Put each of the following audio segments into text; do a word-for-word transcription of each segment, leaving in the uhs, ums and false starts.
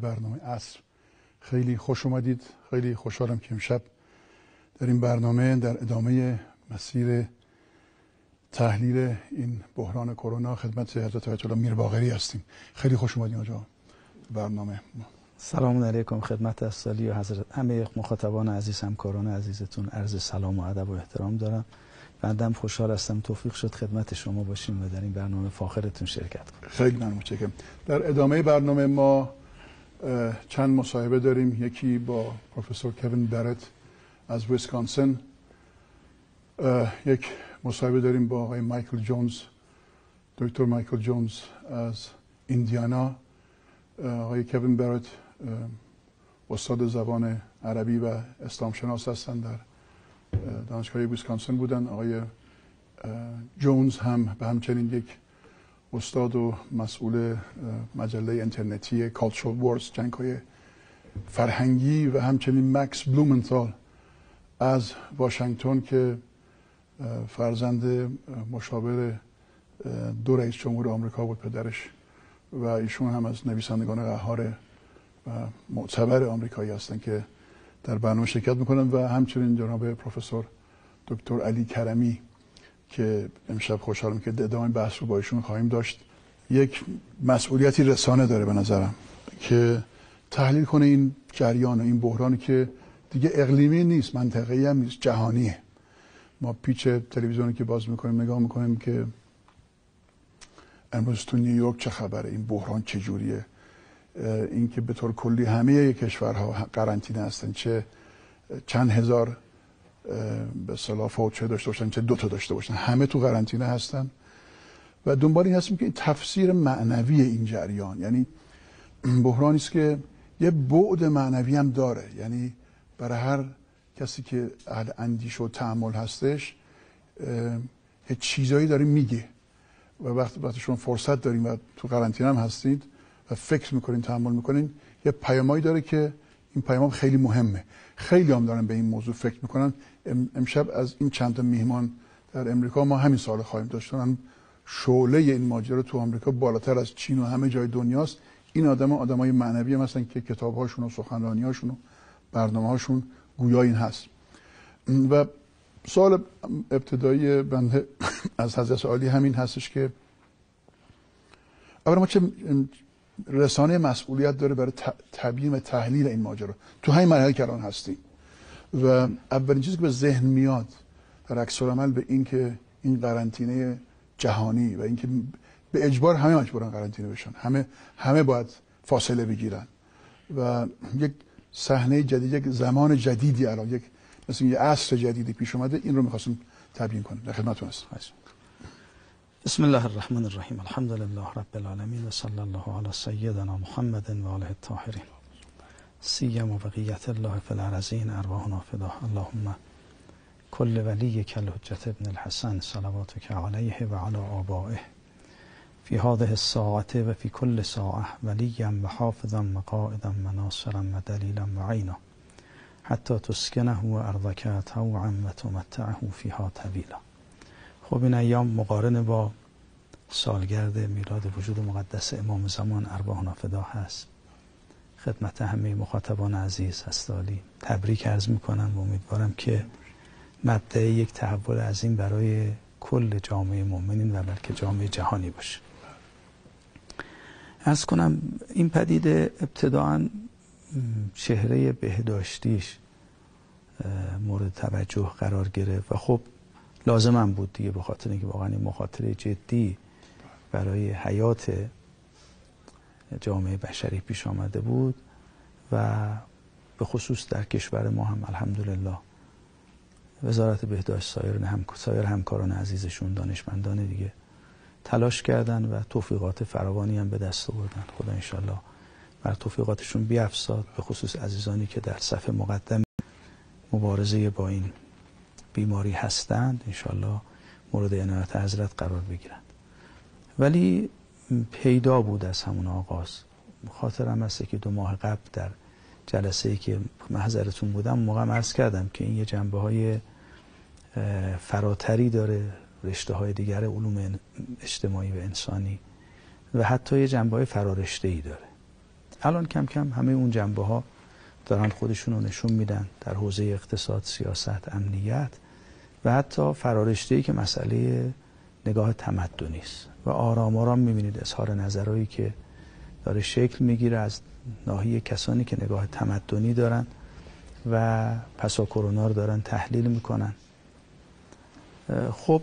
برنامه عصر. خیلی خوش اومدید. خیلی خوشحالم که امشب در این برنامه در ادامه مسیر تحلیل این بحران کرونا خدمت حضرت آیت الله میر باقری هستیم. خیلی خوش اومدید آقا برنامه. سلام علیکم خدمت اصلی و حضرت همه مخاطبان عزیز، همکاران عزیزتون عرض سلام و ادب و احترام دارم. بندم خوشحال هستم توفیق شد خدمت شما باشیم و در این برنامه فاخرتون شرکت کنیم. خیلی ممنون. متشکرم. در ادامه برنامه ما چند مصاحبه داریم. یکی با پروفسور کوین برت از ویسکانسن، یک مصاحبه داریم با آقای مایکل جونز، دکتر مایکل جونز از ایندیانا. آقای کوین برت استاد زبان عربی و اسلام شناس هستن، در دانشگاه ویسکانسن بودن. آقای جونز هم به همچنین یک استاد و مسئول مجله اینترنتی کالچرال وارز، جنگ‌های فرهنگی، و همچنین مکس بلومنتال از واشنگتن که فرزند مشاور دو رئیس جمهور آمریکا بود پدرش، و ایشون هم از نویسندگان قهار و معتبر آمریکایی هستن که در برنامه شرکت میکنن. و همچنین جناب پروفسور دکتر علی کرمی که امشب خوشحالم که ادامه بحث رو با ایشون خواهیم داشت. یک مسئولیتی رسانه داره به نظرم که تحلیل کنه این جریان و این بحرانی که دیگه اقلیمی نیست، منطقه‌ای هم نیست، جهانیه. ما پیچ تلویزیونی که باز میکنیم نگاه میکنیم که امروز تو نیویورک چه خبره، این بحران چجوریه، این که به طور کلی همه کشورها قرنطینه هستن، چه چند هزار به اصطلاح فوت شده داشته باشن چه دو تا داشته باشن، همه تو قرنطینه هستن. و دنبال این هستیم که این تفسیر معنوی این جریان، یعنی بحرانی است که یه بعد معنوی هم داره. یعنی برای هر کسی که اهل اندیشه و تأمل هستش یه چیزایی داره میگه، و وقتی وقتی شما فرصت دارین و تو قرنطینه هم هستید و فکر میکنین، تأمل میکنین، یه پیامایی داره که این پیام خیلی مهمه. خیلی هم دارن به این موضوع فکر میکنن. امشب از این چند تا میهمان در امریکا ما همین سوال خواهیم داشت. شعله این ماجرا تو آمریکا بالاتر از چین و همه جای دنیاست. این آدما آدمای معنوی هم هستن که کتاب‌هاشون و سخنرانی‌هاشون و برنامه‌هاشون گویا این هست. و سوال ابتدایی بنده از حضرت عالی همین هستش که اولا ما چه رسانه مسئولیت داره برای تبیین و تحلیل این ماجرا تو همین مرحله که الان هستیم. و اولین چیزی که به ذهن میاد در عکس العمل به این که این قرنطینه جهانی و اینکه به اجبار همه مجبورن قرنطینه بشن، همه همه باید فاصله بگیرن و یک صحنه جدید، یک زمان جدیدی الان، یک مثل یه عصر جدیدی پیش اومده. این رو می‌خواستم تبیین کنم. در خدمتتون هستم. بسم الله الرحمن الرحیم. الحمد لله رب العالمین و صلی الله علی سیدنا محمد و آله الطاهرین. سیما بقیت الله فی الارضین ارواحنا فداه. اللهم کل ولی کل حجت ابن الحسن صلواتک علیه و علی آبائه فی هذه الساعة و فی کل ساعة ولیا و حافظا و قائدا و ناصرا و دلیلا و عینا حتی تسکنه و ارضک طوعا و تمتعه فیها طویلا. خب این ایام مقارن با سالگرد میلاد وجود مقدس امام زمان ارواحنا فدا هست. خدمت همه مخاطبان عزیز هستالی تبریک عرض میکنم و امیدوارم که مبدأ یک تحول عظیم برای کل جامعه مؤمنین و بلکه جامعه جهانی باشه. عرض کنم این پدیده ابتداعاً چهره بهداشتیش مورد توجه قرار گرفت و خب لازم هم بود دیگه، به خاطر اینکه واقعا این مخاطره جدی برای حیات جامعه بشری پیش آمده بود و به خصوص در کشور ما هم الحمدلله وزارت بهداشت، سایر هم سایر همکاران عزیزشون، دانشمندان دیگه تلاش کردن و توفیقات فراوانی هم به دست آوردن. خدا انشالله بر توفیقاتشون بیفزاد، به خصوص عزیزانی که در صف مقدم مبارزه با این بیماری هستند انشالله مورد عنایت حضرت قرار بگیرند. ولی پیدا بود از همون آغاز، خاطرم هست که دو ماه قبل در جلسه ای که محضرتون بودم موقع عرض کردم که این یه جنبه های فراتری داره، رشته های دیگر علوم اجتماعی و انسانی و حتی یه جنبه های فرارشته ای داره. الان کم کم همه اون جنبه ها دارن خودشون رو نشون میدن در حوزه اقتصاد، سیاست، امنیت و حتی فرارشته‌ای که مسئله نگاه تمدنی است و آرام آرام میبینید اظهار نظرهایی که داره شکل میگیره از ناحیه کسانی که نگاه تمدنی دارن و پسا کرونا رو دارن تحلیل میکنن. خب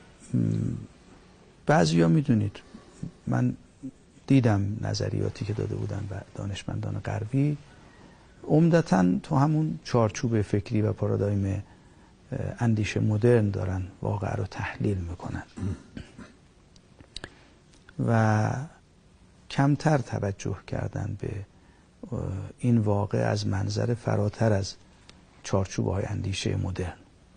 بعضیا میدونید من دیدم نظریاتی که داده بودن و دانشمندان غربی عمدتاً تو همون چارچوب فکری و پارادایم اندیشه مدرن دارن واقع رو تحلیل میکنن و کمتر توجه کردن به این واقع از منظر فراتر از چارچوب‌های اندیشه مدرن.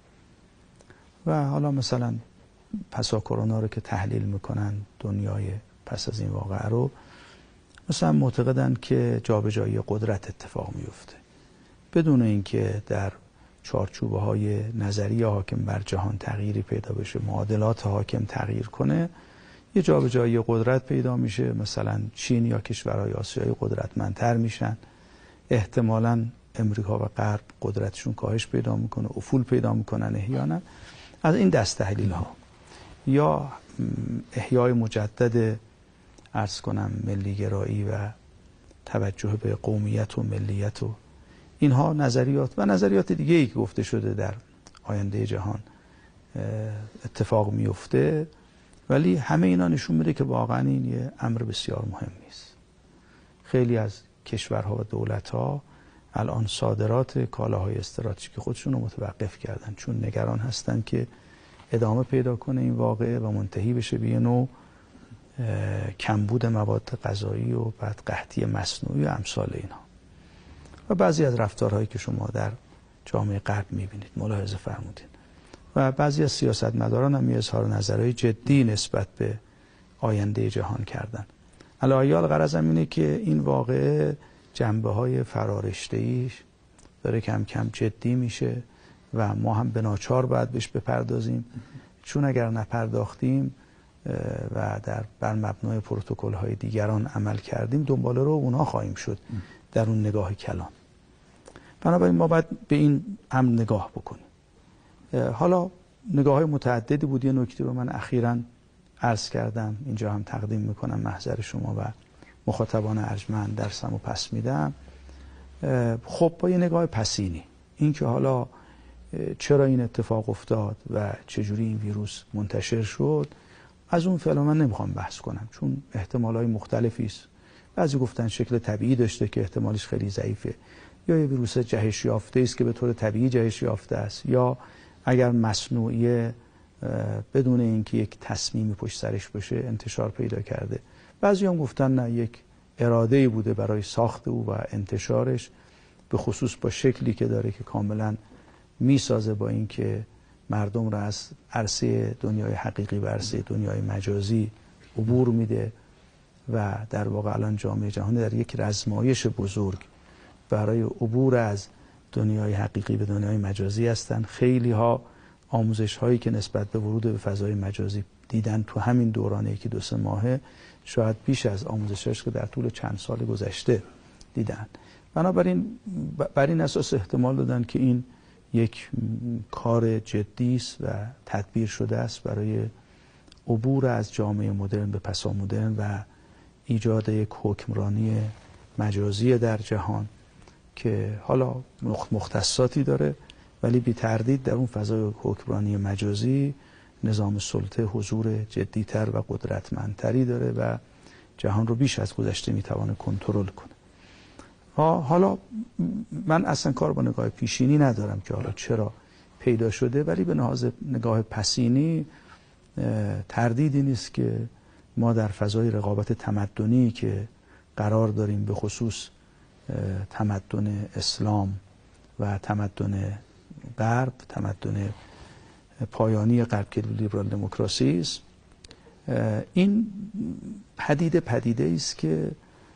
و حالا مثلا پسا کرونا رو که تحلیل میکنن دنیای پس از این واقعه رو مثلا معتقدن که جابجایی قدرت اتفاق میفته بدون اینکه در چارچوبه های نظری حاکم بر جهان تغییری پیدا بشه، معادلات حاکم تغییر کنه، یه جابجایی قدرت پیدا میشه، مثلا چین یا کشورهای آسیایی قدرتمندتر میشن، احتمالاً امریکا و غرب قدرتشون کاهش پیدا میکنه، افول پیدا میکنن احیانا. از این دست تحلیل ها یا احیای مجدد عرض کنم ملیگرایی و توجه به قومیت و ملیت و اینها نظریات و نظریات دیگه ای که گفته شده در آینده جهان اتفاق میفته، ولی همه اینا نشون میده که واقعا این یه امر بسیار مهم نیست. خیلی از کشورها و دولتها الان صادرات کالاهای استراتژیک خودشون رو متوقف کردن چون نگران هستن که ادامه پیدا کنه این واقعه و منتهی بشه به یه نوع کمبود مواد غذایی و بعد قحطی مصنوعی و امثال اینها. و بعضی از رفتارهایی که شما در جامعه غرب میبینید ملاحظه فرمودین و بعضی از سیاستمداران هم یه اظهار نظرهای جدی نسبت به آینده جهان کردن. الایال غرضم اینه که این واقعه جنبه های فرارشته‌ایش داره کم کم جدی میشه و ما هم به ناچار باید بهش بپردازیم، چون اگر نپرداختیم و در بر مبنای پروتکل های دیگران عمل کردیم دنبال رو اونها خواهیم شد در اون نگاه کلان. بنابراین ما باید به این هم نگاه بکنیم. حالا نگاه های متعددی بود. یه نکته رو من اخیراً عرض کردم اینجا هم تقدیم میکنم محضر شما و مخاطبان ارجمند درسم رو پس میدم. خب با یه نگاه پسینی این که حالا چرا این اتفاق افتاد و چجوری این ویروس منتشر شد از اون فعلا من نمیخوام بحث کنم چون احتمالای مختلفی است. بعضی گفتن شکل طبیعی داشته که احتمالش خیلی ضعیفه، یا یه ویروس جهش یافته است که به طور طبیعی جهش یافته است، یا اگر مصنوعی بدون اینکه یک تصمیمی پشت سرش باشه انتشار پیدا کرده. بعضی هم گفتن نه، یک اراده‌ای بوده برای ساخت او و انتشارش، به خصوص با شکلی که داره که کاملا میسازه با اینکه مردم را از عرصه دنیای حقیقی به عرصه دنیای مجازی عبور میده و در واقع الان جامعه جهانی در یک رزمایش بزرگ برای عبور از دنیای حقیقی به دنیای مجازی هستن. خیلی ها آموزش هایی که نسبت به ورود به فضای مجازی دیدن تو همین دوران یکی دو سه ماهه شاید بیش از آموزشش که در طول چند سال گذشته دیدن. بنابراین بر این اساس احتمال دادن که این یک کار جدی است و تدبیر شده است برای عبور از جامعه مدرن به پسا مدرن و ایجاد یک حکمرانی مجازی در جهان که حالا مختصاتی داره، ولی بی تردید در اون فضای حکمرانی مجازی نظام سلطه حضور جدیتر و قدرتمندتری داره و جهان رو بیش از گذشته میتوانه کنترل کنه. حالا من اصلا کار با نگاه پیشینی ندارم که حالا چرا پیدا شده، ولی به لحاظ نگاه پسینی تردیدی نیست که ما در فضای رقابت تمدنی که قرار داریم، به خصوص تمدن اسلام و تمدن غرب، تمدن پایانی غرب که لیبرال دموکراسی است، این پدیده پدیده است که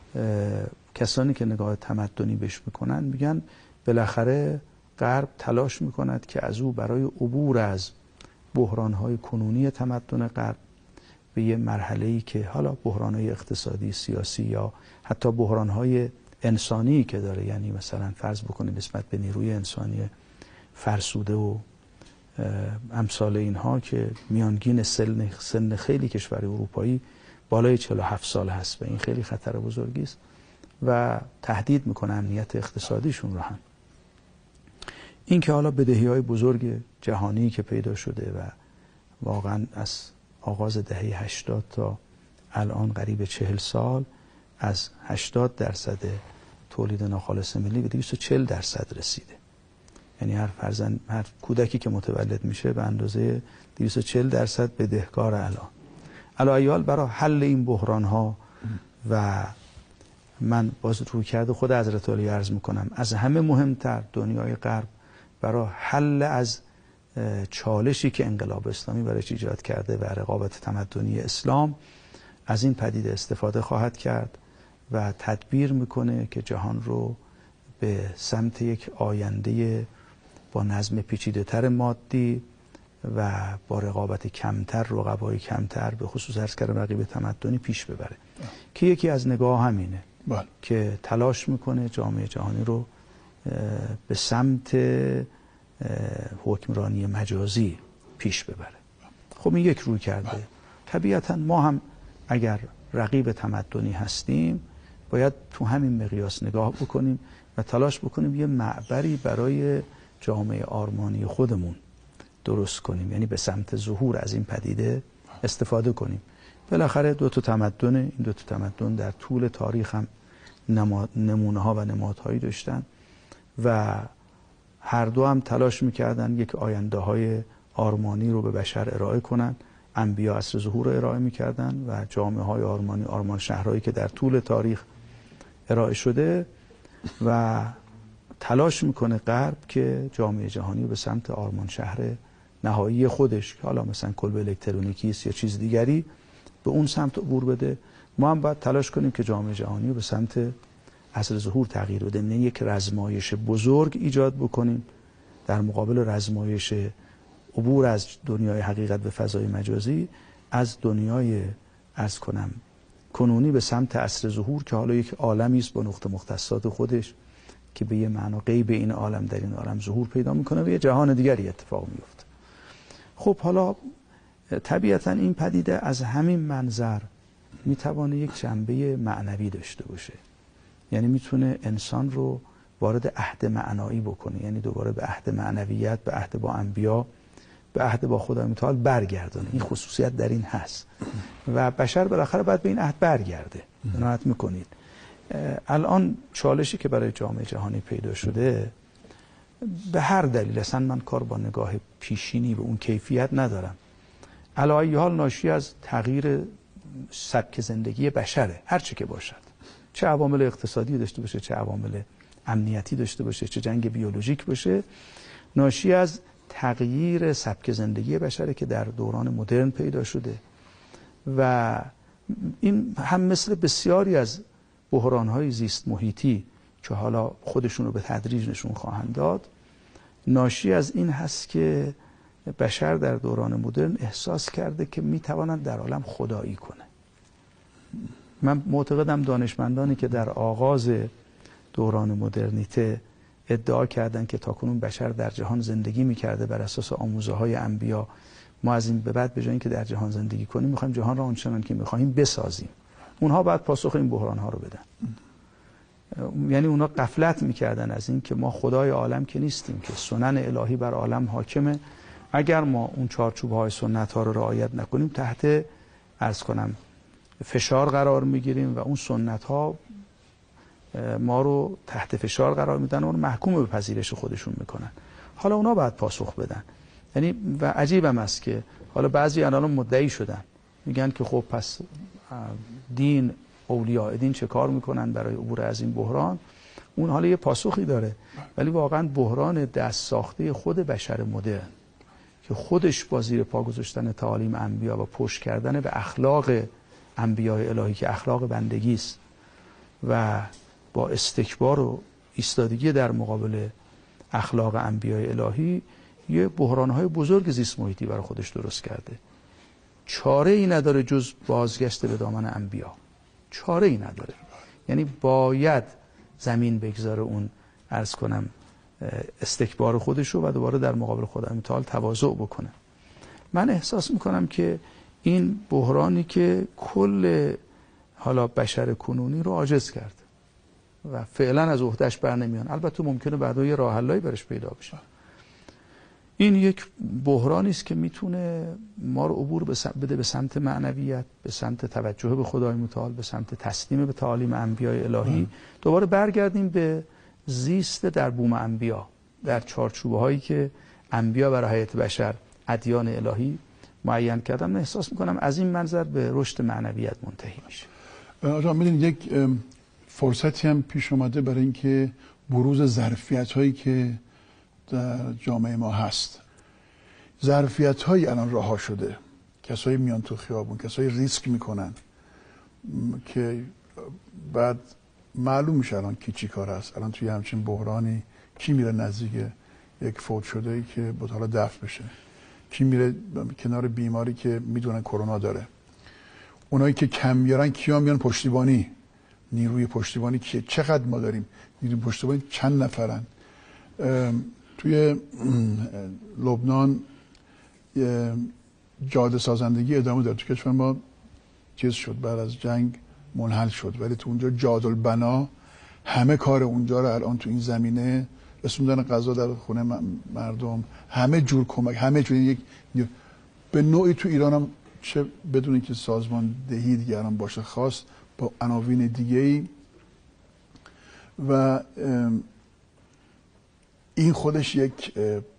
کسانی که نگاه تمدنی بهش میکنن میگن بالاخره غرب تلاش میکند که از او برای عبور از بحرانهای کنونی تمدن غرب به یه مرحله‌ای که حالا بحران‌های اقتصادی، سیاسی یا حتی بحران‌های انسانی که داره، یعنی مثلا فرض بکنید نسبت به نیروی انسانی فرسوده و امثال اینها که میانگین سن سن خیلی کشور اروپایی بالای چهل و هفت سال هست و این خیلی خطر بزرگی است و تهدید میکنه امنیت اقتصادیشون رو هم. این که حالا بدهی‌های بزرگ جهانی که پیدا شده و واقعا از آغاز دهه هشتاد تا الان قریب چهل سال از هشتاد درصد تولید ناخالص ملی به دویست و چهل درصد رسیده. یعنی هر فرزند، هر کودکی که متولد میشه به اندازه دویست و چهل درصد بدهکار الان. علایال برای حل این بحران ها و من باز روی کرده خود حضرت علی عرض میکنم از همه مهمتر دنیای غرب برای حل از چالشی که انقلاب اسلامی برایش ایجاد کرده و رقابت تمدنی اسلام از این پدیده استفاده خواهد کرد و تدبیر میکنه که جهان رو به سمت یک آینده با نظم پیچیده تر مادی و با رقابت کمتر، رقبای کمتر، به خصوص عرض کردم رقیب تمدنی پیش ببره که یکی از نگاه همینه بله. که تلاش میکنه جامعه جهانی رو به سمت حکمرانی مجازی پیش ببره. خب این یک روی کرده بله. طبیعتا ما هم اگر رقیب تمدنی هستیم باید تو همین مقیاس نگاه بکنیم و تلاش بکنیم یه معبری برای جامعه آرمانی خودمون درست کنیم، یعنی به سمت ظهور از این پدیده استفاده کنیم. بالاخره دو تا تمدن، این دو تا تمدن در طول تاریخ هم نمونه ها و نمادهایی داشتن و هر دو هم تلاش میکردن یک آینده های آرمانی رو به بشر ارائه کنن. انبیا عصر ظهور رو ارائه میکردن و جامعه های آرمانی، آرمان شهرهایی که در طول تاریخ ارائه شده و تلاش میکنه غرب که جامعه جهانی رو به سمت آرمان شهر نهایی خودش که حالا مثلا کلب الکترونیکی است یا چیز دیگری به اون سمت عبور بده. ما هم باید تلاش کنیم که جامعه جهانی رو به سمت عصر ظهور تغییر بده، نه یک رزمایش بزرگ ایجاد بکنیم در مقابل رزمایش عبور از دنیای حقیقت به فضای مجازی از دنیای عرض کنم کنونی به سمت عصر ظهور که حالا یک عالمی است با نقطه مختصات خودش که به یه معنا غیب این عالم در این عالم ظهور پیدا میکنه و یه جهان دیگری اتفاق میفته. خب حالا طبیعتا این پدیده از همین منظر میتونه یک جنبه معنوی داشته باشه، یعنی میتونه انسان رو وارد عهد معنایی بکنه، یعنی دوباره به عهد معنویت، به عهد با انبیا، به عهد با خدای متعال برگردونه. این خصوصیت در این هست و بشر بالاخره باید به این عهد برگرده. عنایت میکنید الان چالشی که برای جامعه جهانی پیدا شده به هر دلیل، اصلا من کار با نگاه پیشینی به اون کیفیت ندارم، علی ای حال ناشی از تغییر سبک زندگی بشره، هر چه که باشد، چه عوامل اقتصادی داشته باشه، چه عوامل امنیتی داشته باشه، چه جنگ بیولوژیک باشه، ناشی از تغییر سبک زندگی بشره که در دوران مدرن پیدا شده و این هم مثل بسیاری از بحران‌های زیست محیطی که حالا خودشون رو به تدریج نشون خواهند داد ناشی از این هست که بشر در دوران مدرن احساس کرده که میتوانند در عالم خدایی کنه. من معتقدم دانشمندانی که در آغاز دوران مدرنیته ادعا کردند که تاکنون بشر در جهان زندگی میکرده بر اساس آموزه های انبیا، ما از این به بعد به جای اینکه در جهان زندگی کنیم میخوایم جهان را آنچنان که میخواهیم بسازیم، اونها باید پاسخ این بحران ها رو بدن. یعنی اونا غفلت میکردن از این که ما خدای عالم که نیستیم، که سنن الهی بر عالم حاکمه. اگر ما اون چارچوب های سنت ها رو رعایت نکنیم تحت عرض کنم فشار قرار میگیریم و اون سنت ها ما رو تحت فشار قرار میدن و اون محکوم به پذیرش خودشون میکنن. حالا اونا باید پاسخ بدن. یعنی و عجیبم است که حالا بعضی الان مدعی شدن میگن که خب پس دین، اولیاء دین چه کار میکنن برای عبور از این بحران؟ اون حالا یه پاسخی داره، ولی واقعا بحران دست ساخته خود بشر مدرن که خودش با زیر پا گذاشتن تعالیم انبیا و پشت کردن به اخلاق انبیاء الهی که اخلاق بندگی است و با استکبار و ایستادگی در مقابل اخلاق انبیاء الهی یه بحران‌های بزرگ زیست محیطی برای خودش درست کرده. چاره ای نداره جز بازگشت به دامن انبیا. چاره ای نداره. یعنی باید زمین بگذاره اون عرض کنم استکبار خودشو و دوباره در مقابل خدای متعال تواضع بکنه. من احساس میکنم که این بحرانی که کل حالا بشر کنونی رو عاجز کرد و فعلا از عهدهش بر نمیان. البته ممکنه بعدا یه راه حلایی برش پیدا بشه. این یک بحرانی است که میتونه ما رو عبور بده به سمت معنویت، به سمت توجه به خدای متعال، به سمت تسلیم به تعالیم انبیای الهی. دوباره برگردیم به زیست در بوم انبیا، در چارچوبه هایی که انبیا برای حیات بشر ادیان الهی معین کردن. من احساس میکنم از این منظر به رشد معنویت منتهی میشه. آقا میدونید یک فرصتی هم پیش اومده برای اینکه بروز ظرفیت هایی که در جامعه ما هست، ظرفیت هایی الان رها شده، کسایی میان تو خیابون، کسایی ریسک میکنن که بعد معلوم میشه الان کی چی کار است. الان توی همچین بحرانی کی میره نزدیک یک فوت شده ای که باید حالا دفن بشه؟ کی میره کنار بیماری که میدونن کرونا داره؟ اونایی که کم میارن کیا میان پشتیبانی؟ نیروی پشتیبانی کیه؟ چقدر ما داریم نیروی پشتیبانی؟ چند نفرن؟ توی لبنان جاده سازندگی ادامه داره. تو کشور ما چیز شد، بعد از جنگ منحل شد، ولی تو اونجا جادالبنا همه کار اونجا رو الان تو این زمینه، رسوندن غذا در خونه مردم، همه جور کمک، همه جور یک به نوعی تو ایران هم چه بدون اینکه سازمان دهی دیگران باشه خاص با عناوین دیگه‌ای و این خودش یک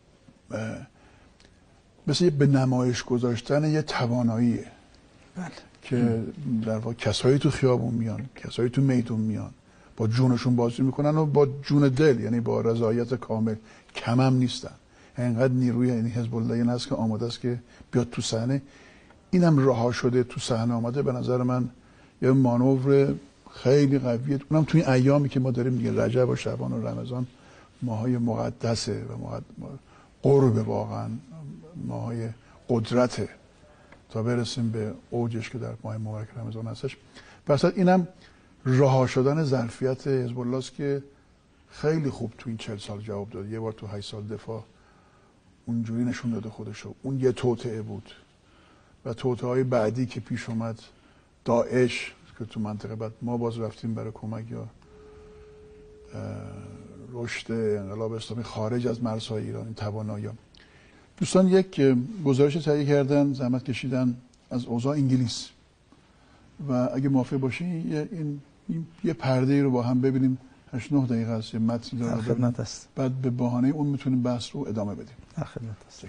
مثل به نمایش گذاشتن یه تواناییه. بله. که در واقع کسایی تو خیابون میان، کسایی تو میدون میان، با جونشون بازی میکنن و با جون دل، یعنی با رضایت کامل، کم هم نیستن. اینقدر نیروی یعنی حزب الله این هست که آماده است که بیاد تو صحنه. اینم رها شده تو صحنه آمده. به نظر من یه مانور خیلی قویه، اونم تو این ایامی که ما داریم دیگه، رجب و شعبان و رمضان، ماهای مقدسه و مقد... قرب، واقعا ماهای قدرته تا برسیم به اوجش که در ماه مبارک رمضان هستش. پس اینم رها شدن ظرفیت حزب الله است که خیلی خوب تو این چهل سال جواب داد. یه بار تو هشت سال دفاع اونجوری نشون داده خودشو. اون یه توطئه بود و توطئه های بعدی که پیش اومد، داعش که تو منطقه، بعد ما باز رفتیم برای کمک یا رشد انقلاب اسلامی خارج از مرزهای ایران. این توانایی دوستان یک گزارش تهیه کردن، زحمت کشیدن از اوضاع انگلیس و اگه موافق باشین یه این, این یه پرده ای رو با هم ببینیم. هشت نه دقیقه است، یه متن داره، خدمت است. بعد به بهانه اون میتونیم بحث رو ادامه بدیم. در خدمت است.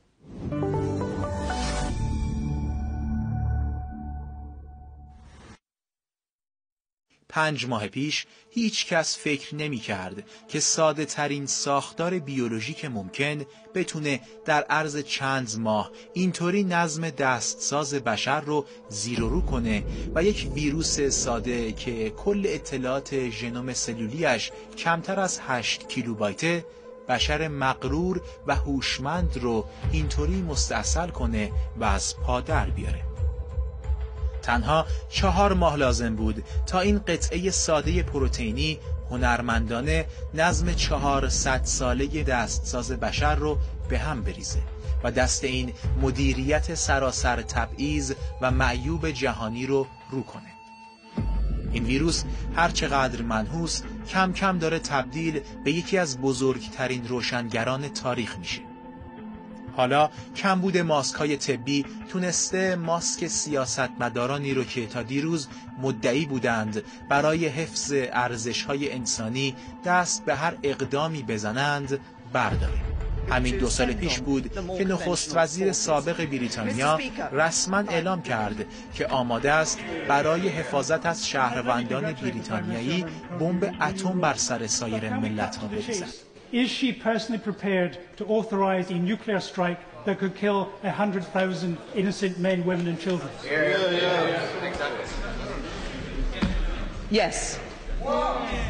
پنج ماه پیش هیچ کس فکر نمی کرد که ساده ترین ساختار بیولوژیک ممکن بتونه در عرض چند ماه اینطوری نظم دستساز بشر رو زیر و رو کنه و یک ویروس ساده که کل اطلاعات ژنوم سلولیش کمتر از هشت کیلوبایته بشر مغرور و هوشمند رو اینطوری مستاصل کنه و از پا در بیاره. تنها چهار ماه لازم بود تا این قطعه ساده پروتئینی هنرمندانه نظم چهارصد ساله دستساز بشر رو به هم بریزه و دست این مدیریت سراسر تبعیض و معیوب جهانی رو رو کنه. این ویروس هر چقدر منحوس، کم کم داره تبدیل به یکی از بزرگترین روشنگران تاریخ میشه. حالا کمبود ماسک‌های طبی تونسته ماسک سیاستمدارانی رو که تا دیروز مدعی بودند برای حفظ ارزش‌های انسانی دست به هر اقدامی بزنند برداره. همین دو سال پیش بود که نخست وزیر سابق بریتانیا رسما اعلام کرد که آماده است برای حفاظت از شهروندان بریتانیایی بمب اتم بر سر سایر ملت‌ها بریزد. Is she personally prepared to authorize a nuclear strike that could kill one hundred thousand innocent men, women and children? Yeah, yeah, yeah. Exactly. Yes.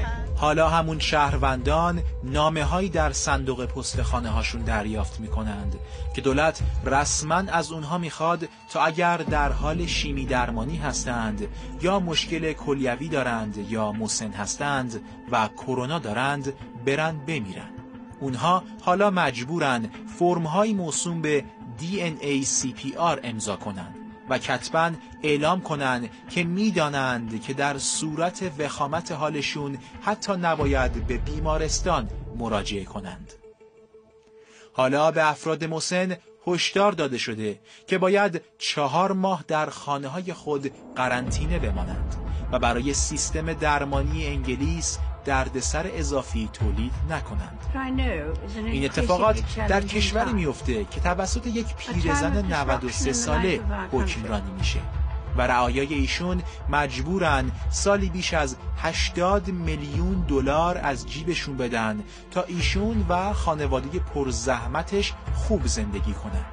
حالا همون شهروندان نامه‌هایی در صندوق پست خانه هاشون دریافت می‌کنند که دولت رسما از اونها می‌خواد تا اگر در حال شیمی درمانی هستند یا مشکل کلیوی دارند یا مسن هستند و کرونا دارند برن بمیرن. اونها حالا مجبورن فرم‌های موسوم به دی ان ای سی پی آر امضا کنند و کتباً اعلام کنند که می‌دانند که در صورت وخامت حالشون حتی نباید به بیمارستان مراجعه کنند. حالا به افراد مسن هشدار داده شده که باید چهار ماه در خانه‌های خود قرنطینه بمانند و برای سیستم درمانی انگلیس دردسر اضافی تولید نکنند. این اتفاقات در کشوری میفته که توسط یک پیرزن نود و سه ساله حکمرانی میشه و رعایای ایشون مجبورن سالی بیش از هشتاد میلیون دلار از جیبشون بدن تا ایشون و خانواده پرزحمتش خوب زندگی کنن.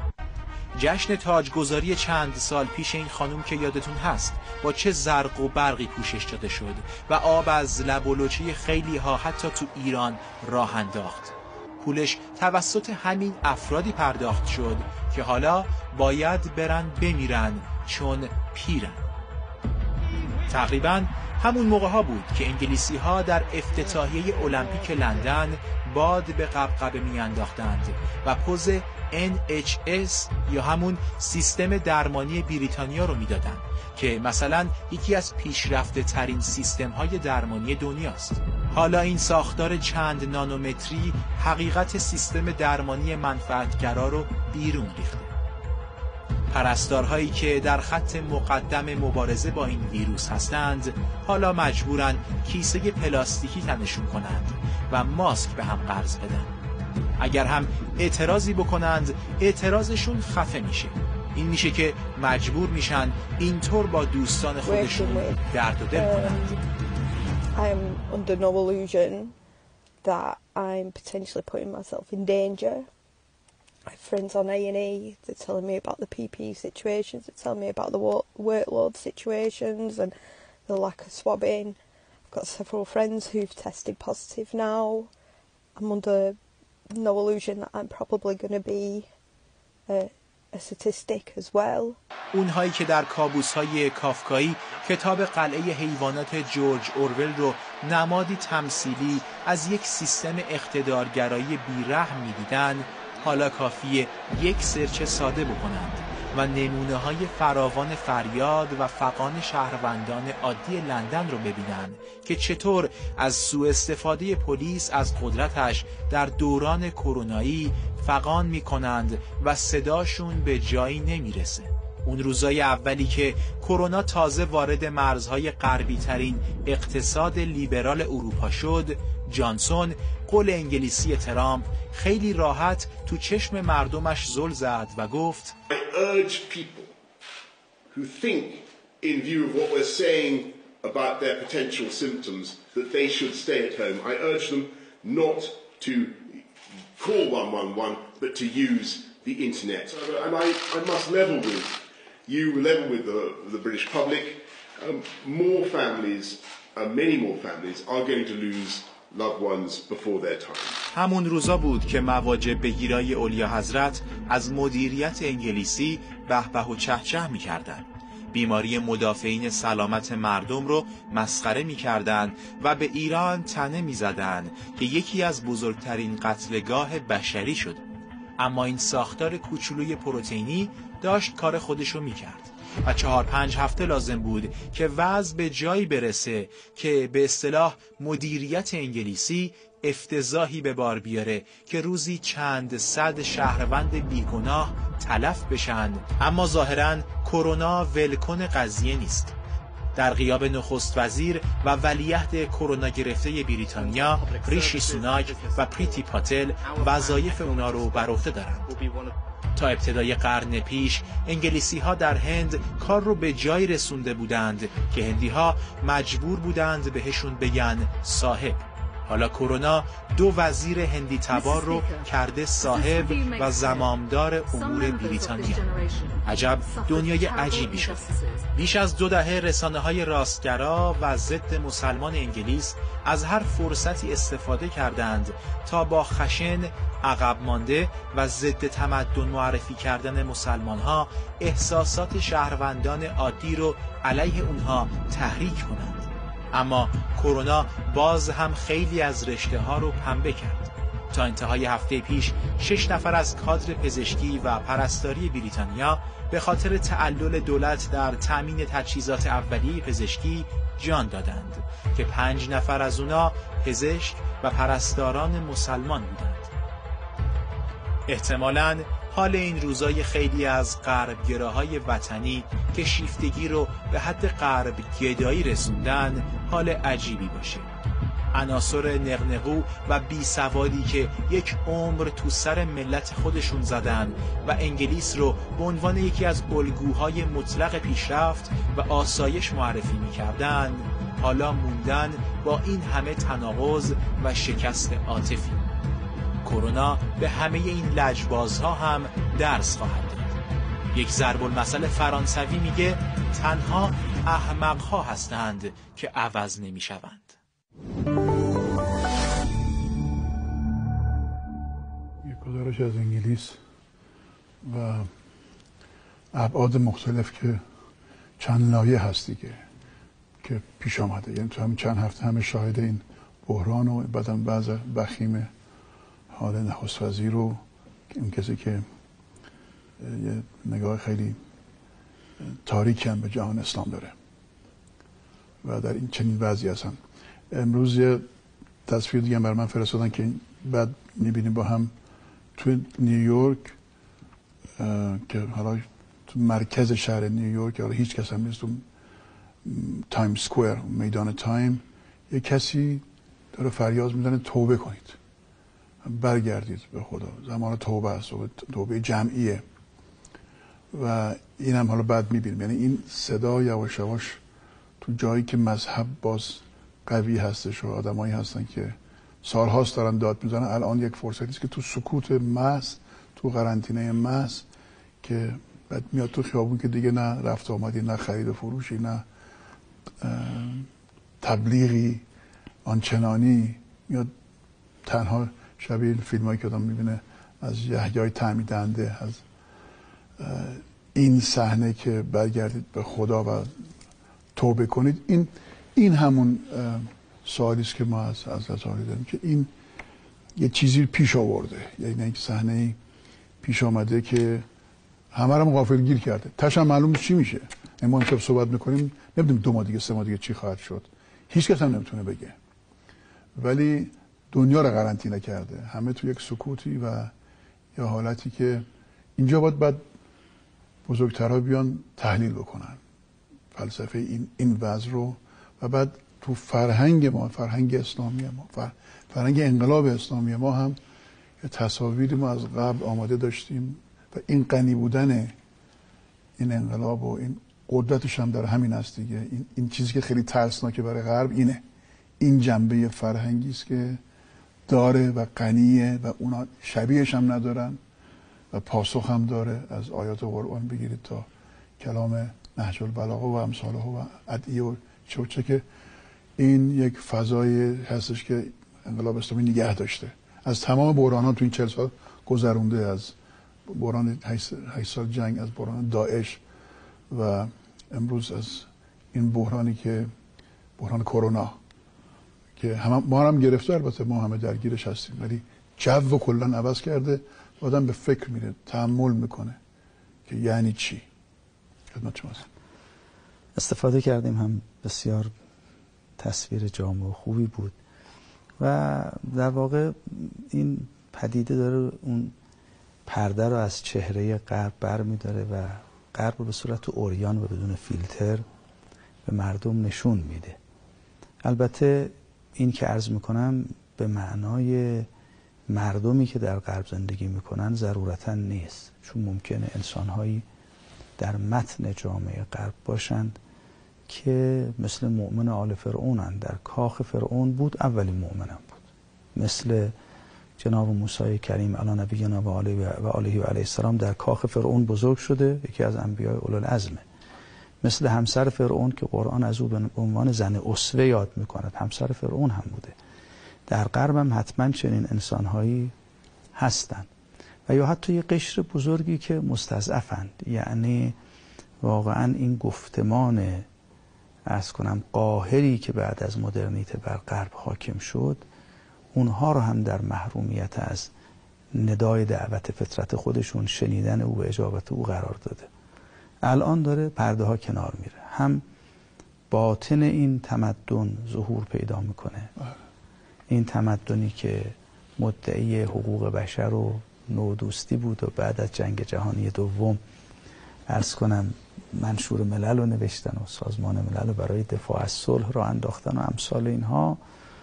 جشن تاجگذاری چند سال پیش این خانم که یادتون هست با چه زرق و برقی پوشش داده شد و آب از لب و لوچه خیلی ها حتی تو ایران راه انداخت. پولش توسط همین افرادی پرداخت شد که حالا باید برن بمیرن چون پیرن. تقریباً همون موقع ها بود که انگلیسی ها در افتتاحیه المپیک لندن باد به قبقبه می انداختند و پوز ان اچ اس یا همون سیستم درمانی بریتانیا رو میدادن که مثلا یکی از پیشرفته ترین سیستم های درمانی دنیاست. حالا این ساختار چند نانومتری حقیقت سیستم درمانی منفعتگرا رو بیرون ریخته. پرستارهایی که در خط مقدم مبارزه با این ویروس هستند حالا مجبورن کیسه پلاستیکی تنشون کنند و ماسک به هم قرض بدن. اگر هم اعتراضی بکنند اعتراضشون خفه میشه. این میشه که مجبور میشن اینطور با دوستان خودشون درد و دل کنند. I'm under no illusion that I'm potentially putting myself in danger. My friends on A and E, they're telling me about the P P E situations, they're telling me about the workload situations and the lack of swabbing. I've got several friends who've tested positive now. I'm under no illusion that I'm probably going to be a, a statistic as well. اونهایی که در کابوس‌های کافکایی کتاب قلعه حیوانات جورج اورول رو نمادی تمثیلی از یک سیستم اقتدارگرایی بیرحم می‌دیدن، حالا کافیه یک سرچ ساده بکنند و نمونه‌های فراوان فریاد و فغان شهروندان عادی لندن رو ببینن که چطور از سوء استفاده پلیس از قدرتش در دوران کرونایی فغان می‌کنند و صداشون به جایی نمیرسه. اون روزای اولی که کرونا تازه وارد مرزهای غربی ترین اقتصاد لیبرال اروپا شد، جانسون قول انگلیسی ترامپ خیلی راحت تو چشم مردمش زل زد و گفت I urge people who think in view of what we're saying about their potential symptoms that they should stay at home. I urge them not to call one one one but to use the internet. And I, I must level with you, level with the, the British public. Um, more families, uh, many more families are going to lose loved ones before their time. همون روزا بود که مواجب بگیرای اولیا حضرت از مدیریت انگلیسی به به و چه چه می‌کردند. بیماری مدافعین سلامت مردم رو مسخره می‌کردند و به ایران طعنه می‌زدند که یکی از بزرگترین قتلگاه بشری شده. اما این ساختار کوچولوی پروتئینی داشت کار خودشو می‌کرد و چهار پنج هفته لازم بود که وضع به جایی برسه که به اصطلاح مدیریت انگلیسی افتضاحی به بار بیاره که روزی چند صد شهروند بیگناه تلف بشن. اما ظاهراً کرونا ولکن قضیه نیست. در غیاب نخست وزیر و ولیعهد کرونا گرفته بریتانیا، ریشی سوناک و پریتی پاتل وظایف اونا رو بر عهده دارند. تا ابتدای قرن پیش انگلیسی ها در هند کار رو به جای رسونده بودند که هندی ها مجبور بودند بهشون بگن صاحب. حالا کرونا دو وزیر هندی تبار رو کرده صاحب و زمامدار امور بریتانیا. عجب دنیای عجیبی شد. بیش از دو دهه رسانه‌های راستگرا و ضد مسلمان انگلیس از هر فرصتی استفاده کردند تا با خشن، عقب مانده و ضد تمدن معرفی کردن مسلمان‌ها احساسات شهروندان عادی رو علیه اونها تحریک کنند. اما کرونا باز هم خیلی از رشته ها رو پنبه کرد. تا انتهای هفته پیش شش نفر از کادر پزشکی و پرستاری بریتانیا به خاطر تعلل دولت در تأمین تجهیزات اولیه پزشکی جان دادند که پنج نفر از اونا پزشک و پرستاران مسلمان بودند. احتمالاً حال این روزای خیلی از غربگراهای وطنی که شیفتگی رو به حد غرب گدایی رسوندن حال عجیبی باشه. عناصر نقنقو و بیسوادی که یک عمر تو سر ملت خودشون زدن و انگلیس رو به عنوان یکی از الگوهای مطلق پیشرفت و آسایش معرفی می‌کردن، حالا موندن با این همه تناقض و شکست عاطفی. کرونا به همه این لجبازها هم درس خواهد داد. یک ضرب المثل فرانسوی میگه تنها احمقها هستند که عوض نمیشوند. یک گزارش از انگلیس و ابعاد مختلف که چند لایه هست دیگه که پیش آمده، یعنی تو همین چند هفته همه شاهد این بحران و بعدم بعض بخیم حال نخست وزیر رو این کسی که یه نگاه خیلی تاریکی هم به جهان اسلام داره و در این چنین وضعی هستن. امروز یه تصویر دیگه برای من فرستادن که بعد میبینیم با هم تو نیویورک که حالا تو مرکز شهر نیویورک، حالا هیچ کس هم نیست، تو تایم سکوئر، میدان تایم، یه کسی داره فریاد میزنه توبه کنید، برگردید به خدا، زمان توبه است، توبه جمعیه. و این هم حالا بعد میبینیم، یعنی این صدا یواش یواش تو جایی که مذهب باز قوی هستش و آدمایی هستن که سالهاست دارن داد میزنن، الان یک فرصتی است که تو سکوت محض، تو قرنطینه محض که بعد میاد تو خیابون که دیگه نه رفت آمدی، نه خرید و فروشی، نه تبلیغی آنچنانی، میاد تنها شبیه این فیلم هایی که آدم میبینه از یحیای تعمیدنده، از این صحنه که برگردید به خدا و توبه کنید. این این همون سوالی است که ما از از رسالی داریم که این یه چیزی پیش آورده، یعنی یک صحنه پیش آمده که همه رو غافلگیر کرده. تاش هم معلوم چی میشه. ما امشب صحبت میکنیم، نمیدونیم دو ماه دیگه سه ماه دیگه چی خواهد شد، هیچ کس هم نمیتونه بگه، ولی دنیا رو قرنطینه کرده، همه تو یک سکوتی و یا حالتی که اینجا باید بعد بزرگترها بیان تحلیل بکنن فلسفه این این وضع رو و بعد تو فرهنگ ما، فرهنگ اسلامی ما، فرهنگ انقلاب اسلامی ما هم یه تصاویری ما از قبل آماده داشتیم و این غنی بودن این انقلاب و این قدرتش هم در همین است دیگه. این, این چیزی که خیلی ترسناکه برای غرب اینه، این جنبه فرهنگی است که داره و غنیه و اونا شبیهش هم ندارن و پاسخ هم داره، از آیات قرآن بگیرید تا کلام نهج البلاغه و امثاله و ادعیه و چه و چه که این یک فضای هستش که انقلاب اسلامی نگه داشته، از تمام بحرانات تو این چهل سال گذرونده، از بحران هشت سال جنگ، از بحران داعش و امروز از این بحرانی که بحران کرونا که هم ما هم گرفته، البته ما همه درگیرش هستیم، ولی جو کلا عوض کرده. آدم به فکر میره، تأمل میکنه که یعنی چی. خدمت شما استفاده کردیم، هم بسیار تصویر جامع و خوبی بود و در واقع این پدیده داره اون پرده رو از چهره غرب بر میداره و غرب رو به صورت عریان و بدون فیلتر به مردم نشون میده. البته این که عرض میکنم به معنای مردمی که در غرب زندگی میکنن ضرورتا نیست، چون ممکنه انسانهایی در متن جامعه غرب باشند که مثل مؤمن آل فرعونن، در کاخ فرعون بود، اولین مؤمنم بود، مثل جناب موسی کریم علی نبینا و علیه و علیه و علیه السلام در کاخ فرعون بزرگ شده، یکی از انبیاء اولوالعزمه. مثل همسر فرعون که قرآن از او به عنوان زن اسوه یاد میکند، همسر فرعون هم بوده. در غرب هم حتما چنین انسانهایی هستند. و یا حتی یه قشر بزرگی که مستضعفند، یعنی واقعا این گفتمان عرض کنم قاهری که بعد از مدرنیته بر غرب حاکم شد، اونها رو هم در محرومیت از ندای دعوت فطرت خودشون، شنیدن او و اجابت او قرار داده. الان داره پرده ها کنار میره، هم باطن این تمدن ظهور پیدا میکنه، این تمدنی که مدعی حقوق بشر و نودوستی بود و بعد از جنگ جهانی دوم عرض کنم منشور ملل رو نوشتن و سازمان ملل رو برای دفاع از صلح رو انداختن و امثال اینها.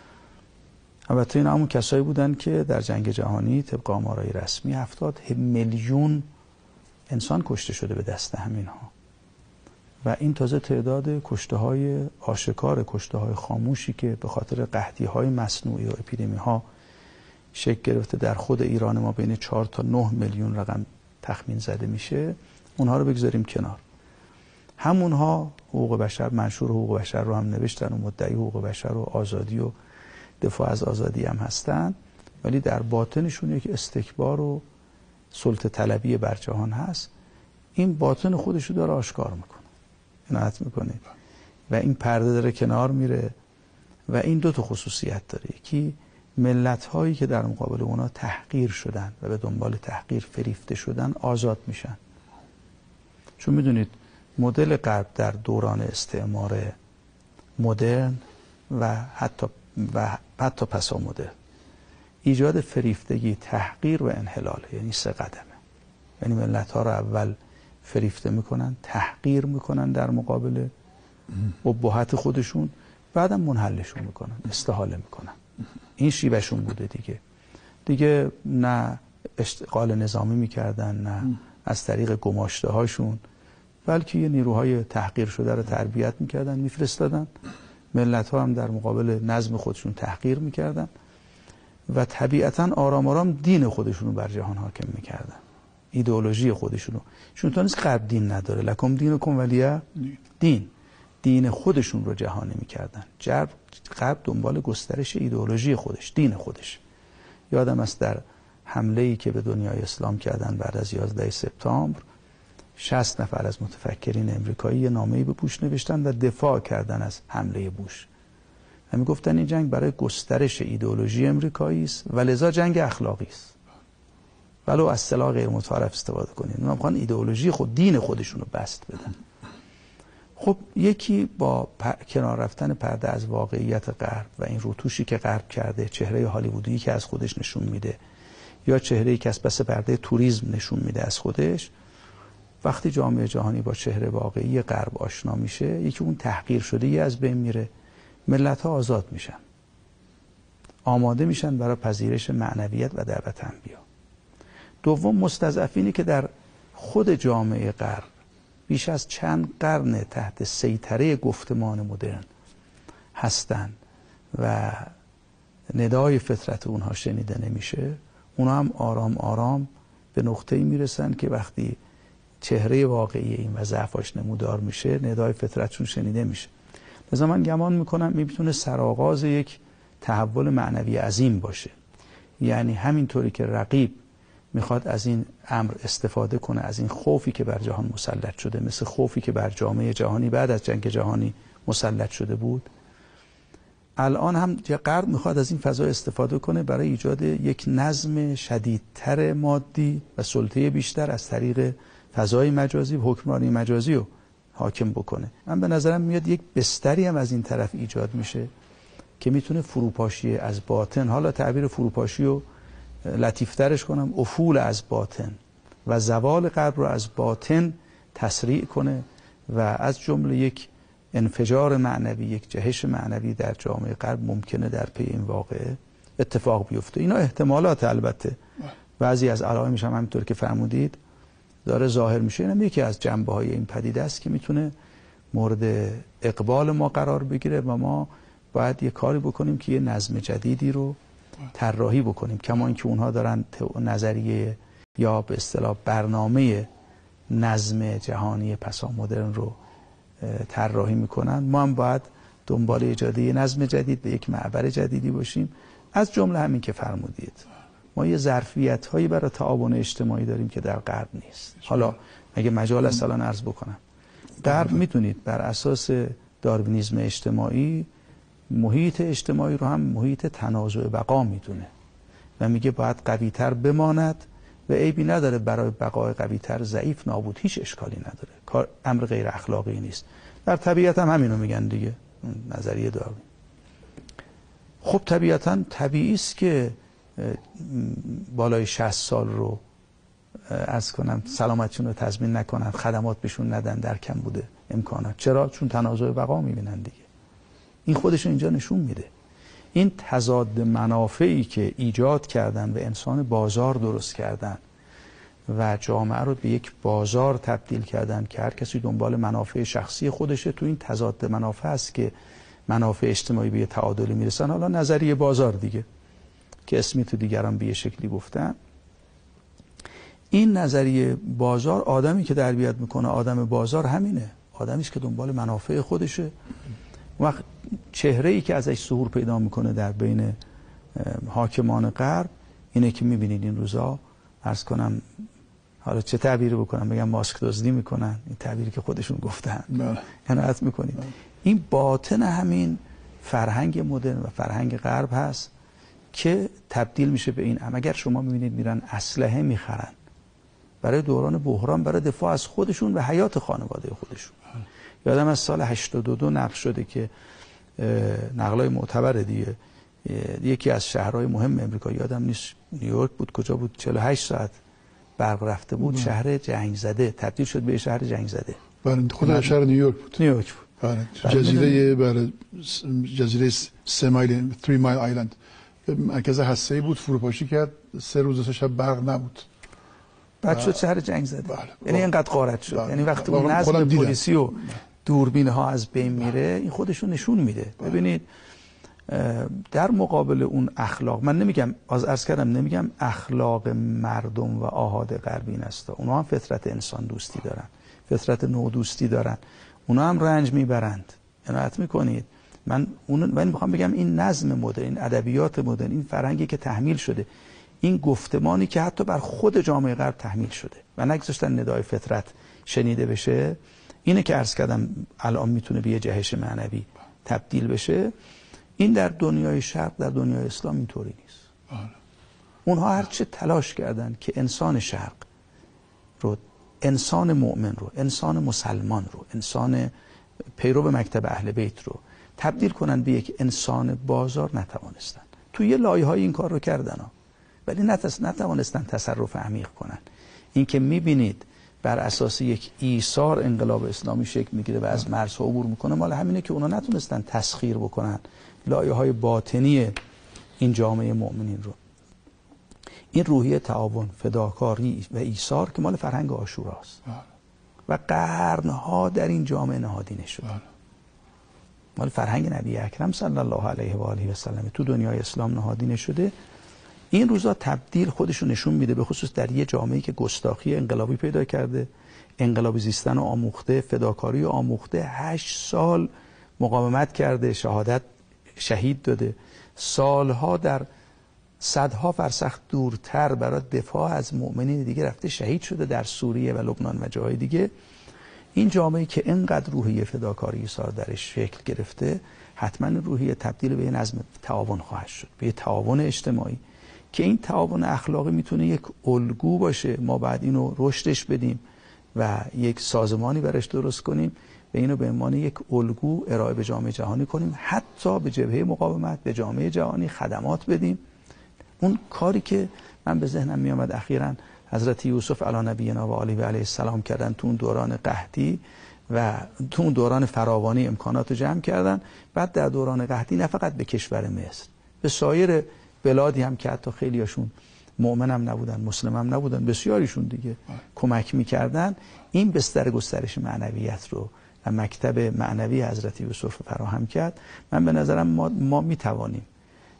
البته این همون کسایی بودن که در جنگ جهانی طبق آمارای رسمی هفتاد میلیون انسان کشته شده به دست همین ها، و این تازه تعداد کشته های آشکار، کشته های خاموشی که به خاطر قحطی های مصنوعی و اپیدمی ها شکل گرفته در خود ایران ما بین چهار تا نه میلیون رقم تخمین زده میشه، اونها رو بگذاریم کنار. همونها حقوق بشر، منشور حقوق بشر رو هم نوشتن و مدعی حقوق بشر و آزادی و دفاع از آزادی هم هستن، ولی در باطنشون یک استکبار و سلطه طلبی بر جهان هست. این باطن خودش رو داره آشکار میکنه، عنایت میکنه و این پرده داره کنار میره. و این دو تا خصوصیت داره، یکی ملت هایی که در مقابل اونا تحقیر شدن و به دنبال تحقیر فریفته شدن آزاد میشن. چون میدونید مدل غرب در دوران استعمار مدرن و حتی و حتی پسا مدرن ایجاد فریفتگی، تحقیر و انحلال، یعنی سه قدمه. یعنی ملت ها رو اول فریفته میکنن، تحقیر میکنن در مقابل ابهت خودشون، بعدم منحلشون میکنن، استحاله میکنن. این شیوهشون بوده دیگه. دیگه نه اشتغال نظامی میکردن، نه از طریق گماشته هاشون، بلکه یه نیروهای تحقیر شده رو تربیت میکردن، میفرستادن. ملت ها هم در مقابل نظم خودشون تحقیر میکردن و طبیعتا آرام آرام دین خودشون رو بر جهان حاکم میکردن، ایدئولوژی خودشون رو. چون تا نیست غرب دین نداره، لکم دینکم ولی دین، دین خودشون رو جهانی میکردن. غرب دنبال گسترش ایدئولوژی خودش، دین خودش. یادم است در حمله‌ای که به دنیای اسلام کردن بعد از یازده سپتامبر، شصت نفر از متفکرین امریکایی یه نامه‌ای به بوش نوشتن و دفاع کردن از حمله بوش. و میگفتن این جنگ برای گسترش ایدئولوژی امریکایی است و لذا جنگ اخلاقی است. ولو از سلاح غیر متعارف استفاده کنید. اونا میخوان ایدئولوژی خود، دین خودشون رو بست بدن. خب یکی با کنار رفتن پرده از واقعیت غرب و این روتوشی که غرب کرده، چهره هالیوودی که از خودش نشون میده یا چهره‌ای که از پس پرده توریسم نشون میده از خودش، وقتی جامعه جهانی با چهره واقعی غرب آشنا میشه، یکی اون تحقیر شدگی از بین میره، ملت ها آزاد میشن، آماده میشن برای پذیرش معنویت و دعوت انبیا. دوم، مستضعفینی که در خود جامعه غرب بیش از چند قرن تحت سیطره گفتمان مدرن هستن و ندای فطرت اونها شنیده نمیشه، اونها هم آرام آرام به نقطه‌ای میرسن که وقتی چهره واقعی این و ضعفاش نمودار میشه، ندای فطرتشون شنیده میشه. لذا من گمان میکنم میتونه سرآغاز یک تحول معنوی عظیم باشه. یعنی همینطوری که رقیب میخواد از این امر استفاده کنه، از این خوفی که بر جهان مسلط شده، مثل خوفی که بر جامعه جهانی بعد از جنگ جهانی مسلط شده بود، الان هم غرب میخواد از این فضا استفاده کنه برای ایجاد یک نظم شدیدتر مادی و سلطه بیشتر از طریق فضای مجازی و حکمرانی مجازی رو حاکم بکنه. من به نظرم میاد یک بستری هم از این طرف ایجاد میشه که میتونه فروپاشی از باطن، حالا تعبیر فروپاشی رو لطیفترش کنم، افول از باطن و زوال غرب رو از باطن تسریع کنه و از جمله یک انفجار معنوی، یک جهش معنوی در جامعه غرب ممکنه در پی این واقعه اتفاق بیفته. اینا احتمالات، البته بعضی از علائمش هم همینطور که فرمودید داره ظاهر میشه. اینم یکی از جنبه‌های این پدیده است که میتونه مورد اقبال ما قرار بگیره و ما باید یه کاری بکنیم که یه نظم جدیدی رو طراحی بکنیم، کما اینکه اونها دارن نظریه یا به اصطلاح برنامه نظم جهانی پسا مدرن رو طراحی میکنن. ما هم باید دنبال ایجاد یه نظم جدید به یک معبر جدیدی باشیم، از جمله همین که فرمودید. ما یه ظرفیت هایی برای تعاون اجتماعی داریم که در غرب نیست. حالا مگه مجال است الان عرض بکنم؟ غرب میتونید بر اساس داروینیسم اجتماعی محیط اجتماعی رو هم محیط تنازع بقا میدونه و میگه باید قوی‌تر بماند و عیبی نداره برای بقای قوی‌تر ضعیف نابود، هیچ اشکالی نداره، کار امر غیر اخلاقی نیست. در طبیعت هم همینو میگن دیگه، نظریه داروین. خب طبیعتا طبیعی است که بالای شصت سال رو عرض کنم سلامتشون رو تضمین نکنن، خدمات بهشون ندن در کم بوده امکانات. چرا؟ چون تنازع بقا میبینن دیگه. این خودشون اینجا نشون میده. این تضاد منافعی که ایجاد کردن و انسان بازار درست کردن و جامعه رو به یک بازار تبدیل کردن که هر کسی دنبال منافع شخصی خودشه، تو این تضاد منافع است که منافع اجتماعی به تعادلی میرسن. حالا نظریه بازار دیگه که اسمی تو دیگران به شکلی گفتن. این نظریه بازار، آدمی که تربیت میکنه آدم بازار همینه، آدمیش که دنبال منافع خودشه. وقت چهره ای که ازش ظهور پیدا میکنه در بین حاکمان غرب اینه که میبینید این روزا عرض کنم، حالا چه تعبیری بکنم، بگم ماسک دزدی میکنن، این تعبیری که خودشون گفتن عنایت میکنید. این باطن همین فرهنگ مدرن و فرهنگ غرب هست که تبدیل میشه به این. اما اگر شما میبینید میرن اسلحه میخرن برای دوران بحران، برای دفاع از خودشون و حیات خانواده خودشون. یادم از سال هشتاد و دو نقل شده که نقلای معتبره دیگه، یکی از شهرهای مهم امریکا، یادم نیست نیویورک بود کجا بود، چهل و هشت ساعت برق رفته بود، شهر جنگ زده تبدیل شد به شهر جنگ زده. بله خود شهر نیویورک بود. نیویورک بود. بله جزیره بله جزیره سه مایل سه مایل آیلند مرکز هسته‌ای بود، فروپاشی کرد، سه روز سه شب برق نبود. بعد شد شهر جنگ زده. بله. یعنی اینقدر غارت شد. بله. یعنی وقتی بله. اون نظم پلیسی و بله. دوربین ها از بین میره، این خودشون نشون میده. بله. ببینید در مقابل اون اخلاق، من نمیگم از عرض کردم نمیگم اخلاق مردم و آحاد غربی است، اونا هم فطرت انسان دوستی دارن، فطرت نو دوستی دارن، اونا هم رنج میبرند. عنایت میکنید. من اون من میخوام بگم این نظم مدرن، این ادبیات مدرن، این فرهنگی که تحمیل شده، این گفتمانی که حتی بر خود جامعه غرب تحمیل شده و نگذاشتن ندای فطرت شنیده بشه، اینه که عرض کردم الان میتونه به یه جهش معنوی تبدیل بشه. این در دنیای شرق، در دنیای اسلام اینطوری نیست. اونها هرچه تلاش کردن که انسان شرق رو، انسان مؤمن رو، انسان مسلمان رو، انسان پیرو مکتب اهل بیت رو تبدیل کنن به یک انسان بازار، نتوانستن. توی یه لایه‌های این کار رو کردن ها. ولی نتوانستن تصرف عمیق کنن. این که میبینید بر اساس یک ایثار انقلاب اسلامی شکل میگیره و از مرزها عبور میکنه، مال همینه که اونا نتونستن تسخیر بکنن لایه‌های باطنی این جامعه مؤمنین رو. این روحیه تعاون، فداکاری و ایثار که مال فرهنگ عاشوراست و قرنها در این جامعه نهادینه شده. مال فرهنگ نبی اکرم صلی الله علیه و آله و سلم تو دنیای اسلام نهادینه شده. این روزا تبدیل خودشون نشون میده، به خصوص در یه جامعه‌ای که گستاخی انقلابی پیدا کرده، انقلابی زیستن آموخته، فداکاری آموخته، هشت سال مقاومت کرده، شهادت شهید داده، سالها در صدها فرسخ دورتر برای دفاع از مؤمنین دیگه رفته شهید شده در سوریه و لبنان و جاهای دیگه. این جامعه‌ای که اینقدر روحیه فداکاری ایثار درش شکل گرفته، حتما روحیه تبدیل به نظم تعاون خواهد شد، به تعاون اجتماعی که این تعاون اخلاقی میتونه یک الگو باشه. ما بعد اینو رشدش بدیم و یک سازمانی برش درست کنیم و اینو به عنوان یک الگو ارائه به جامعه جهانی کنیم، حتی به جبهه مقاومت، به جامعه جهانی خدمات بدیم. اون کاری که من به ذهنم می آمد اخیراً حضرت یوسف علی نبینا و آله و علیه السلام کردن تو اون دوران قحطی و تو اون دوران فراوانی امکانات رو جمع کردن. بعد در دوران قحطی نه فقط به کشور مصر، به سایر بلادی هم که حتی خیلیاشون مؤمن هم نبودن، مسلم هم نبودن، بسیاریشون دیگه کمک میکردن. این بستر گسترش معنویت رو و مکتب معنوی حضرت یوسف فراهم کرد. من به نظرم ما, ما میتوانیم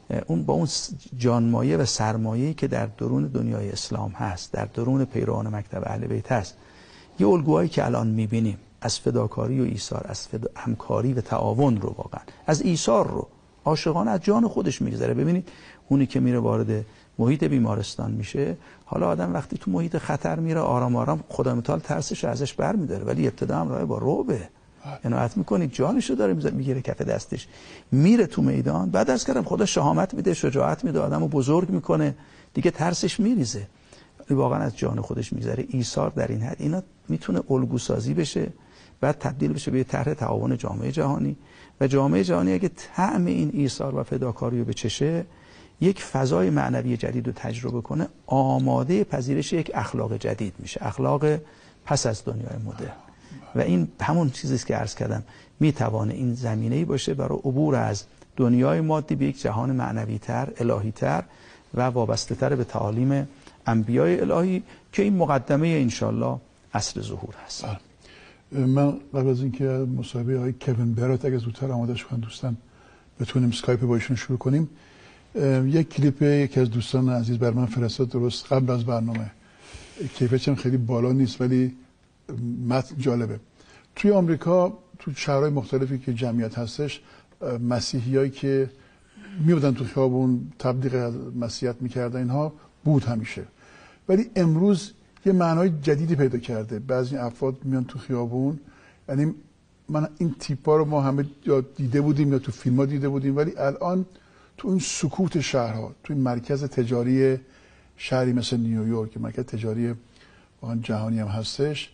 اون با اون جانمایه و سرمایه‌ای که در درون دنیای اسلام هست، در درون پیروان مکتب اهل بیت هست، یه الگوهایی که الان می‌بینیم از فداکاری و ایثار، از فدا... همکاری و تعاون رو، واقعا از ایثار رو عاشقانه از جان خودش می‌گذره. ببینید اونی که میره وارد محیط بیمارستان میشه، حالا آدم وقتی تو محیط خطر میره آرام آرام خدا متعال ترسش ازش برمی‌داره، ولی ابتدا هم راه با رعبه عنایت میکنید، جانشو داره میگیره کف دستش، میره تو میدان. بعد از کردم خدا شهامت میده، شجاعت میده، آدمو بزرگ میکنه، دیگه ترسش میریزه، واقعا از جان خودش میذاره. ایثار در این حد اینا میتونه الگو سازی بشه، بعد تبدیل بشه به طرح تعاون جامعه جهانی، و جامعه جهانی اگه طعم این ایثار و فداکاری رو بچشه، یک فضای معنوی جدید رو تجربه کنه، آماده پذیرش یک اخلاق جدید میشه، اخلاق پس از دنیای مدرن. و این همون چیزی است که عرض کردم، میتوانه این زمینه‌ای باشه برای عبور از دنیای مادی به یک جهان معنوی‌تر، الهی‌تر و وابسته‌تر به تعالیم انبیای الهی که این مقدمه انشالله عصر ظهور هست. من قبل از اینکه مصاحبه های کوین برات اگه زودتر آماده شدن دوستان بتونیم اسکایپ با ایشون شروع کنیم، یک کلیپ یکی از دوستان عزیز بر من فرستاد درست قبل از برنامه، کیفیتش هم خیلی بالا نیست ولی متن جالبه. توی آمریکا تو شهرهای مختلفی که جمعیت هستش، مسیحیایی که میبودن تو خیابون تبلیغ مسیحیت میکردن اینها بود همیشه، ولی امروز یه معنای جدیدی پیدا کرده. بعضی افراد میان تو خیابون، یعنی من این تیپا رو ما همه یا دیده بودیم یا تو فیلم ها دیده بودیم، ولی الان تو این سکوت شهرها، تو این مرکز تجاری شهری مثل نیویورک، مرکز تجاری واقعا جهانی هم هستش،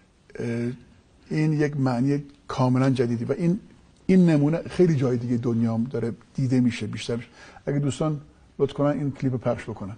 این یک معنی کاملا جدیدی و این این نمونه خیلی جای دیگه دنیا هم داره دیده میشه بیشتر میشه. اگه دوستان لطف کنن این کلیپ رو پخش بکنن.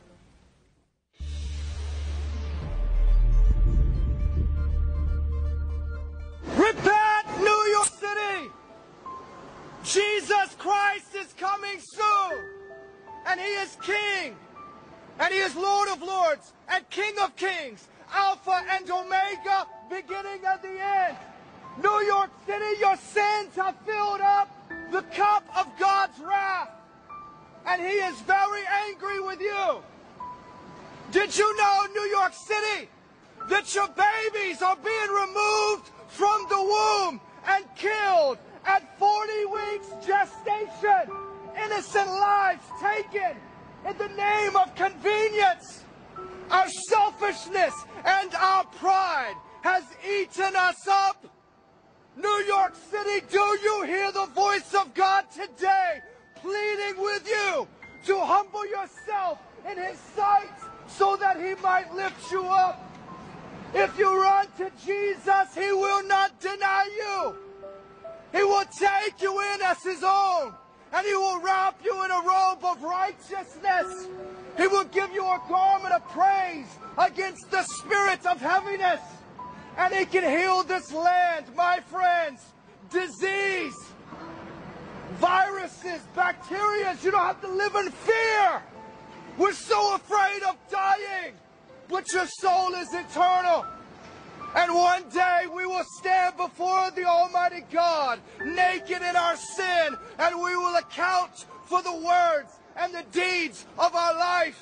Repent, New York City! Jesus Christ is coming soon, and He is King, and He is Lord of Lords, and King of Kings, Alpha and Omega, beginning and the end. New York City, your sins have filled up the cup of God's wrath, and He is very angry with you. Did you know, New York City, that your babies are being removed from the womb and killed at forty weeks gestation? Innocent lives taken in the name of convenience. Our selfishness and our pride has eaten us up. New York City, do you hear the voice of God today pleading with you to humble yourself in His sight so that He might lift you up? If you run to Jesus, He will not deny you. He will take you in as His own, and He will wrap you in a robe of righteousness. He will give you a garment of praise against the spirit of heaviness. And He can heal this land, my friends. Disease, viruses, bacteria. You don't have to live in fear. We're so afraid of dying, but your soul is eternal. And one day we will stand before the Almighty God, naked in our sin, and we will account for the words and the deeds of our life.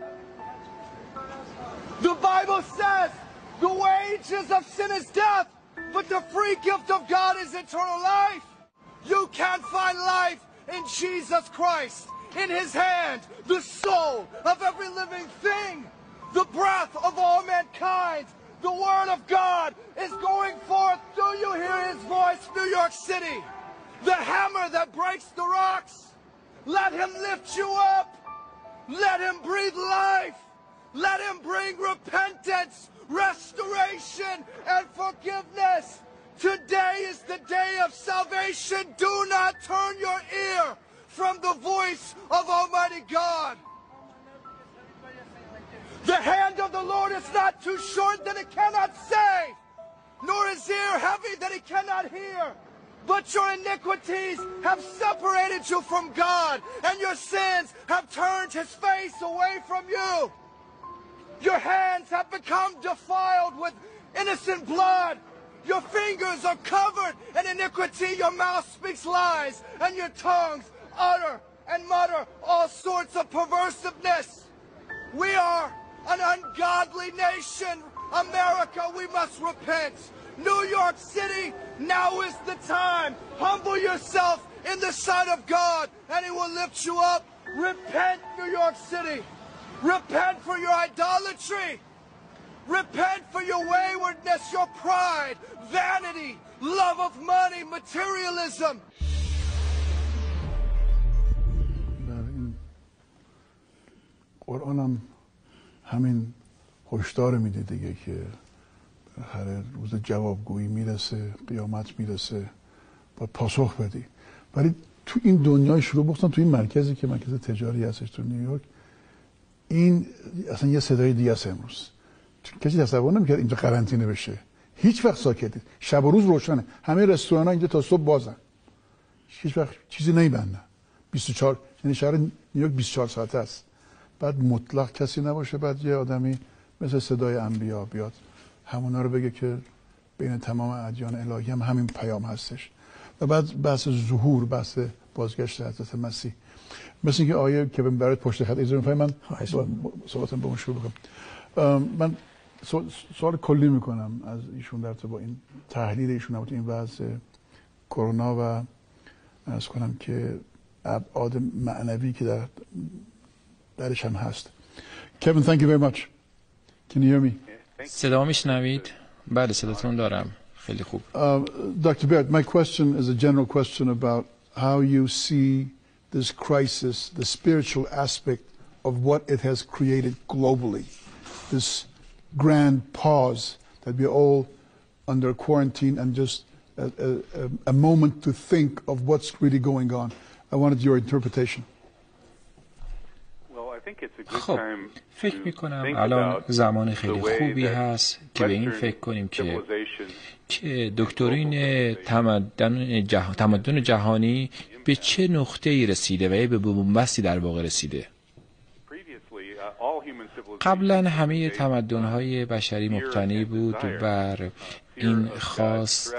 The Bible says the wages of sin is death, but the free gift of God is eternal life. You can find life in Jesus Christ. In His hand, the soul of every living thing, the breath of all mankind. The Word of God is going forth. Do you hear His voice, New York City? The hammer that breaks the rocks. Let Him lift you up. Let Him breathe life. Let Him bring repentance, restoration, and forgiveness. Today is the day of salvation. Do not turn your ear from the voice of Almighty God. The hand of the Lord is not too short that it cannot save, nor his ear heavy that he cannot hear. But your iniquities have separated you from God, and your sins have turned his face away from you. Your hands have become defiled with innocent blood. Your fingers are covered in iniquity. Your mouth speaks lies, and your tongues utter and mutter all sorts of perversiveness. We are an ungodly nation. America, we must repent. New York City, now is the time. Humble yourself in the sight of God, and He will lift you up. Repent, New York City. Repent for your idolatry. Repent for your waywardness, your pride, vanity, love of money, materialism. قرآن هم همین هشدار میده دیگه که بالاخره روز جوابگویی میرسه، قیامت میرسه، باید پاسخ بدی. ولی تو این دنیای شروع بختم تو این مرکزی که مرکز تجاری هستش تو نیویورک، این اصلا یه صدای دیگه است. امروز کسی تصور نمی‌کرد اینجا قرنطینه بشه. هیچ وقت ساکته، شب و روز روشنه، همه رستوران‌ها اینجا تا صبح بازن، هیچ وقت چیزی نمیبندن. بیست و چهار، یعنی شهر نیویورک بیست و چهار ساعته است. بعد مطلق کسی نباشه، بعد یه آدمی مثل صدای انبیا بیاد همونا رو بگه که بین تمام ادیان الهی هم همین پیام هستش. و بعد بحث ظهور، بحث بازگشت حضرت مسیح. مثل اینکه آیه که برات پشت خط اجازه می‌فرمایید من صحبتم با اون شروع بکنم. من سوال کلی میکنم از ایشون در ارتباط با این تحلیل ایشون نبود این وضع کرونا و عرض کنم که ابعاد معنوی که در درش هم هست. Kevin, thank you very much. Can you hear me? صدا میشنوید؟ بله صداتون دارم. خیلی خوب. Uh, Doctor Barrett, my question is a general question about how you see this crisis, the spiritual aspect of what it has created globally. This grand pause that we're all under quarantine and just a, a, a moment to think of what's really going on. I wanted your interpretation. خب فکر میکنم الان زمان خیلی خوبی هست که به این فکر کنیم که که دکترین تمدن جهان تمدن جهانی به چه نقطه‌ای رسیده و به بنبستی در واقع رسیده. قبلا همه تمدن‌های بشری مبتنی بود بر این خواست،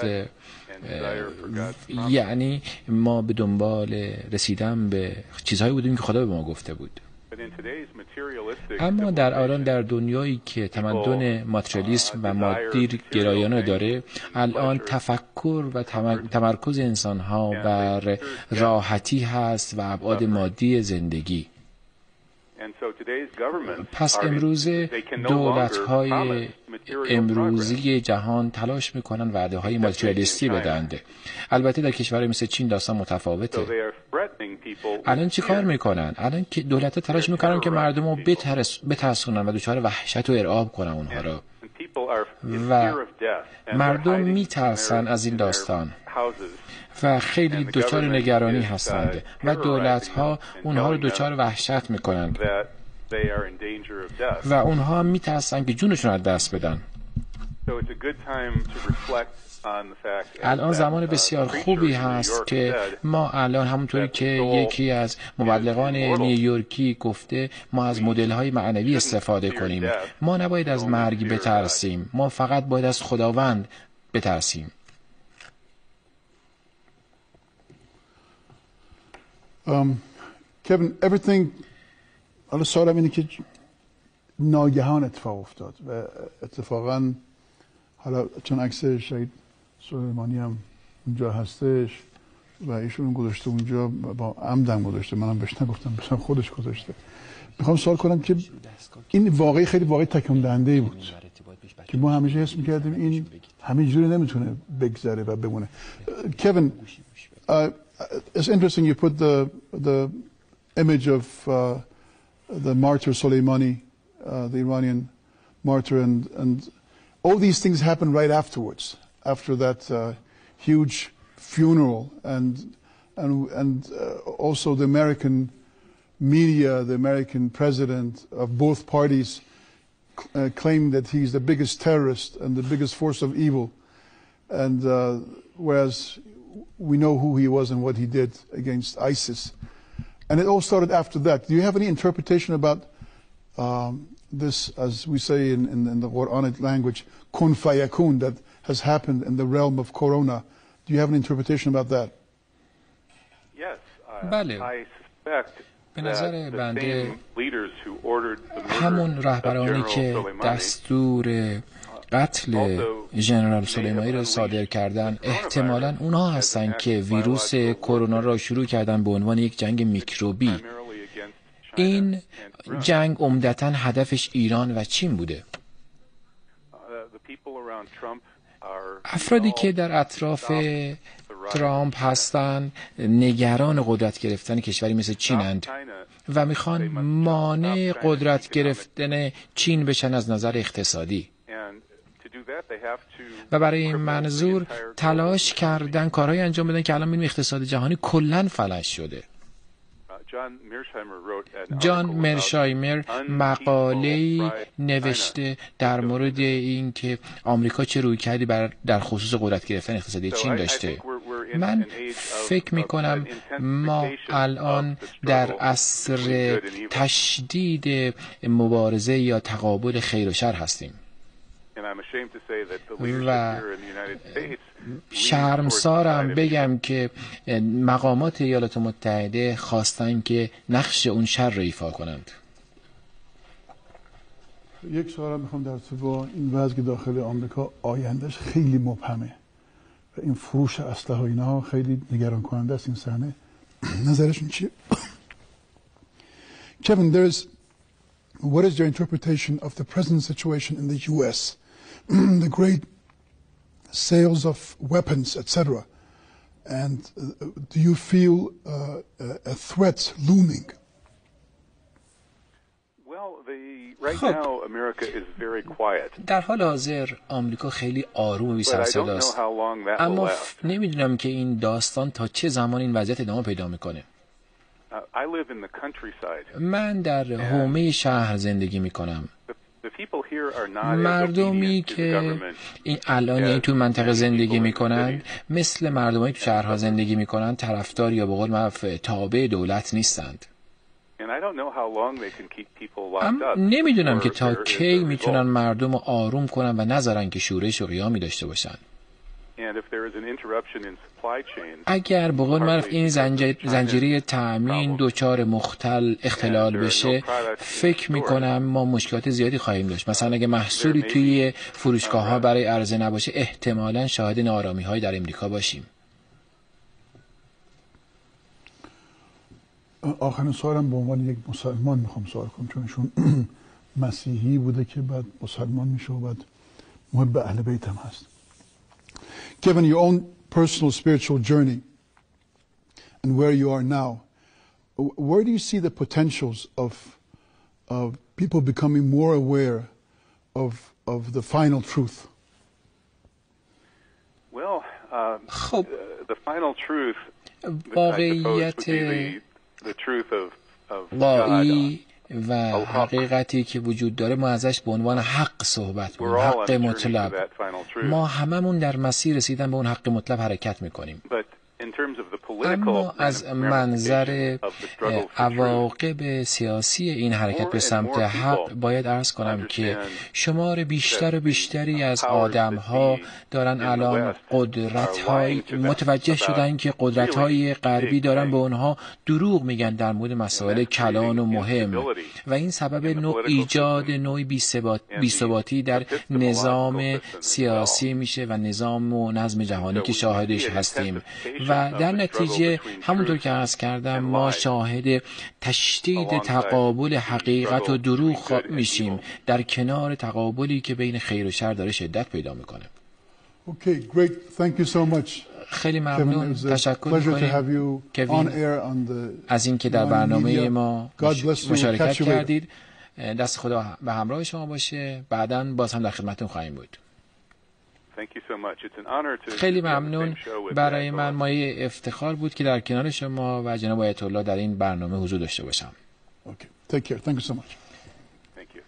یعنی ما به دنبال رسیدن به چیزهایی بودیم که خدا به ما گفته بود. اما در الان در دنیایی که تمدن ماتریالیسم و مادی گرایانه داره، الان تفکر و تمرکز انسان‌ها بر راحتی هست و ابعاد مادی زندگی. پس امروزه دولت‌های امروزی جهان تلاش می‌کنن وعده‌های ماتریالیستی بدهند. البته در کشورهای مثل چین داستان متفاوته. الان چی کار می‌کنن؟ الان که دولت‌ها تلاش می‌کنن که مردم رو بترسونن و دچار وحشت و ارعاب کنن اونها رو. و مردم می‌ترسن از این داستان و خیلی دچار نگرانی هستند و دولت‌ها اونها رو دچار وحشت میکنند و اونها هم میترسن که جونشون از دست بدن. الان زمان بسیار خوبی هست که ما الان همونطوری که یکی از مبلغان نیویورکی گفته، ما از مدل‌های معنوی استفاده کنیم. ما نباید از مرگ بترسیم، ما فقط باید از خداوند بترسیم. Um, Kevin, everything حالا سوالم اینه که ناگهان اتفاق افتاد و اتفاقا حالا چون عکس شهید سلیمانی هم اونجا هستش و ایشون گذاشته اونجا، با عمدم گذاشته، منم بهش نگفتم، مثلا خودش گذاشته. میخوام سوال کنم که این واقعی خیلی واقعی تکان دهنده بود که ما همیشه حس میکردیم این همینجوری نمیتونه بگذره و بمونه. Kevin, uh, it's interesting you put the the image of uh, the martyr Soleimani, uh, the Iranian martyr, and and all these things happened right afterwards, after that uh, huge funeral, and and and uh, also the American media, the American president of both parties uh, claimed that he's the biggest terrorist and the biggest force of evil, and uh, whereas we know who he was and what he did against ISIS. And it all started after that. Do you have any interpretation about um, this, as we say in, in, in the Quranic language, kun fayakun, that has happened in the realm of Corona? Do you have an interpretation about that? بله. به نظر بنده همون رهبرانی که دستور قتل ژنرال سلیمانی را صادر کردن احتمالاً اونها هستن که ویروس کرونا را شروع کردن به عنوان یک جنگ میکروبی. این جنگ عمدتاً هدفش ایران و چین بوده. افرادی که در اطراف ترامپ هستند نگران قدرت گرفتن کشوری مثل چینند و میخوان مانع قدرت گرفتن چین بشن از نظر اقتصادی و برای این منظور تلاش کردن کارهای انجام بدن که الان می‌بینیم اقتصاد جهانی کلاً فلج شده. جان مرشایمر مقاله‌ای نوشته در مورد این که آمریکا چه رویکردی بر در خصوص قدرت گرفتن اقتصادی چین داشته. من فکر می‌کنم ما الان در عصر تشدید مبارزه یا تقابل خیر و شر هستیم و شرمسارم بگم که مقامات ایالات متحده خواستن که نقش اون شر را ایفا کنند. یک سوال میخوام در تو با این وضع داخل آمریکا آیندهش خیلی مبهمه و این فروش اسلحه و اینها خیلی نگران کننده است. این صحنه نظرشون چیه؟ Kevin, there's what is your interpretation of the present situation in the U S? The great sales of weapons, et cetera. And uh, do you feel uh, a threat looming? Well, the right now America is very quiet. در حال حاضر آمریکا خیلی آروم و بی سر و صداست. اما نمیدونم که این داستان تا چه زمان این وضعیت ادامه پیدا میکنه. Uh, I live in the countryside. من در حومه شهر زندگی میکنم. مردمی که این الان این تو منطقه زندگی میکنند مثل مردمی که تو شهرها زندگی میکنند طرفدار یا به قول معروف تابع دولت نیستند. اما نمیدونم که تا کی میتونن مردم رو آروم کنن و نذارن که شورش و قیامی داشته باشن. اگر به قول معروف این زنجیره تأمین دچار مختل اختلال بشه فکر میکنم ما مشکلات زیادی خواهیم داشت. مثلا اگه محصولی توی فروشگاه ها برای عرضه نباشه احتمالاً شاهد ناآرامی های در امریکا باشیم. آخرین سوالم به عنوان یک مسلمان میخوام سوال کنم، چون ایشون مسیحی بوده که بعد مسلمان میشه و بعد محب اهل بیت هم هست. Given your own personal spiritual journey and where you are now, where do you see the potentials of of people becoming more aware of of the final truth? Well, uh, خب uh, the final truth, واقعیت the truth of of واقعی و حقیقتی که وجود داره ما ازش به عنوان حق صحبت می‌کنیم، حق مطلق. ما هممون در مسیر رسیدن به اون حق مطلق حرکت می‌کنیم. اما از منظر عواقب سیاسی این حرکت به سمت حق باید عرض کنم که شمار بیشتر و بیشتری از آدم‌ها دارن الان قدرت‌های متوجه شدن که قدرت‌های غربی دارن به اونها دروغ میگن در مورد مسائل کلان و مهم و این سبب نوع ایجاد نوعی بی‌ثباتی در نظام سیاسی میشه و نظام و نظم جهانی که شاهدش هستیم و در نتیجه همونطور که عرض کردم ما شاهد تشدید تقابل حقیقت و دروغ میشیم در کنار تقابلی که بین خیر و شر داره شدت پیدا میکنه. Okay, great. Thank you so much. خیلی ممنون. تشکر میکنیم کوین از اینکه در برنامه ما مشارکت کردید. دست خدا به همراه شما باشه. بعداً باز هم در خدمتتون خواهیم بود. خیلی ممنون. برای من مایه افتخار بود که در کنار شما و جناب آیت الله در این برنامه حضور داشته باشم. Okay. Take care. Thank you so much. Thank you.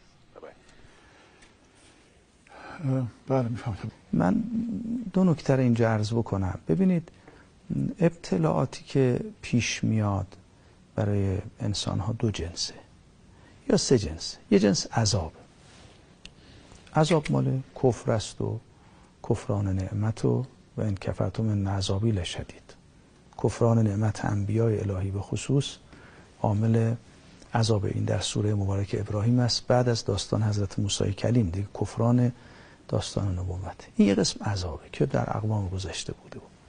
بله میفهمم. من دو نکته را اینجا عرض بکنم. ببینید ابتلاعاتی که پیش میاد برای انسان ها دو جنسه یا سه جنسه. یه جنس عذاب. عذاب مال کفر است و کفران نعمت و و ان کفرتم من عذابی لشدید. کفران نعمت انبیاء الهی به خصوص عامل عذاب این در سوره مبارک ابراهیم است. بعد از داستان حضرت موسی کلیم دیگه کفران داستان نبوت. این یه قسم عذابه که در اقوام گذشته بوده بود.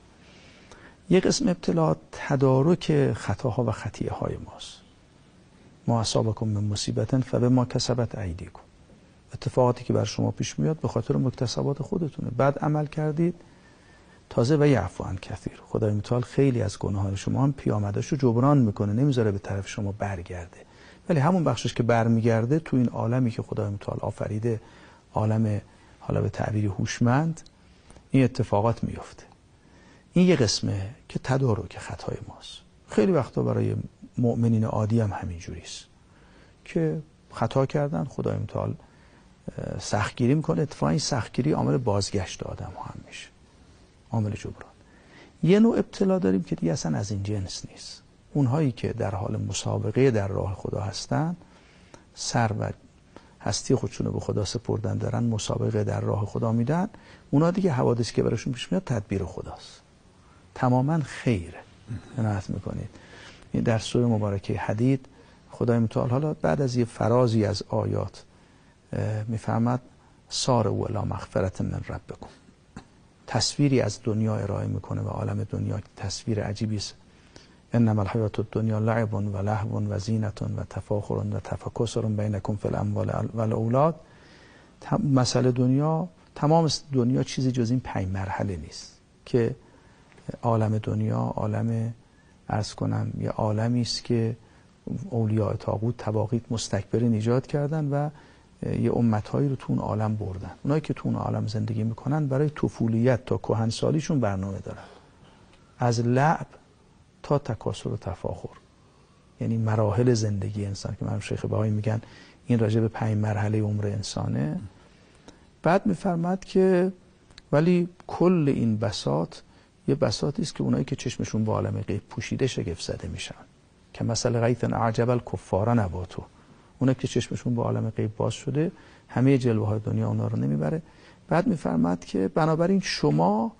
یه قسم ابتلا تدارک خطاها و خطیه های ماست. ما اصابکم من مصیبت فبما کسبت ایدیکم. اتفاقاتی که بر شما پیش میاد به خاطر مکتسبات خودتونه. بعد عمل کردید تازه و یعفو عن کثیر. خدای متعال خیلی از گناهان شما هم پیامدش رو جبران میکنه، نمیذاره به طرف شما برگرده. ولی همون بخشش که برمیگرده تو این عالمی که خدای متعال آفریده، عالم حالا به تعبیر هوشمند، این اتفاقات میفته. این یه قسمه که تدارک خطای ماست. خیلی وقتا برای مؤمنین عادی هم همین جوریست که خطا کردن، خدای متعال سختگیری میکنه. اتفاقا این سختگیری عامل بازگشت آدم ها هم میشه، عامل جبران. یه نوع ابتلا داریم که دیگه اصلا از این جنس نیست. اونهایی که در حال مسابقه در راه خدا هستن، سر و هستی خودشون رو به خدا سپردن، دارن مسابقه در راه خدا میدن، اونا دیگه حوادثی که براشون پیش میاد تدبیر خداست، تماما خیره. عنایت میکنید این در سوره مبارکه حدید خدای متعال حالا بعد از یه فرازی از آیات میفهمد سارعوا الی مغفرة من ربکم. تصویری از دنیا ارائه میکنه و عالم دنیا تصویر عجیبی است. انما الحیاة الدنیا لعب و لهو و زینة و تفاخر و تفاکثر بینکم فی الاموال و الاولاد. مسئله دنیا، تمام دنیا چیزی جز این پنج مرحله نیست که عالم دنیا عالم عرض کنم یه عالمی است که اولیاء طاغوت تواغیت مستکبرین ایجاد کردن و یه امتهایی رو تو اون عالم بردن. اونایی که تو اون عالم زندگی میکنن برای طفولیت تا کهنسالیشون برنامه دارن، از لعب تا تکاسل و تفاخر، یعنی مراحل زندگی انسان که من شیخ بهایی میگن این راجع به پنج مرحله عمر انسانه. بعد میفرماد که ولی کل این بساط یه بساطی است که اونایی که چشمشون به عالم غیب پوشیده شگفت زده میشن، که مثلا غیث اعجب الکفار نباتو. اونایی که چشمشون به عالم غیب باز شده همه جلوه های دنیا اونا رو نمیبره. بعد میفرماد که بنابراین شما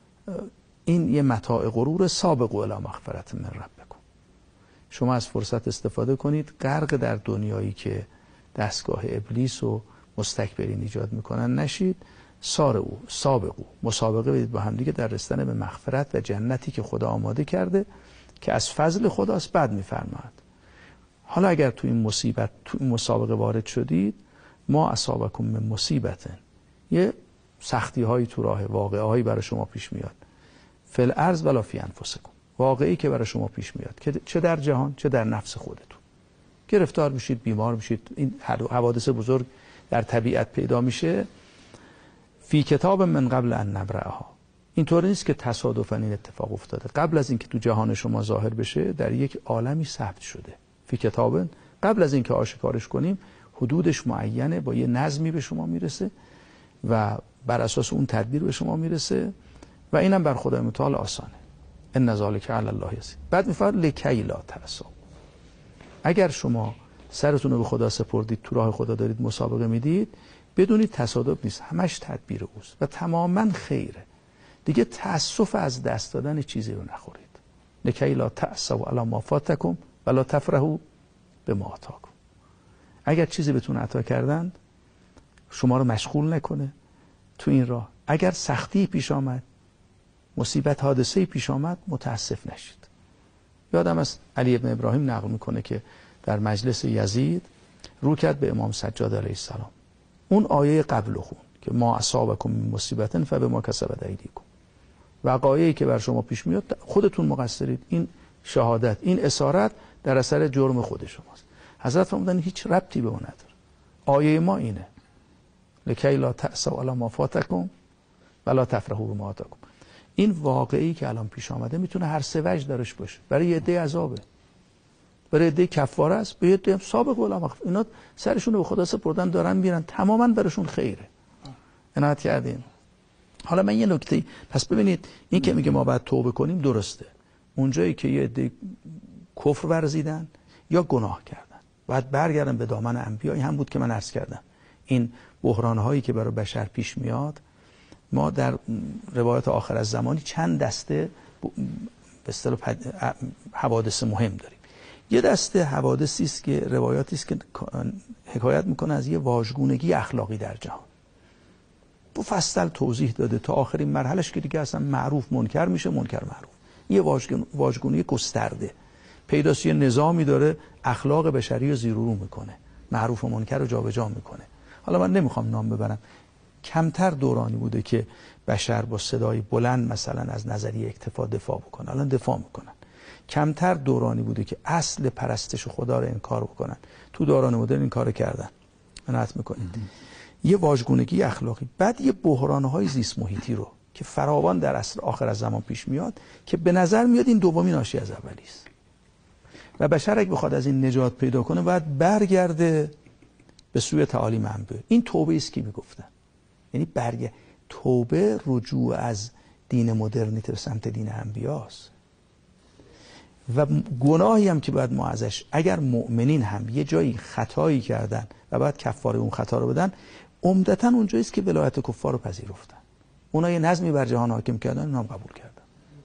این یه متاع غرور، سابقوا الی مغفرة من ربکم. شما از فرصت استفاده کنید، غرق در دنیایی که دستگاه ابلیس و مستکبرین ایجاد میکنن نشید. سارعوا، سابقوا، مسابقه بدید با هم دیگه در رسیدن به مغفرت و جنتی که خدا آماده کرده که از فضل خداست. بعد میفرماد حالا اگر تو این مصیبت، تو این مسابقه وارد شدید، ما اصابکم من مصیبت، یه سختی هایی تو راه، واقعه هایی برای شما پیش میاد، فی الارض ولا فی انفسکم، واقعی که برای شما پیش میاد که چه در جهان چه در نفس خودتون، گرفتار میشید، بیمار میشید، این حوادث بزرگ در طبیعت پیدا میشه. فی کتاب من قبل ان نبرأها. اینطور نیست که تصادفاً این اتفاق افتاده، قبل از اینکه تو جهان شما ظاهر بشه در یک عالمی ثبت شده. فی کتاب، قبل از اینکه آشکارش کنیم حدودش معینه، با یه نظمی به شما میرسه و بر اساس اون تدبیر به شما میرسه و اینم بر خدای متعال آسانه. ان ذلک علی الله یسیر. بعد میفرماد لکی لا تأسوا. اگر شما سرتون رو به خدا سپردید، تو راه خدا دارید مسابقه میدید، بدونید تصادف نیست، همش تدبیر اوست و تماما خیره. دیگه تأسف از دست دادن چیزی رو نخورید. لکی لا تأسوا علی ما فاتکم ولا تفرحوا بما آتاکم. اگر چیزی بهتون عطا کردند شما رو مشغول نکنه تو این راه. اگر سختی پیش آمد، مصیبت، حادثه پیش آمد، متاسف نشید. یادم از علی ابن ابراهیم نقل میکنه که در مجلس یزید رو کرد به امام سجاد علیه السلام، اون آیه قبل خون که ما اصابکم من مصیبت فبما کسبت ایدیکم، وقایعی که بر شما پیش میاد خودتون مقصرید، این شهادت، این اسارت در اثر جرم خود شماست. حضرت فرمودن هیچ ربطی به اون نداره. آیه ما اینه لکی لا تأسوا علی ما فاتکم ولا تفرحوا بما آتاکم. این واقعی که الان پیش آمده میتونه هر سه وجه درش باشه. برای یه عده عذابه، برای عده کفاره است، به یه عده سابق ولا مغفرت. اینا سرشون رو به خدا سپردن دارن میرن، تماما براشون خیره. عنایت کردین. حالا من یه نکته، پس ببینید این که میگه ما باید توبه کنیم درسته. اونجایی که یه عده کفر ورزیدن یا گناه کردن باید برگردن به دامن انبیا. این هم بود که من عرض کردم این بحران هایی که برای بشر پیش میاد، ما در روایت آخر از زمانی چند دسته به اصطلاح حوادث مهم داریم. یه دسته حوادثی است که روایاتی است که حکایت میکنه از یه واژگونگی اخلاقی در جهان. مفصل توضیح داده تا آخرین مرحلهش که دیگه اصلا معروف منکر میشه، منکر معروف. یه واژگونی گسترده پیداست، یه نظامی داره اخلاق بشری رو زیر و رو میکنه، معروف و منکر رو جابجا میکنه. حالا من نمیخوام نام ببرم، کمتر دورانی بوده که بشر با صدای بلند مثلا از نظریه اکتفا دفاع بکنه، الان دفاع میکنن. کمتر دورانی بوده که اصل پرستش خدا رو انکار بکنن، تو دوران مدرن این کارو کردن. عنایت میکنید. یه واژگونگی اخلاقی، بعد یه بحران‌های زیست محیطی رو که فراوان در عصر آخر از زمان پیش میاد که به نظر میاد این دومی ناشی از اولی است و بشر اگه بخواد از این نجات پیدا کنه باید برگرده به سوی تعالی منبع. این توبه است که میگفتن، یعنی برگرد توبه، رجوع از دین مدرنیته به سمت دین انبیاست و گناهی هم که باید ما ازش، اگر مؤمنین هم یه جایی خطایی کردن و باید کفاره اون خطا رو بدن، عمدتاً اونجایی است که ولایت کفار رو پذیرفتن. اونا یه نظمی بر جهان حاکم کردن، اونا هم قبول کردن.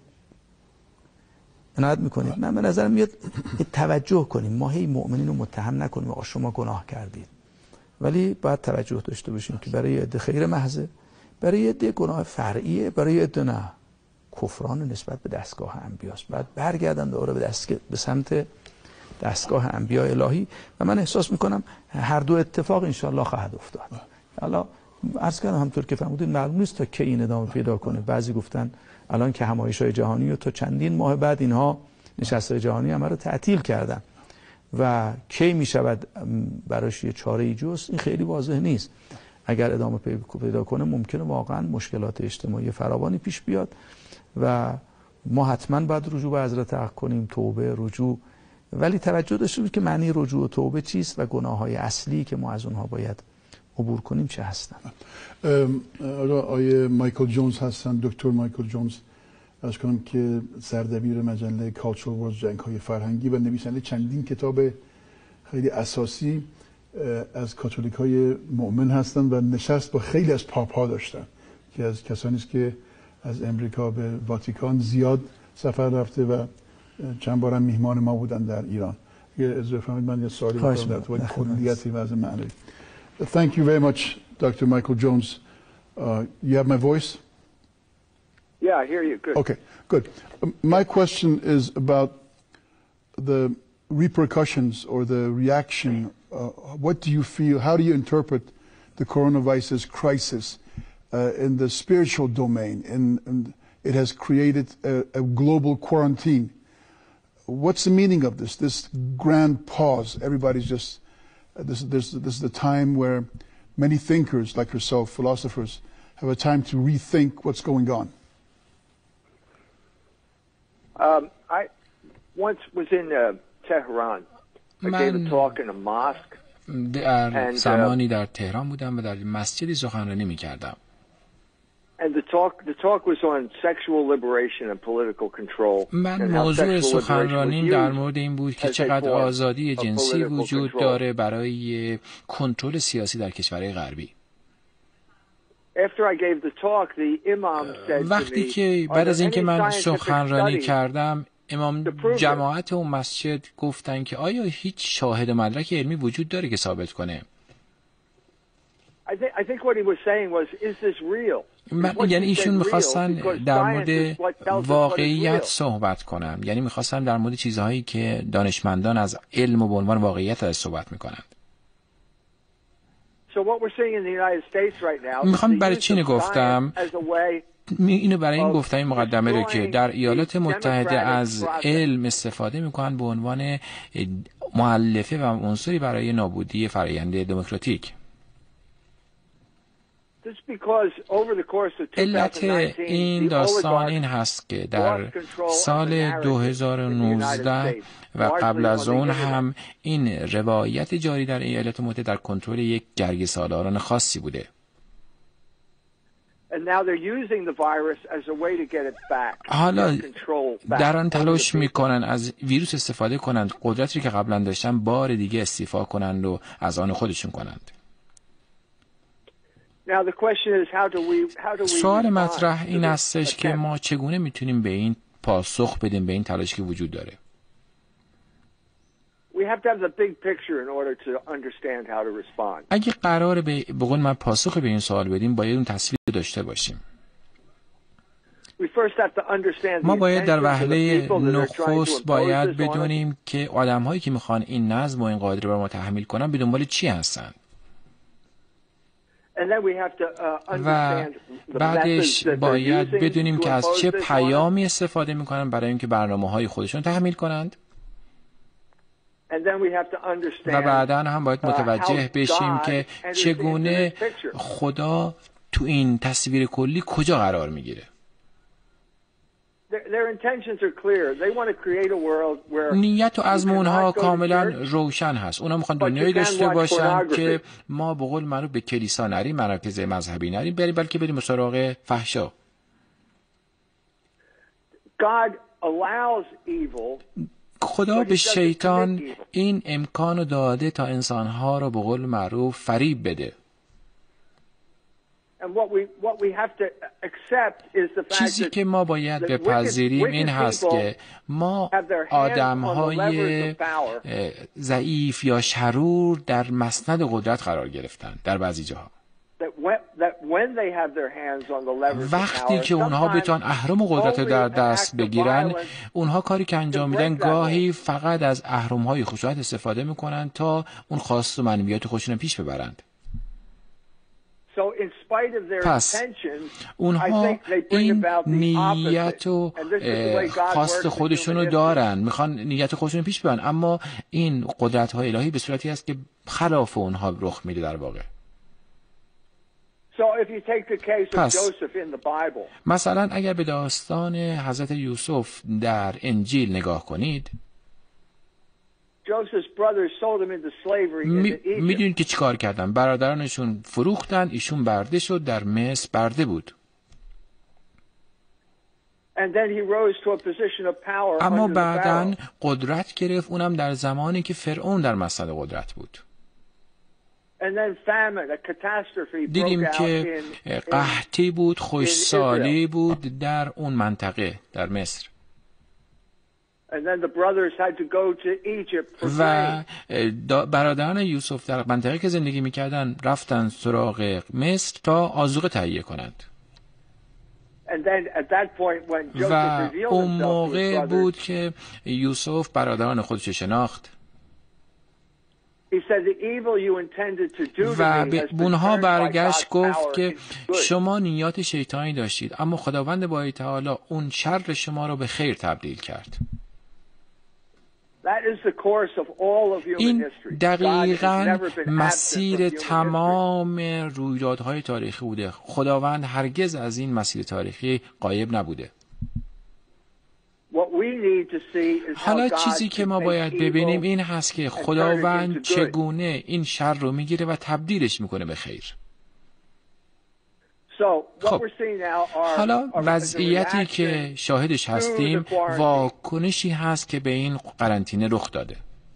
عنایت میکنید. من به نظرم میاد توجه کنیم، ما هی مؤمنین رو متهم نکنیم آقا شما گناه کردید، ولی باید توجه داشته باشیم که برای عده خیر محضه، برای عده گناه فرعیه، برای عده نه، کفران نسبت به دستگاه انبیاست. بعد برگردن دوباره به دست به سمت دستگاه انبیاء الهی و من احساس میکنم هر دو اتفاق انشالله خواهد افتاد. حالا عرض کردم همطور که فرمودید معلوم نیست تا کی این ادامه پیدا کنه. بعضی گفتن الان که همایش‌های جهانی و تا چندین ماه بعد اینها نشست‌های جهانی هم رو تعطیل کردن و کی میشود براش یه چاره‌ای جست، این خیلی واضح نیست. اگر ادامه پیدا کنه ممکنه واقعا مشکلات اجتماعی فراوانی پیش بیاد و ما حتما باید رجوع به حضرت حق کنیم، توبه، رجوع، ولی توجه داشته باشید که معنی رجوع و توبه چیست و گناه‌های اصلی که ما از اونها باید عبور کنیم چه هستن. آقای مایکل جونز هستن، دکتر مایکل جونز، از کنم که سردبیر مجله کالچرال ورلد، جنگ‌های فرهنگی و نویسنده چندین کتاب خیلی اساسی از کاتولیک‌های مؤمن هستند و نشست با خیلی از پاپ‌ها داشتن که از کسانی است که از امریکا به واتیکان زیاد سفر رفته و چند بارم میهمان ما بودن در ایران. اگر اجازه فرمایید من یه سوالی بکنم در مورد کلیت وضع معنوی. Thank you very much, Doctor Michael Jones. Uh, you have my voice? Yeah, I hear you. Good. Okay, good. Um, my question is about the repercussions or the reaction. Uh, what do you feel? How do you interpret the coronavirus crisis uh, in the spiritual domain? And, and it has created a, a global quarantine. What's the meaning of this? This grand pause. Everybody's just. This, this, this is the time where many thinkers like yourself, philosophers, have a time to rethink what's going on. Um, I once was in uh, Tehran. I gave a talk in a mosque. در زمانی در تهران بودم و در مسجدی سخنرانی می‌کردم. And the talk, the talk was on sexual liberation and political control. من موضوع سخنرانیم در مورد این بود که چقدر آزادی جنسی وجود داره برای کنترل سیاسی در کشورهای غربی. وقتی که بعد از اینکه من سخنرانی کردم، امام جماعت اون مسجد گفتن که آیا هیچ شاهد مدرک علمی وجود داره که ثابت کنه؟ I think what he was saying was, is this real? من یعنی ایشون میخواستن در مورد واقعیت صحبت کنن، یعنی میخواستن در مورد چیزهایی که دانشمندان از علم و به عنوان واقعیت ازش صحبت میکنن. میخوام برای چی نگفتم؟ اینو برای این گفتم، این مقدمه رو که در ایالات متحده از علم استفاده میکنن به عنوان مؤلفه و عنصری برای نابودی فرآیند دموکراتیک. علت این داستان این هست که در سال دو هزار و نوزده و قبل از اون هم این روایت جاری در ایالات متحده در کنترل یک جرگه سالاران خاصی بوده. حالا در آن تلاش میکنن از ویروس استفاده کنند، قدرتی که قبلا داشتن بار دیگه استیفا کنند و از آن خودشون کنند. سوال مطرح این هستش که ما چگونه میتونیم به این پاسخ بدیم، به این تلاشی که وجود داره. have to have the big picture in order to understand how to respond. اگه قراره به بقول من پاسخ به این سوال بدیم باید اون تصویر داشته باشیم. ما باید در وهله نخست باید بدونیم که آدم‌هایی که میخوان این نظم و این قاعده رو بر ما تحمیل کنن به دنبال چی هستن. و بعدش باید بدونیم که از چه پیامی استفاده میکنن برای اینکه برنامه‌های خودشون تحمیل کنند. و بعداً هم باید متوجه بشیم که چگونه خدا تو این تصویر کلی کجا قرار میگیره. نیت و عزم اونها کاملا روشن هست. اونا میخوان دنیایی داشته باشن که ما به قول معروف به کلیسا نریم، مراکز مذهبی نریم بریم، بلکه بریم سراغ فحشا. خدا به شیطان این امکانو داده تا انسانها رو به قول معروف فریب بده. چیزی که ما باید بپذیریم این هست که ما آدم‌های ضعیف یا شرور در مسند قدرت قرار گرفتن در بعضی جاها. وقتی که اونها بتوان اهرم قدرت در دست بگیرن، اونها کاری که انجام میدن گاهی فقط از اهرم‌های خشونت استفاده میکنن تا اون خواست و منویات خودشون پیش ببرند. پس اونها این نیت و خواست خودشونو دارن، میخوان نیت خودشونو پیش ببرن، اما این قدرت‌های الهی به صورتی است که خلاف اونها رخ میده در واقع. پس مثلا اگر به داستان حضرت یوسف در انجیل نگاه کنید، میدونید که چیکار کردن؟ برادرانشون فروختن، ایشون برده شد، در مصر برده بود. اما بعداً قدرت گرفت، اونم در زمانی که فرعون در مسند قدرت بود. دیدیم که قحطی بود، خشکسالی بود در اون منطقه در مصر. و برادران یوسف در منطقه که زندگی میکردن رفتن سراغ مصر تا آذوقه تهیه کنند. و اون موقع بود که یوسف برادران خودش شناخت و به اونها برگشت گفت که شما نیات شیطانی داشتید، اما خداوند باری تعالی اون شر شما رو به خیر تبدیل کرد. این دقیقاً مسیر تمام رویدادهای تاریخی بوده. خداوند هرگز از این مسیر تاریخی غایب نبوده. حالا چیزی که ما باید ببینیم این هست که خداوند چگونه این شر رو میگیره و تبدیلش میکنه به خیر. خب حالا وضعیتی که شاهدش هستیم واکنشی هست که به این قرنطینه رخ داده.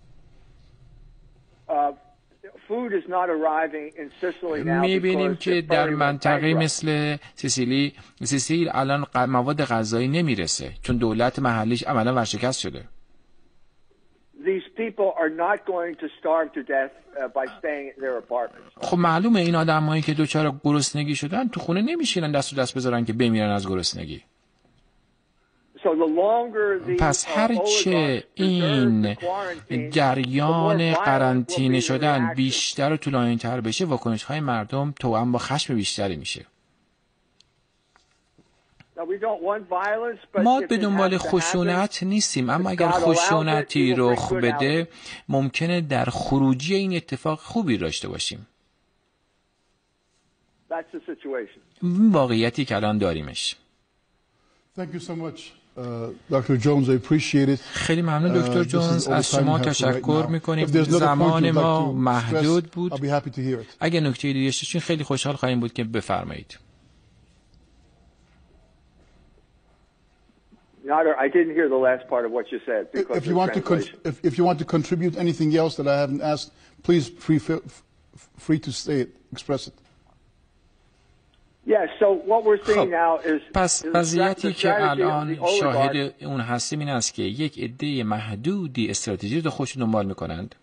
میبینیم که در منطقه مثل سیسیلی سیسیل الان مواد غذایی نمیرسه چون دولت محلیش عملا ورشکست شده. خب معلومه این آدمایی که دوچار گرسنگی شدن تو خونه نمیشینن دست و دست بذارن که بمیرن از گرسنگی. پس هرچه این جریان قرنطینه شدن بیشتر و طولانی‌تر بشه، واکنش‌های مردم توأم با خشم بیشتری میشه. ما به دنبال خشونت نیستیم، اما اگر خشونتی رخ بده ممکنه در خروجی این اتفاق خوبی داشته باشیم. این واقعیتی که الان داریمش. Thank you so much. Uh, دکتر جونز I appreciate it. خیلی ممنون دکتر جونز، از شما تشکر میکنیم. زمان ما محدود بود. اگه نکته دیگه داشتین خیلی خوشحال خواهیم بود که بفرمایید. I didn't hear the last part of what you said. If you want to con- if, if you want to contribute anything else that I haven't asked, please free free to say it, express it. پس وضعیتی که الان شاهد اون هستیم این است که یک عده محدودی استراتژی رو خودشون دنبال میکنند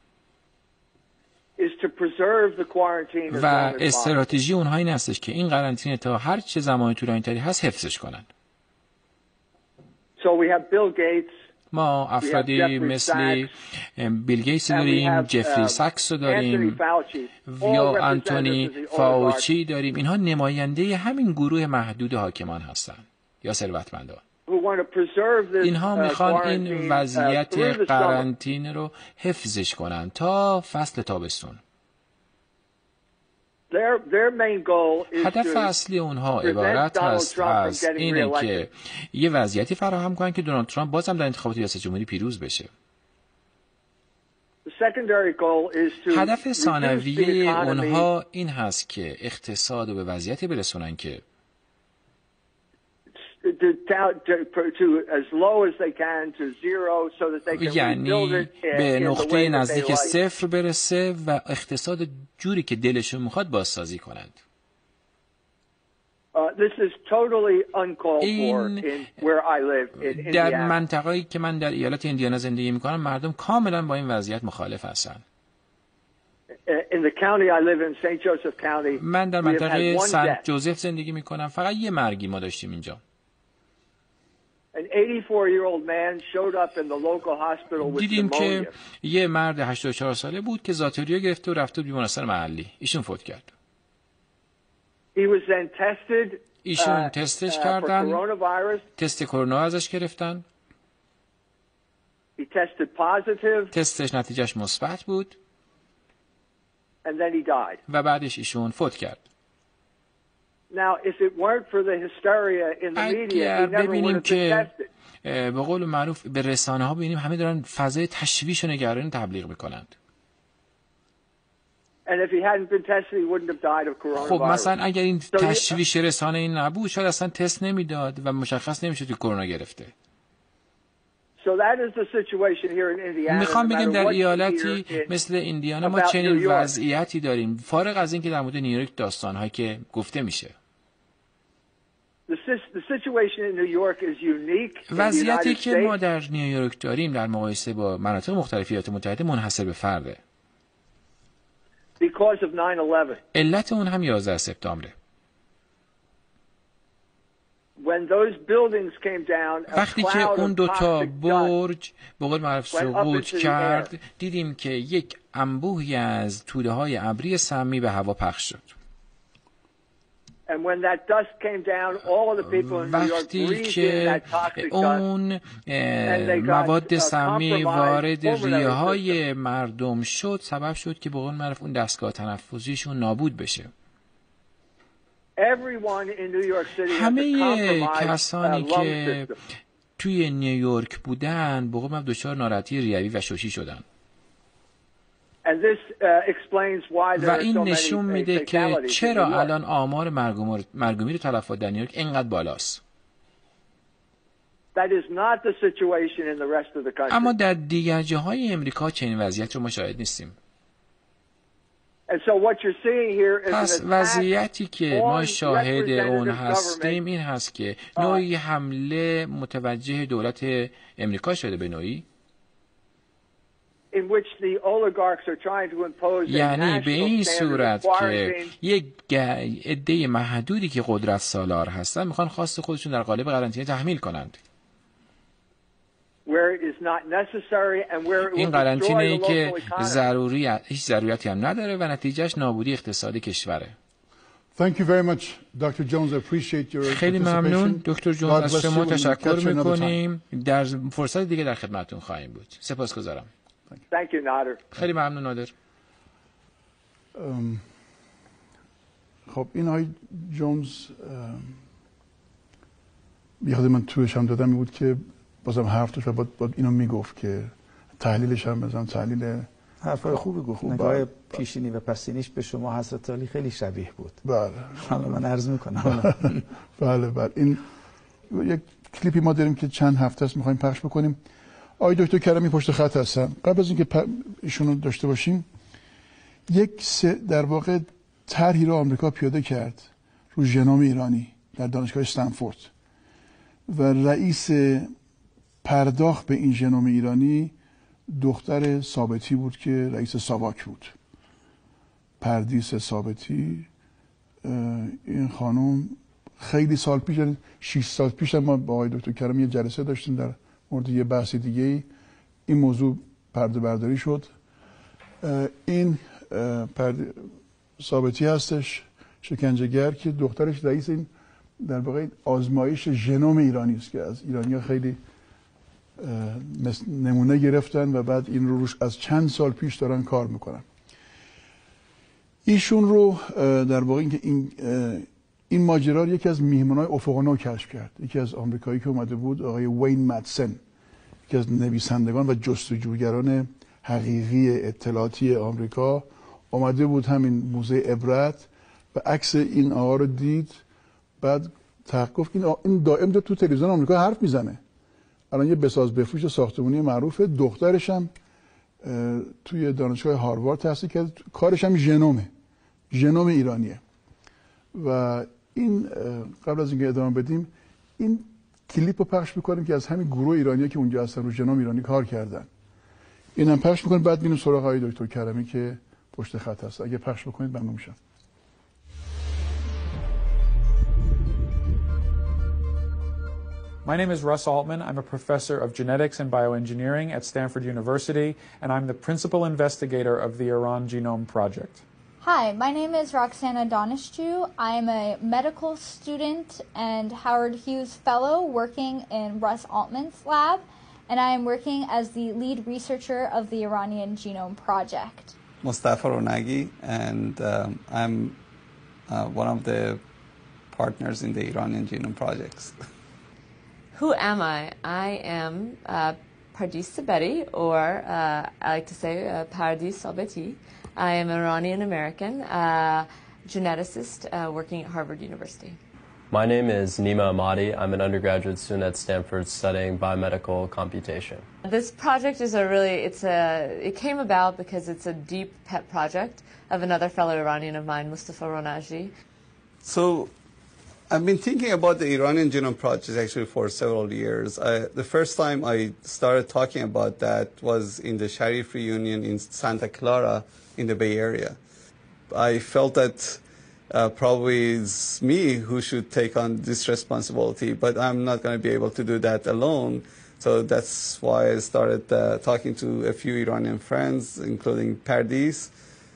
و استراتژی اونها این هستش که این قرنطینه تا هر چه زمانی طولانی تری هست حفظش کنند. ما افرادی مثل بیل گیتس داریم، جفری ساکس رو داریم یا انتونی فاوچی داریم. اینها نماینده همین گروه محدود حاکمان هستند یا ثروتمندان. اینها میخوان این وضعیت قرنطینه رو حفظش کنند تا فصل تابستون. هدف اصلی اونها عبارت هست از اینه که یه وضعیتی فراهم کنن که دونالد ترامپ بازم در انتخابات ریاست جمهوری پیروز بشه. هدف ثانوی اونها این هست که اقتصاد رو به وضعیتی برسونن که یعنی به نقطه نزدیک صفر برسه و اقتصاد جوری که دلشون میخواد بازسازی کنند. این در منطقه‌ای که من در ایالت ایندیانا زندگی میکنم مردم کاملا با این وضعیت مخالف هستن. من در منطقه سنت جوزف زندگی میکنم. فقط یه مرگی ما داشتیم اینجا. دیدیم که یه مرد هشتاد و چهار ساله بود که زاتوریو گرفته و رفته بیمارستان محلی. ایشون فوت کرد. ایشون تستش کردن، تست کرونا ازش گرفتن، تستش نتیجهش مثبت بود و بعدش ایشون فوت کرد. اگر ببینیم که به قول معروف به رسانه ها ببینیم همه دارن فضای تشویش و نگرانی تبلیغ میکنند. خب مثلا اگر این تشویش رسانه این نبود شاید اصلا تست نمیداد و مشخص نمیشد که کرونا گرفته. میخوام بگم در ایالتی مثل ایندیانا ما چنین وضعیتی داریم، فارغ از این که در مورد نیویورک داستان‌هایی که گفته میشه. وضعیتی که ما در نیویورک داریم در مقایسه با مناطق مختلف ایالات متحده منحصر به فرده. علت اون هم یازده سپتامبره. وقتی که اون دوتا برج به قول معروف سقوط کرد دیدیم که یک انبوهی از توده های ابری سمی به هوا پخش شد. وقتی که اون مواد سمی وارد ریه های مردم شد سبب شد که به قول معروف اون دستگاه تنفسیشون نابود بشه. همه کسانی که توی نیویورک بودن به قول معروف دچار ناراحتی ریوی و شوشی شدن. و این نشون میده که چرا الان آمار مرگومیر و تلفات در نیویورک اینقدر بالاست. اما در دیگر جاهای امریکا چنین وضعیت رو ما شاهد نیستیم. پس وضعیتی که ما شاهد اون هستیم این هست که نوعی حمله متوجه دولت امریکا شده به نوعی، یعنی به این صورت که یک عده محدودی که قدرت سالار هستن میخوان خواست خودشون در قالب قرنطینه تحمیل کنند. این قرنطینه‌ای که ضروری هیچ ضرورتی هم نداره و نتیجهش نابودی اقتصادی کشوره. Thank you very much, Doctor Jones. I appreciate your خیلی ممنون دکتر جونز، از شما تشکر میکنیم. در فرصت دیگه در خدمتتون خواهیم بود. سپاسگزارم. Thank you, Nader. خیلی ممنون نادر. خب این آقای جونز یاد من توش هم دادم بود که بازم حرف داشت و باید, باید اینو میگفت که تحلیلش هم بزن تحلیل حرفای خوبی گفت. نگاه پیشینی و پسینیش به شما حضرت علی خیلی شبیه بود. بله. حالا من عرض میکنم. بله بله. این یک کلیپی ما داریم که چند هفته است میخوایم پخش بکنیم. آقای دکتر کرمی پشت خط هستن. قبل از اینکه ایشونو داشته باشیم یک در واقع طرحی رو آمریکا پیاده کرد رو ژنوم ایرانی در دانشگاه استنفورد و رئیس پرداخت به این ژنوم ایرانی دختر ثابتی بود که رئیس ساواک بود، پردیس ثابتی. این خانم خیلی سال پیش، شش سال پیش ما با آقای دکتر کرم یه جلسه داشتیم در مورد یه بحث دیگه این موضوع پرده برداری شد. این پرده ثابتی هستش، شکنجهگر، که دخترش رئیس این در واقع آزمایش ژنوم ایرانی است که از ایرانی‌ها خیلی نمونه گرفتن و بعد این رو روش از چند سال پیش دارن کار میکنن. ایشون رو در واقع این این این ماجرا یکی از میهمانای افق نو کشف کرد. یکی از آمریکایی که اومده بود، آقای وین مدسن، یکی از نویسندگان و جستجوگران حقیقی اطلاعاتی آمریکا، اومده بود همین موزه عبرت و عکس این آقا رو دید. بعد تحقیق گفت این این دائم دو تو تلویزیون آمریکا حرف میزنه. الان یه بساز بفروش ساختمانی معروفه، دخترش هم توی دانشگاه هاروارد تحصیل کرد، کارش هم ژنومه، ژنوم ایرانیه. و این قبل از اینکه ادامه بدیم این کلیپ رو پخش میکنیم که از همین گروه ایرانیه که اونجا هستن رو ژنوم ایرانی کار کردن. این هم پخش میکنیم، بعد میریم سراغ آقای دکتر کرمی که پشت خط هست. اگه پخش بکنید ممنون میشم. My name is Russ Altman. I'm a professor of genetics and bioengineering at Stanford University, and I'm the principal investigator of the Iran Genome Project. Hi, my name is Roxana Donishju. I'm a medical student and Howard Hughes Fellow working in Russ Altman's lab, and I am working as the lead researcher of the Iranian Genome Project. Mustafa Ronagi, and um, I'm uh, one of the partners in the Iranian Genome Projects. Who am I? I am uh, Pardis Sabeti, or uh, I like to say uh, Pardis Sabeti. I am an Iranian American uh, geneticist uh, working at Harvard University. My name is Nima Ahmadi. I'm an undergraduate student at Stanford studying biomedical computation. This project is a really, it's a, it came about because it's a deep pet project of another fellow Iranian of mine, Mustafa Ronaji. So I've been thinking about the Iranian Genome Project actually for several years. I, the first time I started talking about that was in the Sharif reunion in Santa Clara in the Bay Area. I felt that uh, probably it's me who should take on this responsibility, but I'm not going to be able to do that alone. So that's why I started uh, talking to a few Iranian friends, including Pardis,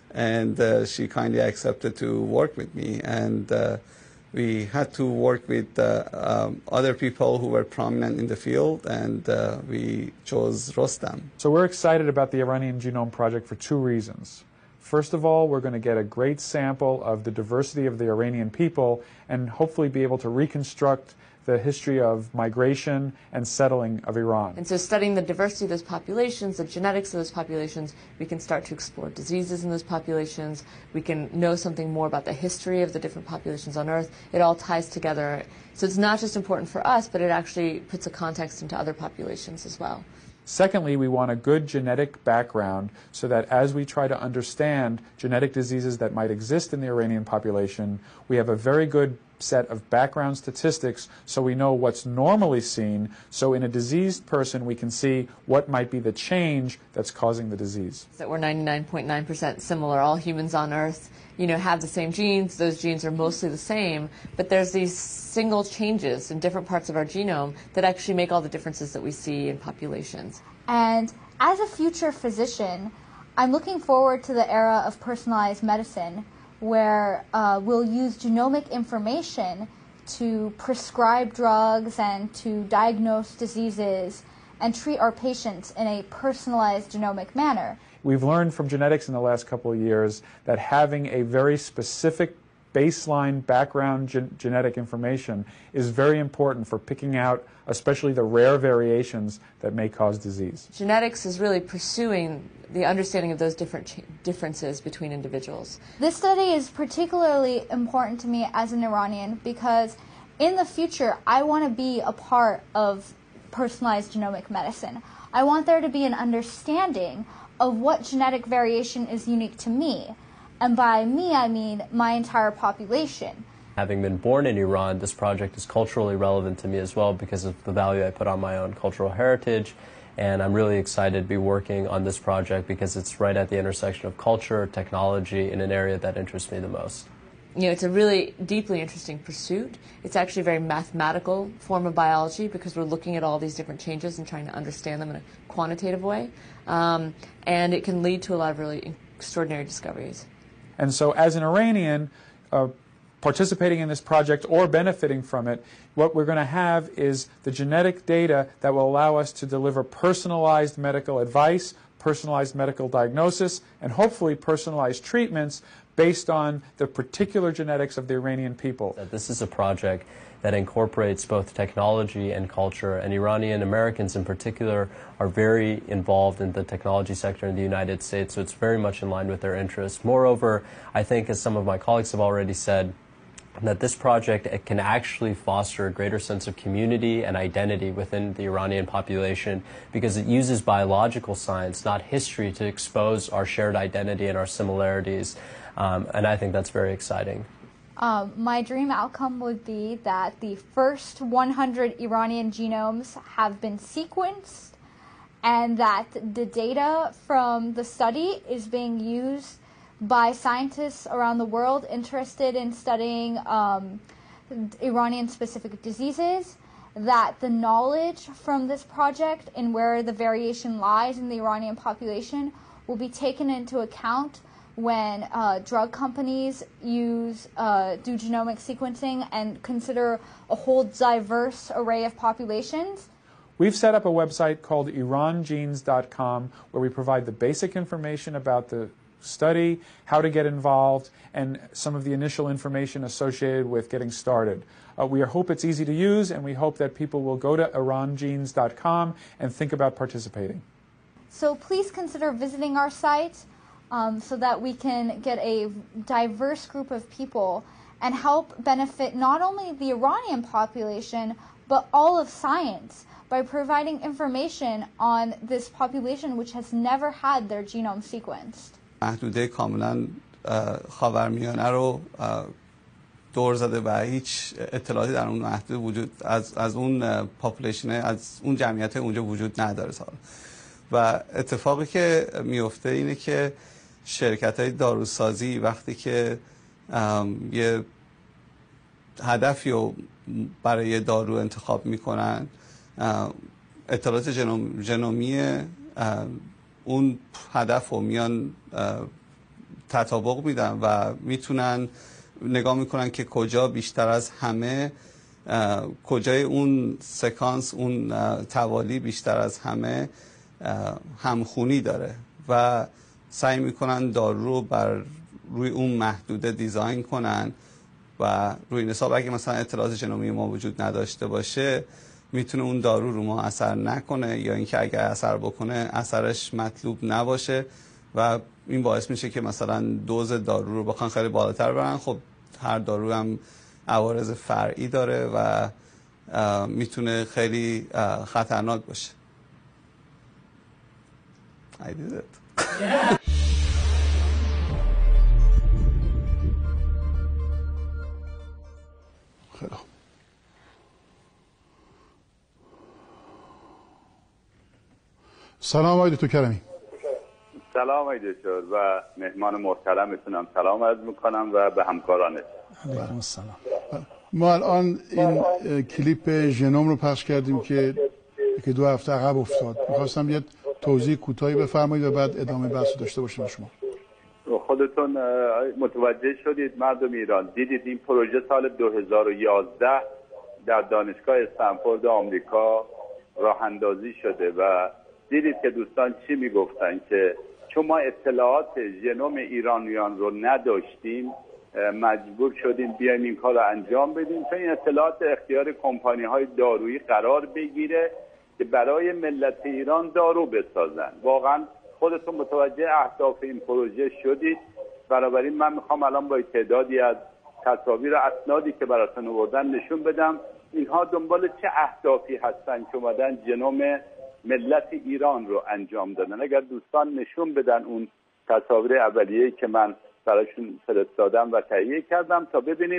and uh, she kindly accepted to work with me. And uh, we had to work with uh, um, other people who were prominent in the field, and uh, we chose Rostam. So we're excited about the Iranian Genome Project for two reasons. First of all, we're going to get a great sample of the diversity of the Iranian people and hopefully be able to reconstruct the history of migration and settling of Iran. And so studying the diversity of those populations, the genetics of those populations, we can start to explore diseases in those populations. We can know something more about the history of the different populations on Earth. It all ties together. So it's not just important for us, but it actually puts a context into other populations as well. Secondly, we want a good genetic background so that as we try to understand genetic diseases that might exist in the Iranian population, we have a very good set of background statistics so we know what's normally seen. So in a diseased person, we can see what might be the change that's causing the disease. That we're ninety-nine point nine percent similar. All humans on Earth, you know, have the same genes. Those genes are mostly the same, but there's these single changes in different parts of our genome that actually make all the differences that we see in populations. And as a future physician, I'm looking forward to the era of personalized medicine, where uh, we'll use genomic information to prescribe drugs and to diagnose diseases and treat our patients in a personalized genomic manner. We've learned from genetics in the last couple of years that having a very specific baseline background gen genetic information is very important for picking out especially the rare variations that may cause disease. Genetics is really pursuing the understanding of those different differences between individuals. This study is particularly important to me as an Iranian because in the future I want to be a part of personalized genomic medicine. I want there to be an understanding of what genetic variation is unique to me. And by me, I mean my entire population. Having been born in Iran, this project is culturally relevant to me as well because of the value I put on my own cultural heritage. And I'm really excited to be working on this project because it's right at the intersection of culture, technology, in an area that interests me the most. You know, it's a really deeply interesting pursuit. It's actually a very mathematical form of biology because we're looking at all these different changes and trying to understand them in a quantitative way. Um, and it can lead to a lot of really extraordinary discoveries. And so as an Iranian, uh, participating in this project or benefiting from it, what we're going to have is the genetic data that will allow us to deliver personalized medical advice, personalized medical diagnosis, and hopefully personalized treatments based on the particular genetics of the Iranian people. This is a project that incorporates both technology and culture, and Iranian Americans in particular are very involved in the technology sector in the United States, so it's very much in line with their interests. Moreover, I think, as some of my colleagues have already said, that this project it can actually foster a greater sense of community and identity within the Iranian population because it uses biological science, not history, to expose our shared identity and our similarities. Um, and I think that's very exciting. Um, my dream outcome would be that the first one hundred Iranian genomes have been sequenced and that the data from the study is being used by scientists around the world interested in studying um, Iranian-specific diseases, that the knowledge from this project and where the variation lies in the Iranian population will be taken into account when uh, drug companies use uh, do genomic sequencing and consider a whole diverse array of populations. We've set up a website called Iran Genes dot com where we provide the basic information about the study, how to get involved, and some of the initial information associated with getting started. Uh, we hope it's easy to use, and we hope that people will go to Iran Genes dot com and think about participating. So please consider visiting our site um, so that we can get a diverse group of people and help benefit not only the Iranian population, but all of science by providing information on this population which has never had their genome sequenced. محدوده کاملا خاورمیانه رو دور زده و هیچ اطلاعاتی در اون محدوده وجود از از اون پاپولیشن از اون جمعیت اونجا وجود نداره سال و اتفاقی که میفته اینه که شرکت‌های داروسازی وقتی که یه هدفی رو برای دارو انتخاب میکنن اطلاعات ژنوم ژنومی اون هدف رو میان تطابق میدن و میتونن نگاه میکنن که کجا بیشتر از همه کجای اون سکانس اون توالی بیشتر از همه همخونی داره و سعی میکنن دارو رو بر روی اون محدوده دیزاین کنن و روی این حساب اگه مثلا اطلاعات ژنومی ما وجود نداشته باشه میتونه اون دارو رو ما اثر نکنه یا اینکه اگر اثر بکنه اثرش مطلوب نباشه و این باعث میشه که مثلا دوز دارو رو بخوان خیلی بالاتر برن. خب هر دارو هم عوارض فرعی داره و میتونه خیلی خطرناک باشه. I did it. Yeah. خیلی سلام آقای دکتر کرمی. سلام آقای دکتر و مهمان محترمتونم سلام عرض میکنم و به همکارانت. علیکم السلام. ما الان این کلیپ ژنوم رو پخش کردیم که که دو هفته عقب افتاد. می‌خواستم یه توضیح کوتاهی بفرمایید و بعد ادامه بحث داشته باشیم شما. خودتون متوجه شدید مردم ایران دیدید این پروژه سال دو هزار و یازده در دانشگاه استنفورد آمریکا راه اندازی شده و دیدید که دوستان چی میگفتن که چون ما اطلاعات ژنوم ایرانیان رو نداشتیم مجبور شدیم بیایم این کار رو انجام بدیم تا این اطلاعات اختیار کمپانی های دارویی قرار بگیره که برای ملت ایران دارو بسازن. واقعا خودتون متوجه اهداف این پروژه شدید. بنابراین من میخوام الان با تعدادی از تصاویر اسنادی که براتون آوردن نشون بدم اینها دنبال چه اهدافی هستن که اومدن ژنوم ملت ایران رو انجام دادن. اگر دوستان نشون بدن اون تصاویر اولیه‌ای که من براشون فرستادم و تهیه کردم تا ببینید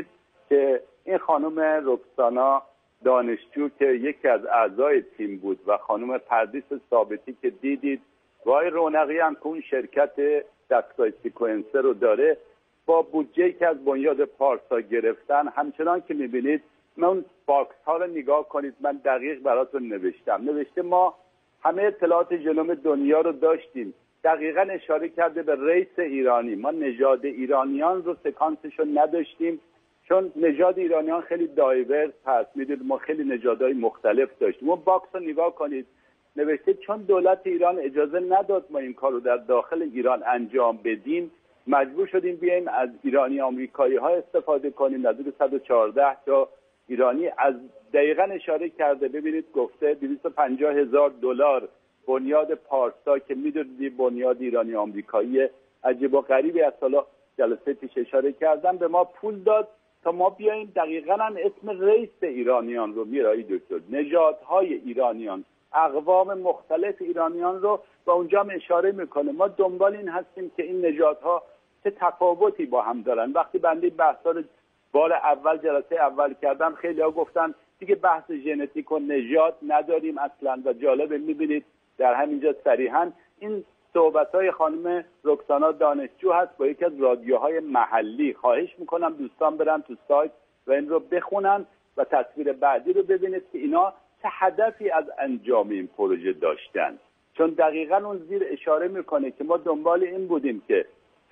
که این خانم رکسانا دانشجو که یکی از اعضای تیم بود و خانم پردیس ثابتی که دیدید وای رونقی هم که اون شرکت دستگاه سیکوئنسر رو داره، با بودجه‌ای که از بنیاد پارسا گرفتن، همچنان که می‌بینید من اون باکس ها رو نگاه کنید، من دقیق براتون نوشتم نوشته ما همه اطلاعات ژنوم دنیا رو داشتیم، دقیقا اشاره کرده به ریس ایرانی، ما نژاد ایرانیان رو سکانسش رو نداشتیم چون نژاد ایرانیان خیلی دایورس هست، میدونید ما خیلی نژادهای مختلف داشتیم. اون باکس رو نگاه کنید نوشته چون دولت ایران اجازه نداد ما این کار رو در داخل ایران انجام بدیم، مجبور شدیم بیایم از ایرانی آمریکایی ها استفاده کنیم. نزدیک صد و چهارده تا ایرانی از دقیقاً اشاره کرده، ببینید گفته دویست و پنجاه هزار دلار بنیاد پارسا که میدونید بنیاد ایرانی آمریکایی عجیب و غریبی از سالا جلسه پیش اشاره کردم به ما پول داد تا ما بیاییم دقیقاً اسم رئیس ایرانیان رو میرایی دکتر، نژادهای ایرانیان، اقوام مختلف ایرانیان رو و اونجا هم اشاره میکنه. ما دنبال این هستیم که این نژادها چه تفاوتی با هم دارن. وقتی بنده بحثا رو بار اول جلسه اول کردم خیلی ها گفتن دیگه بحث ژنتیک و نژاد نداریم اصلا و جالب میبینید در همینجا صریحا این صحبت‌های خانم رکسانا دانشجو هست با یکی از رادیوهای محلی. خواهش میکنم دوستان برن تو سایت و این رو بخونن و تصویر بعدی رو ببینید که اینا چه هدفی از انجام این پروژه داشتن، چون دقیقاً اون زیر اشاره میکنه که ما دنبال این بودیم که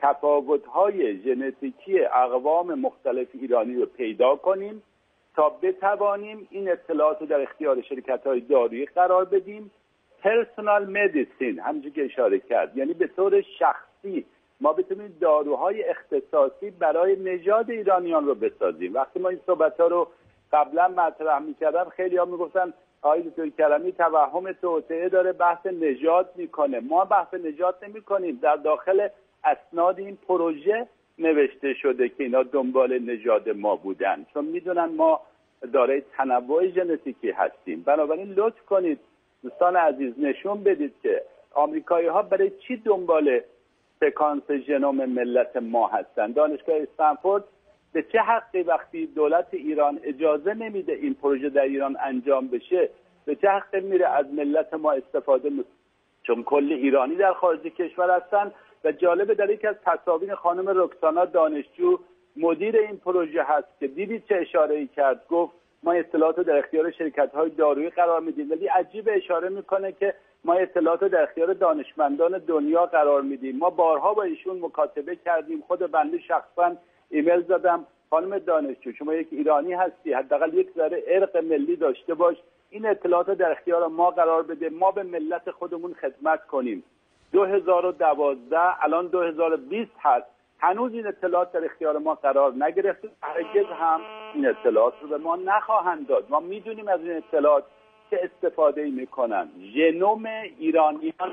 تفاوت‌های ژنتیکی اقوام مختلف ایرانی رو پیدا کنیم تا بتوانیم این اطلاعات رو در اختیار شرکت‌های دارویی قرار بدیم. پرسونال مدیسین همونجوری که اشاره کرد، یعنی به طور شخصی ما بتونیم داروهای اختصاصی برای نژاد ایرانیان رو بسازیم. وقتی ما این صحبت‌ها رو قبلا مطرح می‌کردم خیلی‌ها می‌گفتن آقای دکتر کرمی توهم توطئه داره، بحث نژاد میکنه. ما بحث نژاد نمی‌کنیم، در داخل اسناد این پروژه نوشته شده که اینا دنبال نژاد ما بودن، چون میدونن ما دارای تنوع ژنتیکی هستیم. بنابراین لطف کنید دوستان عزیز نشون بدید که آمریکایی ها برای چی دنبال سکانس ژنوم ملت ما هستن. دانشگاه استنفورد به چه حقی وقتی دولت ایران اجازه نمیده این پروژه در ایران انجام بشه، به چه حقی میره از ملت ما استفاده میکنه؟ چون کل ایرانی در خارج کشور هستن. و جالبه در یکی از تصاویر خانم رکسانا دانشجو مدیر این پروژه هست که دیدید چه اشاره‌ای کرد، گفت ما اطلاعات در اختیار شرکت‌های دارویی قرار میدیم، ولی عجیب اشاره میکنه که ما اطلاعات در اختیار دانشمندان دنیا قرار میدیم. ما بارها با ایشون مکاتبه کردیم، خود بنده شخصا ایمیل زدم خانم دانشجو شما یک ایرانی هستی، حداقل یک ذره ارق ملی داشته باش، این اطلاعات در اختیار ما قرار بده، ما به ملت خودمون خدمت کنیم. دو هزار و دوازده الان دو هزار و بیست هست، هنوز این اطلاعات در اختیار ما قرار نگرفته، هرگز هم این اطلاعات رو به ما نخواهند داد. ما میدونیم از این اطلاعات چه استفاده میکنن. ژنوم ایرانیان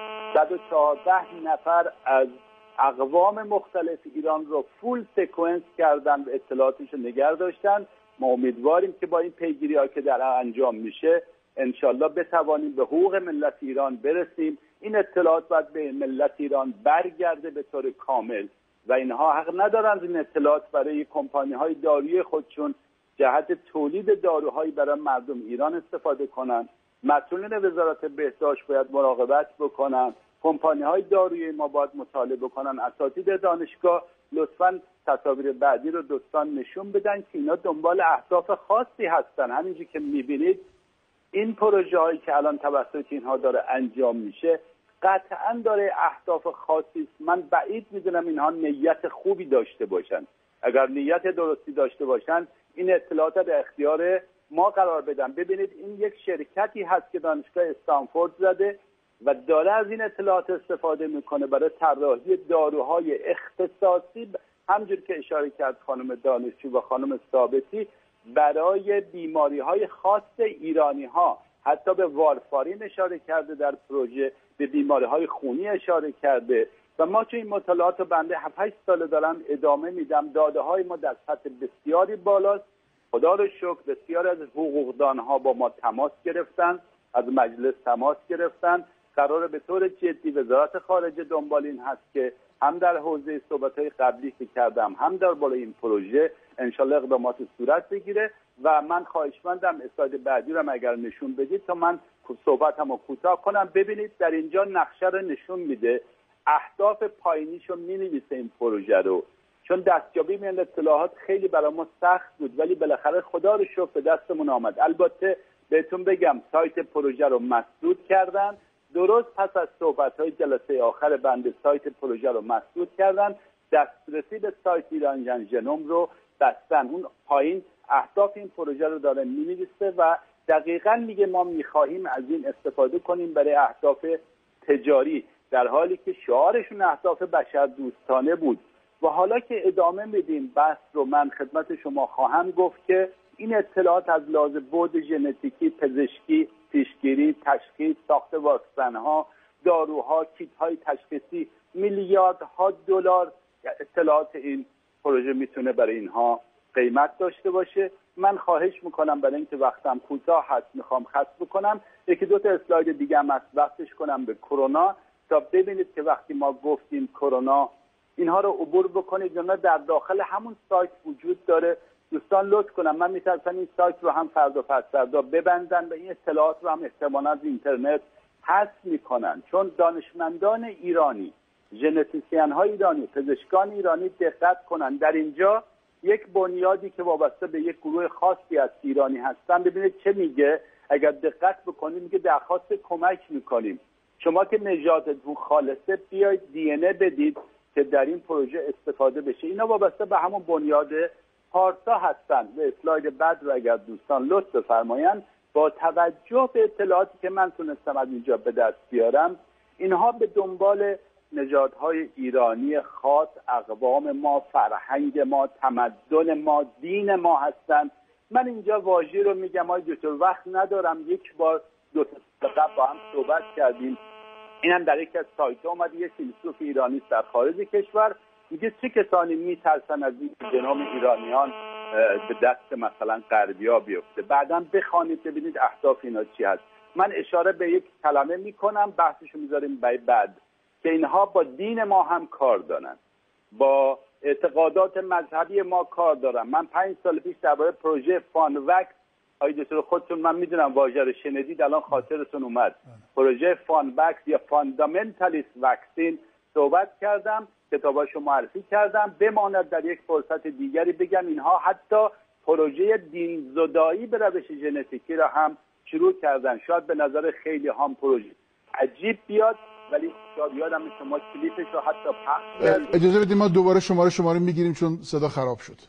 صد و چهارده نفر از اقوام مختلف ایران رو فول سکونس کردن و اطلاعاتش رو نگه داشتن. ما امیدواریم که با این پیگیری ها که در انجام میشه انشالله بتوانیم به حقوق ملت ایران برسیم. این اطلاعات باید به ملت ایران برگرده به طور کامل و اینها حق ندارند این اطلاعات برای کمپانی های دارویی خودشون جهت تولید داروهایی برای مردم ایران استفاده کنند. مسئولین وزارت بهداشت باید مراقبت بکنن، کمپانی های دارویی ما باید مطالعه بکنن. اساتید دانشگاه لطفاً تصاویر بعدی رو دوستان نشون بدن که اینا دنبال اهداف خاصی هستن. همینجوری که میبینید این پروژه هایی که الان توسط اینها داره انجام میشه قطعاً داره اهداف خاصی است. من بعید میدونم اینها نیت خوبی داشته باشن. اگر نیت درستی داشته باشن این اطلاعات در اختیار ما قرار بدن. ببینید این یک شرکتی هست که دانشگاه استنفورد زده و داره از این اطلاعات استفاده میکنه برای طراحی داروهای اختصاصی، همونجوری که اشاره کرد خانم دانشجو و خانم ثابتی، برای بیماری های خاص ایرانی ها. حتی به وارفارین اشاره کرده در پروژه، به بیماری های خونی اشاره کرده و ما چون این مطالعات رو بنده هفت هشت ساله دارم ادامه میدم. داده های ما در سطح بسیاری بالاست. خدا رو شکر بسیار از حقوقدان ها با ما تماس گرفتن، از مجلس تماس گرفتن. قراره به طور جدی وزارت خارجه دنبال این هست که هم در حوزه صحبت‌های قبلی که کردم هم در بالای این پروژه انشالله اقدامات صورت بگیره. و من خواهشمندم اسلاید بعدی رو اگر نشون بدید تا من صحبتمو کوتاه کنم. ببینید در اینجا نقشه رو نشون میده، اهداف پایینیشو مینویسه این پروژه رو، چون دستیابی به این اطلاعات خیلی برای ما سخت بود ولی بالاخره خدا رو شکر به دستمون آمد. البته بهتون بگم سایت پروژه رو مسدود کردن، درست پس از صحبت‌های جلسه آخر بنده سایت پروژه رو مسدود کردن، دسترسی به سایت ایران ژنوم رو بستن. اون پایین اهداف این پروژه رو داره می‌نویسه و دقیقاً میگه ما می‌خواهیم از این استفاده کنیم برای اهداف تجاری، در حالی که شعارشون اهداف بشر دوستانه بود. و حالا که ادامه میدیم بحث رو من خدمت شما خواهم گفت که این اطلاعات از لحاظ بعد ژنتیکی، پزشکی، پیشگیری، تشخیص، ساخت واکسن‌ها، داروها، کیت‌های تشخیصی، میلیاردها دلار اطلاعات این پروژه میتونه برای اینها قیمت داشته باشه. من خواهش میکنم برای اینکه وقتم کوتاه هست میخوام خاص بکنم یکی دو تا اسلاید دیگه هم وقتش کنم به کرونا تا ببینید که وقتی ما گفتیم کرونا اینها رو عبور بکنید یا نه در داخل همون سایت وجود داره. دوستان لطف کنم، من میترسم این سایت رو هم فردا پس فردا ببندن و این اطلاعات رو هم احتمالاً از اینترنت حذف میکنن، چون دانشمندان ایرانی، ژنتیسین های ایرانی، پزشکان ایرانی دقت کنن. در اینجا یک بنیادی که وابسته به یک گروه خاصی از ایرانی هستن، ببینید چه میگه. اگر دقت بکنید میگه درخواست کمک میکنیم، شما که نژادتون خالصه بیاید دی ان ای بدید که در این پروژه استفاده بشه. اینا وابسته به همون بنیاد پارسا هستن. به اسلاید بعد رو اگر دوستان لطف بفرمایند، با توجه به اطلاعاتی که من تونستم از اینجا به دست بیارم، اینها به دنبال نژادهای ایرانی خاص، اقوام ما، فرهنگ ما، تمدن ما، دین ما هستند. من اینجا واژه رو میگم، آقای دکتر وقت ندارم، یک بار دو تا قبل با هم صحبت کردیم، اینم در یک از سایت ها اومده، یه فیلسوف ایرانی در خارج کشور میگه چه کسانی میترسن از این جنام ایرانیان به دست مثلا غربی‌ها بیفته. بعداً بخوانید ببینید اهداف اینا چی هست. من اشاره به یک کلمه میکنم، بحثشو میذاریم برای بعد، که اینها با دین ما هم کار دارن، با اعتقادات مذهبی ما کار دارن. من پنج سال پیش درباره پروژه فانوکس، آقای دکتر خودتون من میدونم واژه رو شنیدید، الان خاطرتون اومد، پروژه فانوکس یا فاندامنتالیست واکسین صحبت کردم، کتاباشو معرفی کردم. بماند در یک فرصت دیگری بگم اینها حتی پروژه دین زدایی به روش ژنتیکی را هم شروع کردن. شاید به نظر خیلی هم پروژه عجیب بیاد، ولی شاید یادم شما کلیپش رو حتی پخش کردید. اجازه بدید ما دوباره شماره شماره میگیریم چون صدا خراب شد.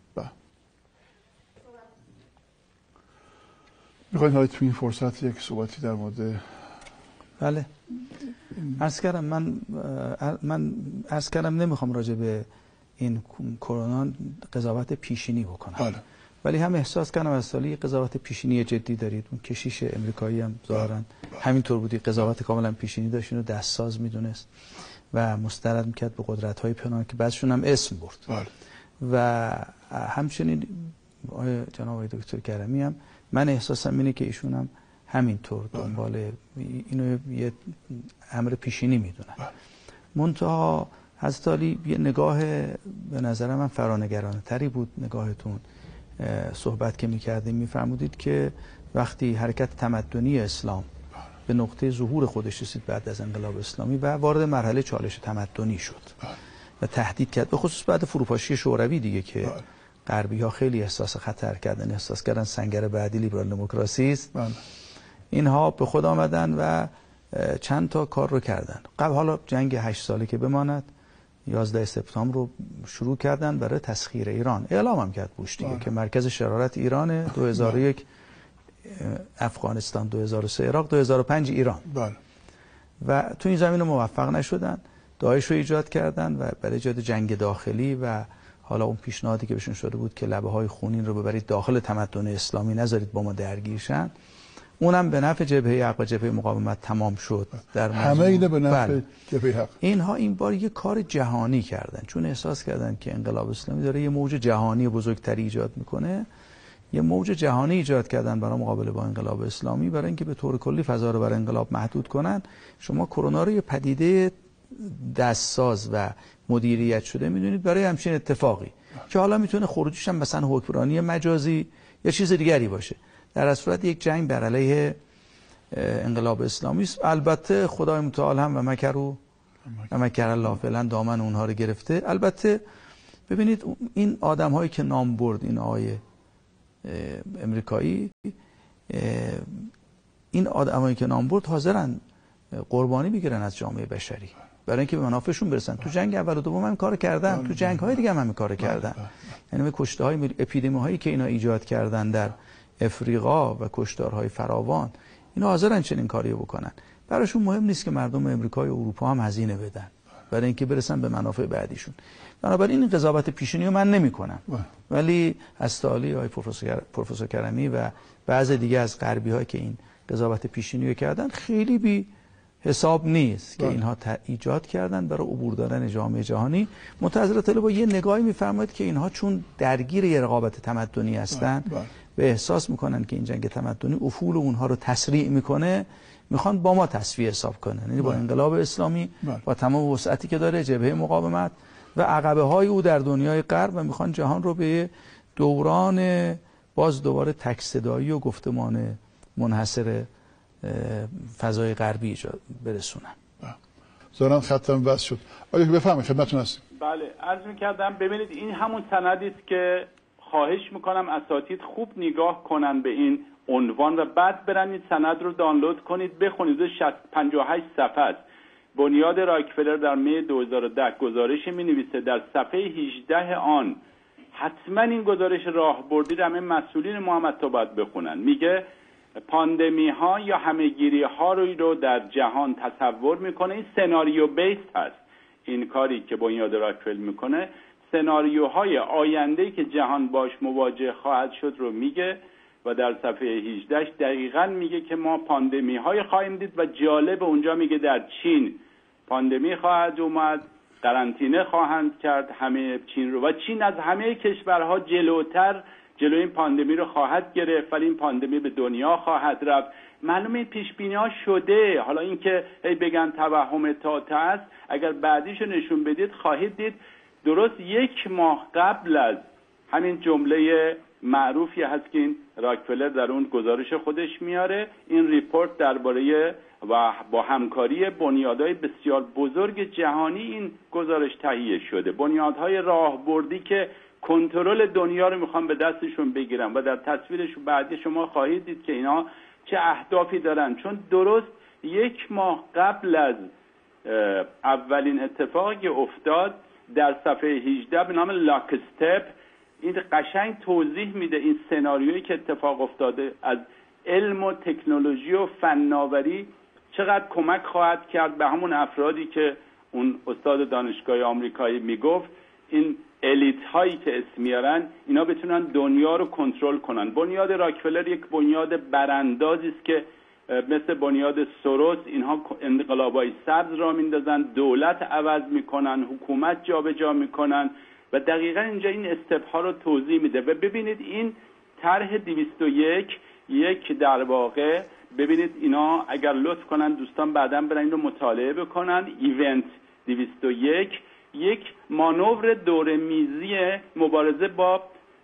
میخواید حالا تو این فرصت یک صحبتی در مورد بله عرض کردم. من من عرض کردم نمیخوام راجع به این کرونا قضاوت پیشینی بکنم، بله. ولی هم احساس کردم از سالی قضاوت پیشینی جدی دارید. اون کشیش امریکایی هم ظاهرا همینطور بودی، قضاوت کاملا پیشینی داشت، اینو دستساز میدونست و مستند میکرد به قدرت‌های پنهان که بعضشون هم اسم برد. بله. و همچنین جناب آقای دکتر کرمی هم من احساسم اینه که ایشون هم همینطور دنبال اینو یه امر پیشینی میدونن. منتها حضرت علی یه نگاه به نظر من فرانگرانه تری بود نگاهتون. صحبت که میکردیم میفرمودید که وقتی حرکت تمدنی اسلام به نقطه ظهور خودش رسید بعد از انقلاب اسلامی و وارد مرحله چالش تمدنی شد و تهدید کرد، به خصوص بعد فروپاشی شوروی دیگه که غربی ها خیلی احساس خطر کردن، احساس کردن سنگر بعدی لیبرال دموکراسی است. اینها به خود آمدن و چند تا کار رو کردن. قبل حالا جنگ هشت ساله که بماند، یازده سپتامبر رو شروع کردن برای تسخیر ایران. اعلام هم کرد بوش دیگه که مرکز شرارت ایران، دو هزار و یک افغانستان، دو هزار و سه عراق، دو هزار و پنج ایران. بله. و تو این زمینه موفق نشدن، داعش رو ایجاد کردن و برای ایجاد جنگ داخلی و حالا اون پیشنهادی که بهشون شده بود که لبه های خونین رو ببرید داخل تمدن اسلامی، نذارید با ما درگیرشن، اونم به نفع جبهه حق و جبهه مقاومت تمام شد. در همه اینه به نفع بله. جبهه حق. اینها این بار یه کار جهانی کردن، چون احساس کردن که انقلاب اسلامی داره یه موج جهانی بزرگتری ایجاد میکنه. یه موج جهانی ایجاد کردن برای مقابله با انقلاب اسلامی، برای اینکه به طور کلی فضا رو برای انقلاب محدود کنن. شما کرونا رو یه پدیده دستساز و مدیریت شده میدونید برای همچین اتفاقی. که حالا میتونه خروجش هم مثلا حکمرانی مجازی یا چیز دیگری باشه. در صورت یک جنگ بر علیه انقلاب اسلامی است. البته خدای متعال هم و مکروا و مکر الله فعلا دامن اونها رو گرفته. البته ببینید این آدم هایی که نام برد، این آقای امریکایی، این آدم هایی که نام برد حاضرن قربانی بگیرن از جامعه بشری برای اینکه به منافعشون برسن. تو جنگ اول و دوم هم کار کردن، تو جنگ های دیگه هم همین کار کردن. یعنی به کشته های اپیدمی هایی که اینا ایجاد کردن در افریقا و کشتارهای فراوان، اینا حاضرن چنین کاری بکنن. براشون مهم نیست که مردم امریکا و اروپا هم هزینه بدن برای اینکه برسن به منافع بعدیشون. بنابراین این قضاوت پیشینی رو من نمی کنم، ولی از تعالی های پروفسور پروفسور کرمی و بعض دیگه از غربی ها که این قضاوت پیشینی رو کردن خیلی بی حساب نیست که اینها ایجاد کردن برای عبور دادن جامعه جهانی. منتظر طلب با یه نگاهی میفرمایید که اینها چون درگیر یه رقابت تمدنی هستن و احساس میکنن که این جنگ تمدنی افول اونها رو تسریع میکنه، میخوان با ما تصفیه حساب کنن. یعنی با انقلاب اسلامی با تمام وسعتی که داره، جبهه مقاومت و عقبه های او در دنیای غرب، و میخوان جهان رو به دوران باز دوباره تک صدایی و گفتمان منحصر فضای غربی برسونن. زارن خطم بس شد. آیا بفهمید خدمتتون هستیم. بله عرض می‌کردم ببینید این همون سندی است که خواهش میکنم اساتید خوب نگاه کنن به این عنوان و بعد برن این سند رو دانلود کنید بخونید. پنجاه و هشت صفحه است. بنیاد راکفلر در می دو هزار و ده گزارش می‌نویسه در صفحه هجده آن، حتما این گزارش راهبردی رو همه مسئولین محمد تا باید بخونن. میگه پاندمی ها یا همهگیری ها رو در جهان تصور میکنه. این سناریو بیس هست. این کاری که بنیاد راکفلر میکنه سناریوهای آینده‌ای که جهان باش مواجه خواهد شد رو میگه و در صفحه هجده دقیقاً میگه که ما پاندمی های خواهیم دید و جالب اونجا میگه در چین پاندمی خواهد اومد، قرنطینه خواهند کرد همه چین رو و چین از همه کشورها جلوتر جلو این پاندمی رو خواهد گرفت، ولی این پاندمی به دنیا خواهد رفت. معلومه این پیش بینی ها شده. حالا اینکه هی بگن توهم تاته است، اگر بعدیشو نشون بدید خواهید دید درست یک ماه قبل از همین جمله معروفی هست که این راکفلر در اون گزارش خودش میاره، این ریپورت درباره و با همکاری بنیادهای بسیار بزرگ جهانی این گزارش تهیه شده. بنیادهای راهبردی که کنترل دنیا رو میخوان به دستشون بگیرن و در تصویرش بعدی شما خواهید دید که اینا چه اهدافی دارن. چون درست یک ماه قبل از اولین اتفاقی افتاد در صفحه هجده به نام لاک استپ این قشنگ توضیح میده این سناریویی که اتفاق افتاده از علم و تکنولوژی و فناوری چقدر کمک خواهد کرد به همون افرادی که اون استاد دانشگاه آمریکایی میگفت این الیت هایی که اسم میارن اینا بتونن دنیا رو کنترل کنن. بنیاد راکفلر یک بنیاد براندازی است که مثل بنیاد سوروس اینها انقلابای سبز را میندازن، دولت عوض میکنن، حکومت جابجا میکنن و دقیقا اینجا این استپ ها رو توضیح میده. و ببینید این طرح دویست و یک یک در واقع ببینید اینا اگر لطف کنن دوستان بعداً برن این رو مطالعه بکنن. ایونت دویست و یک یک مانور دوره میزی مبارزه با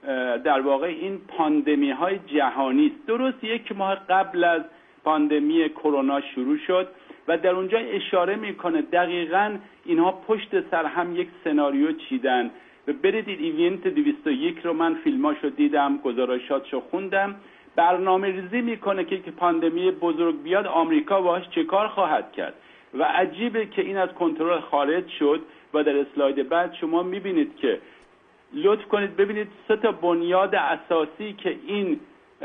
در واقع این پاندمی های جهانی است. درست یک ماه قبل از پاندمی کرونا شروع شد و در اونجا اشاره میکنه دقیقاً اینها پشت سر هم یک سناریو چیدن. و برید ایونت دویست و یک رو من فیلماشو دیدم، گزارشاتشو خوندم. برنامه ریزی میکنه که که پاندمی بزرگ بیاد آمریکا باهاش چه کار خواهد کرد و عجیبه که این از کنترل خارج شد. و در اسلاید بعد شما میبینید که لطف کنید ببینید سه تا بنیاد اساسی که این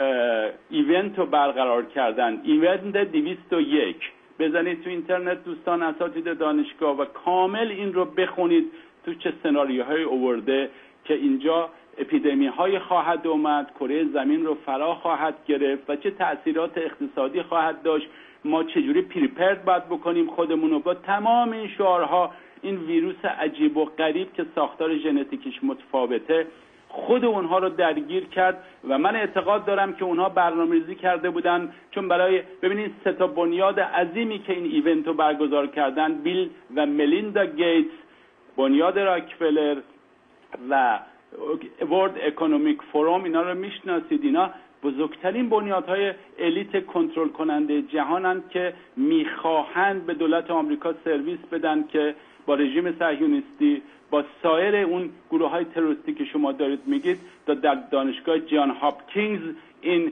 ایونت رو برقرار کردن. ایونت دویست و یک بزنید تو اینترنت دوستان اساتید دانشگاه و کامل این رو بخونید تو چه سناریوهای آورده که اینجا اپیدمی های خواهد اومد، کره زمین رو فرا خواهد گرفت و چه تأثیرات اقتصادی خواهد داشت، ما چجوری پریپرد باید بکنیم خودمون رو با تمام این شعارها. این ویروس عجیب و غریب که ساختار ژنتیکیش متفاوته خود اونها رو درگیر کرد و من اعتقاد دارم که اونها برنامه‌ریزی کرده بودن. چون برای ببینید سه تا بنیاد عظیمی که این ایونت رو برگزار کردن، بیل و ملیندا گیتس، بنیاد راکفلر و ورلد اکونومیک فوروم، اینا رو میشناسید. اینا بزرگترین بنیادهای الیت کنترل کننده جهانند که میخواهند به دولت آمریکا سرویس بدن که با رژیم صهیونیستی، با سایر اون گروه های تروریستی که شما دارید میگید، در دانشگاه جان هاپکینز این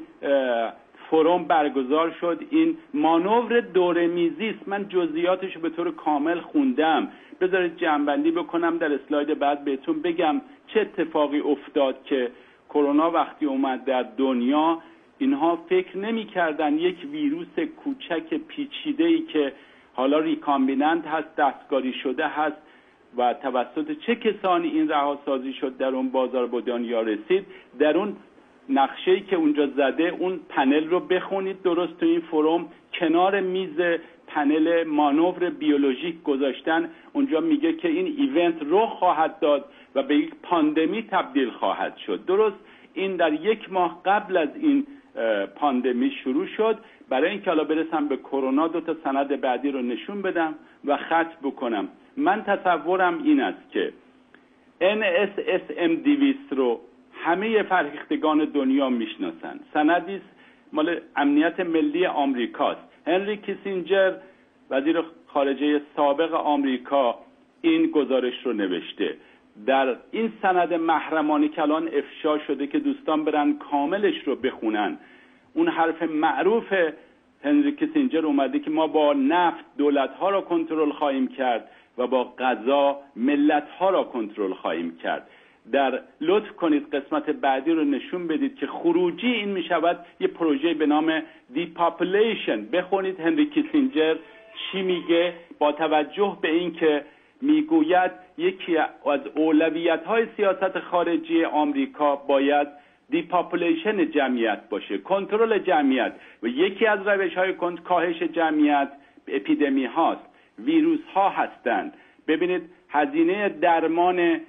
فروم برگزار شد. این مانور دوره میزی است. من جزئیاتش رو به طور کامل خوندم. بذارید جمع‌بندی بکنم در اسلاید بعد بهتون بگم چه اتفاقی افتاد که کرونا وقتی اومد در دنیا اینها فکر نمی‌کردن یک ویروس کوچک پیچیده‌ای که حالا ریکامبیننت هست، دستکاری شده هست و توسط چه کسانی این رهاسازی شد در اون بازار به دنیا رسید. در اون نقشه‌ای که اونجا زده، اون پنل رو بخونید درست تو این فروم، کنار میز پنل مانور بیولوژیک گذاشتن. اونجا میگه که این ایونت رخ خواهد داد و به یک پاندمی تبدیل خواهد شد. درست این در یک ماه قبل از این پاندمی شروع شد. برای اینکه حالا برسم به کرونا دو تا سند بعدی رو نشون بدم و ختم بکنم. من تصورم این است که ان اس اس ام دویست رو همه فرهیختگان دنیا میشناسن. سندی است مال امنیت ملی آمریکاست. هنری کیسینجر وزیر خارجه سابق آمریکا این گزارش رو نوشته. در این سند محرمانه که الان افشا شده که دوستان برن کاملش رو بخونن، اون حرف معروف هنری کیسینجر اومده که ما با نفت دولت‌ها را کنترل خواهیم کرد و با غذا ملت‌ها را کنترل خواهیم کرد. در لطف کنید قسمت بعدی رو نشون بدید که خروجی این می شود یه پروژه به نام دیپاپولیشن. بخونید هنری کیسینجر چی میگه با توجه به این که میگوید یکی از اولویت‌های سیاست خارجی آمریکا باید دیپاپولیشن جمعیت باشه، کنترل جمعیت، و یکی از روش‌های کاهش جمعیت اپیدمی هاست، ویروس ها هستند. ببینید هزینه درمان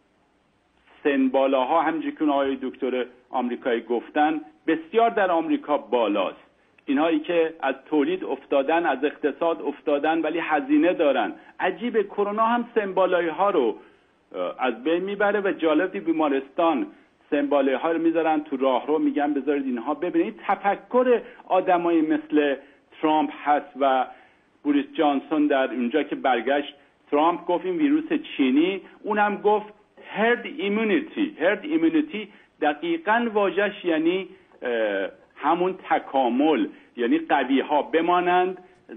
سن بالاها همونجوری که آقای دکتر آمریکایی گفتن بسیار در آمریکا بالاست. اینهایی که از تولید افتادن، از اقتصاد افتادن ولی هزینه دارن. عجیب کرونا هم سن بالایی ها رو از بین میبره و جالب بیمارستان سن بالایی ها رو میذارن تو راهرو، میگن بذارید اینها ببینید. تفکر آدمایی مثل ترامپ هست و بوریس جانسون در اونجا که برگشت، ترامپ گفت این ویروس چینی، اونم گفت herd immunity. herd immunity دقیقاً واژه‌اش یعنی همون تکامل، یعنی قوی ها بمانند،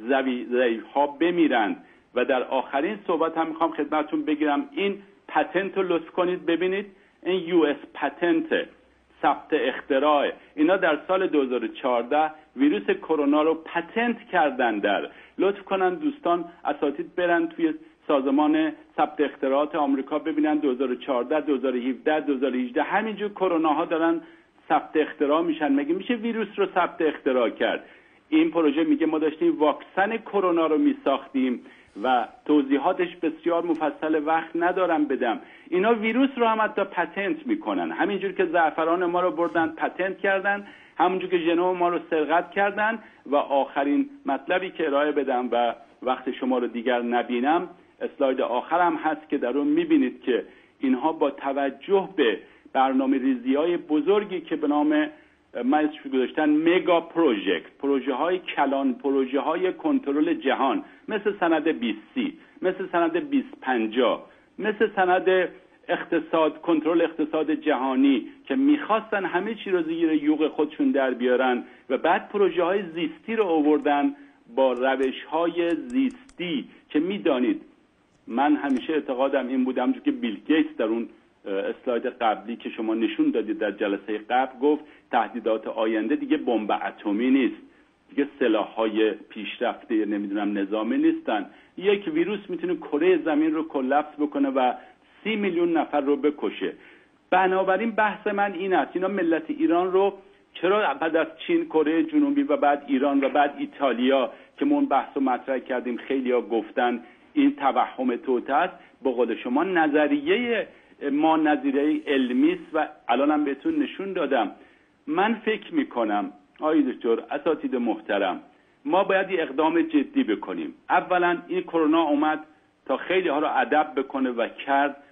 ضعیف ها بمیرند. و در آخرین صحبت هم میخوام خدمتتون بگیرم این پتنت رو لطف کنید ببینید. این یو اس پتنت، ثبت اختراع، اینا در سال دو هزار و چهارده ویروس کرونا رو پتنت کردن. در لطف کنن دوستان اساتید برن توی سازمان ثبت اختراعات آمریکا ببینن دو هزار و چهارده، دو هزار و هفده، دو هزار و هجده همینجور کرونا ها دارن ثبت اختراع میشن. مگه میشه ویروس رو ثبت اختراع کرد؟ این پروژه میگه ما داشتیم واکسن کرونا رو میساختیم و توضیحاتش بسیار مفصل، وقت ندارم بدم. اینا ویروس رو هم حتی پتنت میکنن. همینجور که زعفران ما رو بردن پتنت کردن، همونجور که ژنوم ما رو سرقت کردن. و آخرین مطلبی که ارائه بدم و وقت شما رو دیگر نبینم، اسلاید آخرم هست که در اون میبینید که اینها با توجه به برنامه ریزی های بزرگی که به نام من گذاشتن مگا پروژکت، پروژه های کلان، پروژه های کنترل جهان، مثل سند بیست سی، مثل سند بیست پنجاه، مثل سند اقتصاد، کنترل اقتصاد جهانی که میخواستن همه چی رو زیر یوغ خودشون در بیارن و بعد پروژه های زیستی رو آوردن با روش های زیستی که میدانید من همیشه اعتقادم این بودم که بیل گیتس در اون اسلاید قبلی که شما نشون دادید در جلسه قبل گفت تهدیدات آینده دیگه بمب اتمی نیست، دیگه سلاح‌های پیشرفته نمیدونم نظامی نیستن. یک ویروس میتونه کره زمین رو کلاپس بکنه و سی میلیون نفر رو بکشه. بنابراین بحث من این است اینا ملت ایران رو چرا بعد از چین، کره جنوبی و بعد ایران و بعد ایتالیا که ما اون بحث رو مطرح کردیم خیلی‌ها گفتن این توهم توطئه است، به قول شما نظریه ما نظریه علمی است و الانم بهتون نشون دادم. من فکر میکنم آقای دکتر، اساتید محترم، ما باید یه اقدام جدی بکنیم. اولا این کرونا اومد تا خیلی ها رو ادب بکنه و کرد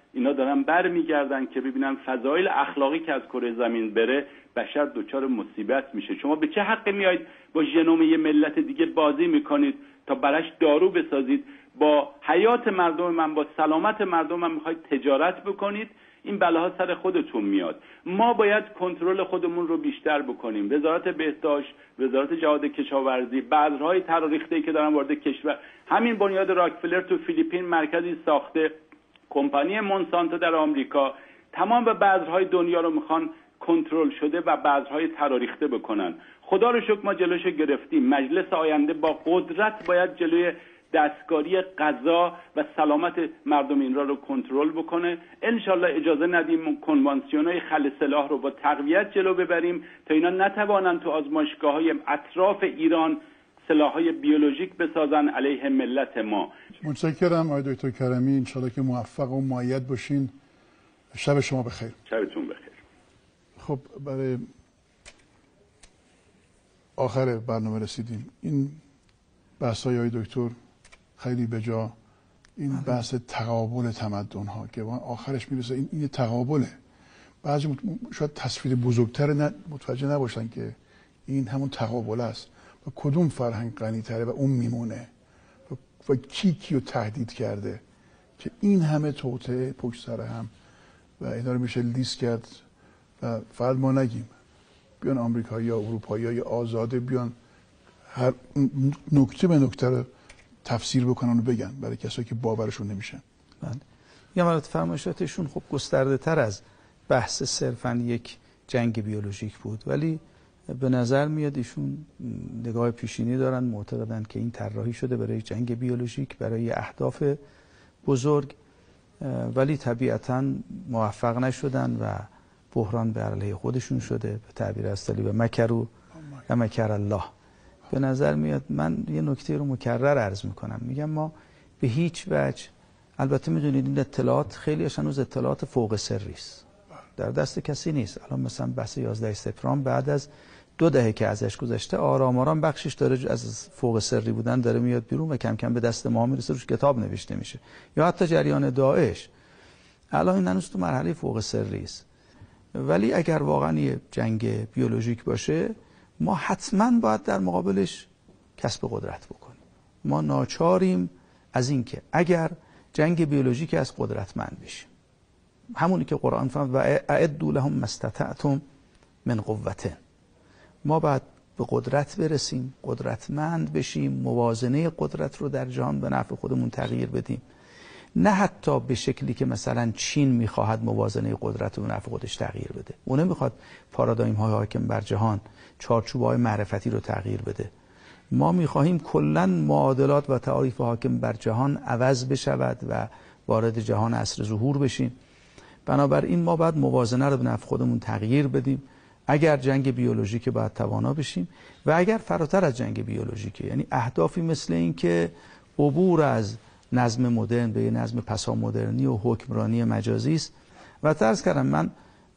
اینا دارن برمیگردن که ببینن فضایل اخلاقی که از کره زمین بره بشر دچار مصیبت میشه. شما به چه حقی میایید با ژنوم یه ملت دیگه بازی میکنید تا براش دارو بسازید؟ با حیات مردم من، با سلامت مردم من میخواید تجارت بکنید؟ این بلاها سر خودتون میاد. ما باید کنترل خودمون رو بیشتر بکنیم. وزارت بهداشت، وزارت جهاد کشاورزی، بذرهای تراریخته‌ای که دارن وارد کشور، همین بنیاد راکفلر تو فیلیپین مرکزی ساخته، کمپانی مونسانتو در آمریکا، تمام به بذرهای دنیا رو میخوان کنترل شده و بذرهای تراریخته بکنن. خدا رو شکر ما جلوشو گرفتیم. مجلس آینده با قدرت باید جلوی دستکاری غذا و سلامت مردم این را رو کنترل بکنه. انشالله اجازه ندیم کنوانسیون‌های خل سلاح رو با تقویت جلو ببریم تا اینا نتوانن تو آزمایشگاه‌های اطراف ایران سلاح‌های بیولوژیک بسازن علیه ملت ما. متشکرم آقای دکتر کرمی، انشالله که موفق و مؤید باشین. شب شما بخیر. شبتون بخیر. خب برای آخر برنامه رسیدیم. این بحث‌های آقای دکتر خیلی بجا، این بحث تقابل تمدن ها که آخرش میرسه این این تقابله. بعضی شاید تصویر بزرگتر متوجه نباشن که این همون تقابل است و کدوم فرهنگ غنی تره و اون میمونه و, و کی کیو تهدید کرده که این همه توطئه پشت سر هم و اینا رو میشه لیست کرد و فقط ما نگیم بیان آمریکایی یا اروپایی یا آزاده بیان هر نکته به نکته رو تفسیر بکنن و بگن برای کسایی که باورشون نمیشه. بله. یا مرات فرمایشاتشون خب گسترده تر از بحث صرفاً یک جنگ بیولوژیک بود، ولی به نظر میاد ایشون نگاه پیشینی دارن، معتقدن که این طراحی شده برای جنگ بیولوژیک، برای اهداف بزرگ، ولی طبیعتاً موفق نشدن و بحران به علیه خودشون شده. به تعبیر اصطلاحی و مکروا و مکر الله. به نظر میاد، من یه نکته رو مکرر عرض میکنم، میگم ما به هیچ وجه، البته میدونید این اطلاعات خیلی هنوز اطلاعات فوق سری است، در دست کسی نیست. الان مثلا بحث یازده سپتامبر بعد از دو دهه که ازش گذشته، آرام آرام بخشش داره از فوق سری بودن داره میاد بیرون و کم کم به دست ما میرسه، روش کتاب نوشته میشه. یا حتی جریان داعش الان این هنوز تو مرحله فوق سری است. ولی اگر واقعا یه جنگ بیولوژیک باشه، ما حتما باید در مقابلش کسب قدرت بکنیم. ما ناچاریم از این که اگر جنگ بیولوژیک از قدرتمند بشیم، همونی که قرآن فرمود و اعدوا لهم ما استطعتم من قوة، ما باید به قدرت برسیم، قدرتمند بشیم، موازنه قدرت رو در جهان به نفع خودمون تغییر بدیم. نه حتی به شکلی که مثلا چین میخواهد موازنه قدرت رو به نفع خودش تغییر بده. اون نمیخواد پارادایم های حاکم بر جهان، چارچوب های معرفتی رو تغییر بده. ما میخواهیم کلا معادلات و تعاریف حاکم بر جهان عوض بشود و وارد جهان عصر ظهور بشیم. بنابراین ما باید موازنه رو به نفع خودمون تغییر بدیم. اگر جنگ بیولوژیک باید توانا بشیم و اگر فراتر از جنگ بیولوژیک، یعنی اهدافی مثل این که عبور از نظم مدرن به نظم پسا مدرنی و حکمرانی مجازی است. و عرض کردم من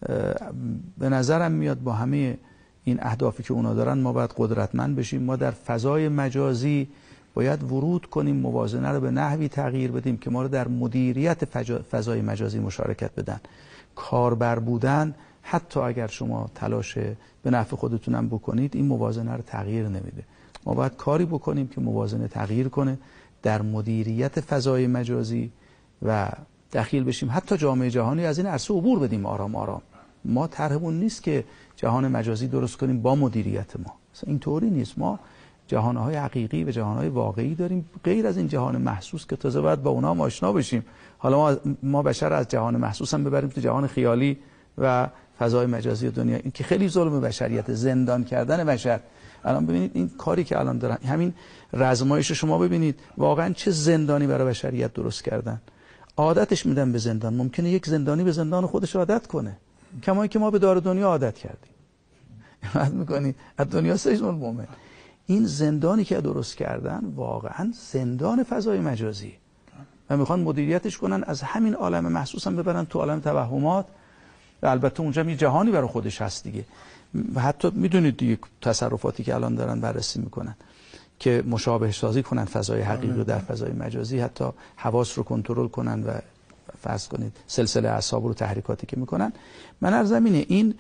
به نظرم میاد با همه این اهدافی که اونا دارن ما باید قدرتمند بشیم. ما در فضای مجازی باید ورود کنیم، موازنه رو به نحوی تغییر بدیم که ما رو در مدیریت فضای مجازی مشارکت بدن. کاربر بودن، حتی اگر شما تلاش به نفع خودتونم بکنید، این موازنه رو تغییر نمیده. ما باید کاری بکنیم که موازنه تغییر کنه، در مدیریت فضای مجازی و دخیل بشیم، حتی جامعه جهانی از این عرصه عبور بدیم آرام آرام. ما طرحمون نیست که جهان مجازی درست کنیم با مدیریت ما، اصلا اینطوری نیست. ما جهانهای حقیقی و جهانهای واقعی داریم غیر از این جهان محسوس که تازه باید با اونها آشنا بشیم. حالا ما ما بشر از جهان محسوس هم ببریم تو جهان خیالی و فضای مجازی دنیا، این که خیلی ظلم بشریت، زندان کردن بشر. الان ببینید این کاری که الان دارن، همین رزمایش شما ببینید واقعا چه زندانی برای بشریت درست کردن. عادتش میدن به زندان. ممکنه یک زندانی به زندان خودش عادت کنه، کما که ما به دار دنیا عادت کردیم. عادت میکنید از دنیا سجن المؤمن. این زندانی که درست کردن واقعا زندان فضای مجازی و میخوان مدیریتش کنن، از همین عالم محسوس هم ببرن تو عالم توهمات. و البته اونجا می جهانی برای خودش هست دیگه. و حتی میدونید دیگه تصرفاتی که الان دارن بررسی میکنن که مشابه سازی کنن فضای حقیقی رو در فضای مجازی، حتی حواس رو کنترل کنن و فرض کنید سلسله اعصاب رو تحریکاتی که میکنن. من عرضم اینه این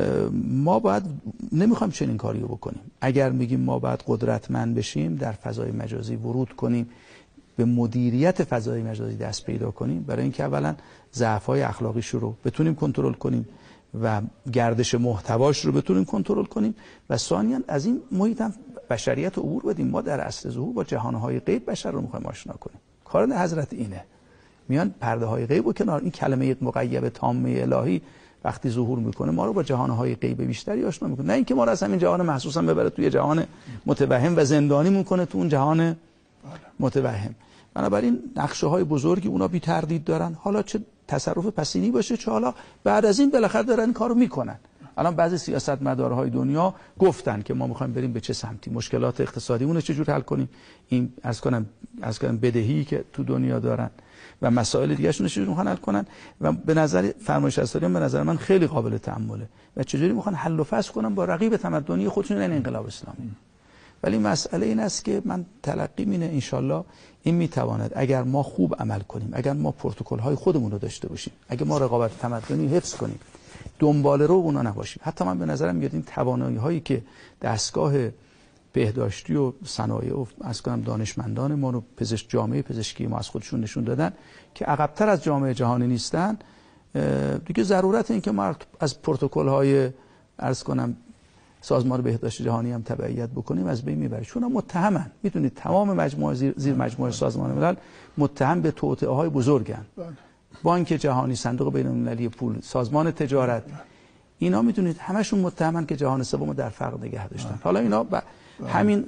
ما باید نمیخوایم چنین کاریو بکنیم. اگر میگیم ما باید قدرتمند بشیم در فضای مجازی ورود کنیم به مدیریت فضای مجازی دست پیدا کنیم، برای اینکه اولا ضعف‌های اخلاقیش رو بتونیم کنترل کنیم و گردش محتواش رو بتونیم کنترل کنیم و ثانیاً از این محیط هم بشریت رو عبور بدیم. ما در عصر ظهور با جهان‌های غیب بشر رو می‌خوایم آشنا کنیم. کار حضرت اینه، میان پرده‌های غیب و کنار این کلمه مغیب تامه الهی وقتی ظهور میکنه ما رو با جهان‌های غیب بیشتری آشنا میکنه، نه اینکه ما رو از همین جهان محسوس هم ببره توی جهان متوهم و زندانی میکنه تو اون جهان متوهم. بنابراین نقشه‌های بزرگی اونا بی تردید دارن، حالا چه تصرف پسینی باشه چه حالا بعد از این بالاخره دارن این کارو میکنن. الان بعضی سیاستمدارهای دنیا گفتن که ما میخوایم بریم به چه سمتی، مشکلات اقتصادیمون رو چجور حل کنیم، این از کنم از کنم بدهی که تو دنیا دارن و مسائل دیگه شون چجوری میخوان حل کنن و به نظر فرمایش اسلامی به نظر من خیلی قابل تأمله و چجوری میخوان حل و فصل کنن با رقیب تمدنی خودشون، یعنی انقلاب اسلامی. ولی مسئله این است که من تلقی اینه ان شاءالله این میتواند اگر ما خوب عمل کنیم، اگر ما پروتکل های خودمون رو داشته باشیم، اگر ما رقابت تمدنی حفظ کنیم، دنبال رو اونا نباشیم. حتی من به نظرم میاد این توانایی هایی که دستگاه بهداشتی و صنایع و از کنم دانشمندان ما رو پزشک جامعه پزشکی ما از خودشون نشون دادن که عقب‌تر از جامعه جهانی نیستن، دیگه ضرورت این که ما از پروتکل های عرض کنم سازمان بهداشت جهانی هم تبعیت بکنیم از بین میبره، چون هم متهمن. میدونید تمام مجموعه زیر, زیر مجموعه سازمان ملل متهم به توطئه های بزرگن. بانک جهانی، صندوق بین المللی پول، سازمان تجارت، اینا میدونید همشون متهمن که جهان سوم در فقر نگه داشتن. حالا اینا ب... همین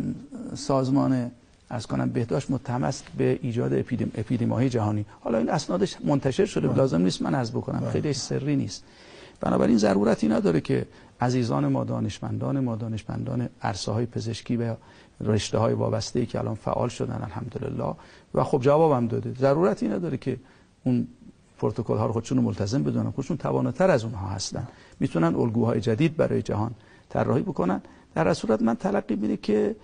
سازمان از کنم بهداشت متهم است به ایجاد اپیدم... اپیدمی جهانی. حالا این اسنادش منتشر شده، لازم نیست من عرض بکنم، خیلی سری نیست. بنابراین ضرورتی نداره که عزیزان ما، دانشمندان ما، دانشمندان عرصه‌های پزشکی و رشته‌های وابسته‌ای که الان فعال شدن الحمدلله و خب جوابم داده، ضرورتی نداره که اون پروتکل ها رو خودشون ملتزم بدونن، خودشون تواناتر از اونها هستن، میتونن الگوهای جدید برای جهان طراحی بکنن. در اصل صورت من تلقی اینه که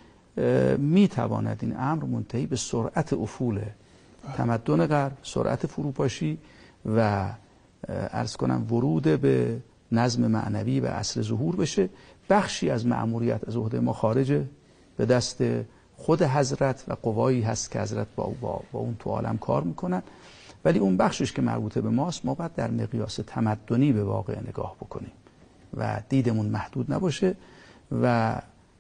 میتواند این امر منتهی به سرعت افول تمدن غرب، سرعت فروپاشی و عرض کنم ورود به نظم معنوی و عصر ظهور بشه. بخشی از مأموریت از عهده ما خارجه، به دست خود حضرت و قوایی هست که حضرت با, با, با اون تو عالم کار میکنن، ولی اون بخشش که مربوطه به ماست ما باید در مقیاس تمدنی به واقع نگاه بکنیم و دیدمون محدود نباشه و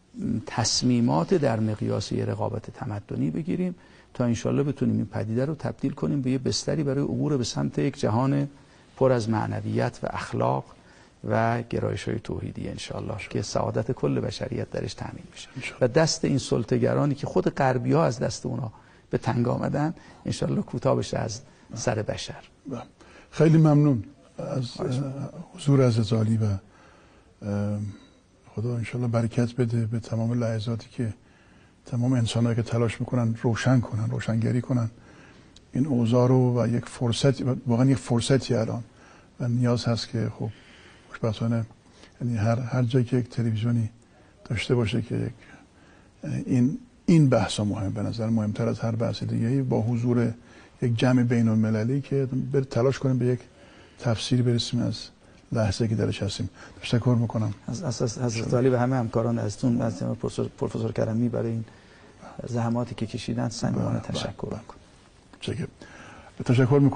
تصمیمات در مقیاس یه رقابت تمدنی بگیریم تا انشالله بتونیم این پدیده رو تبدیل کنیم به یه بستری برای عبور به سمت یک جهان پر از معنویت و اخلاق و گرایش های توحیدی انشالله که سعادت کل بشریت درش تامین بشه و دست این سلطه‌گرانی که خود غربی ها از دست اونا به تنگ آمدن انشالله کوتاه بشه از سر بشر. خیلی ممنون از حضور عزیزعالی و خدا انشالله برکت بده به تمام لحظاتی که تمام انسان‌هایی که تلاش میکنن روشن کنن، روشنگری کنن این اوضاع رو و یک فرصت، واقعا یک فرصتی الان و نیاز هست که خب خوشبختانه یعنی هر هر جایی که یک تلویزیونی داشته باشه که یک این این بحث مهم، به نظر مهمتر از هر بحث دیگه‌ای، با حضور یک جمع بین‌المللی که بر تلاش کنیم به یک تفسیری برسیم از لحظه که درش هستیم. تشکر میکنم از از حضرت علی و همه همکاران ازتون، از پروفسور پروفسور کرمی برای این زحماتی که کشیدن صمیمانه تشکر میکنم. تشکر تشکر میکنم.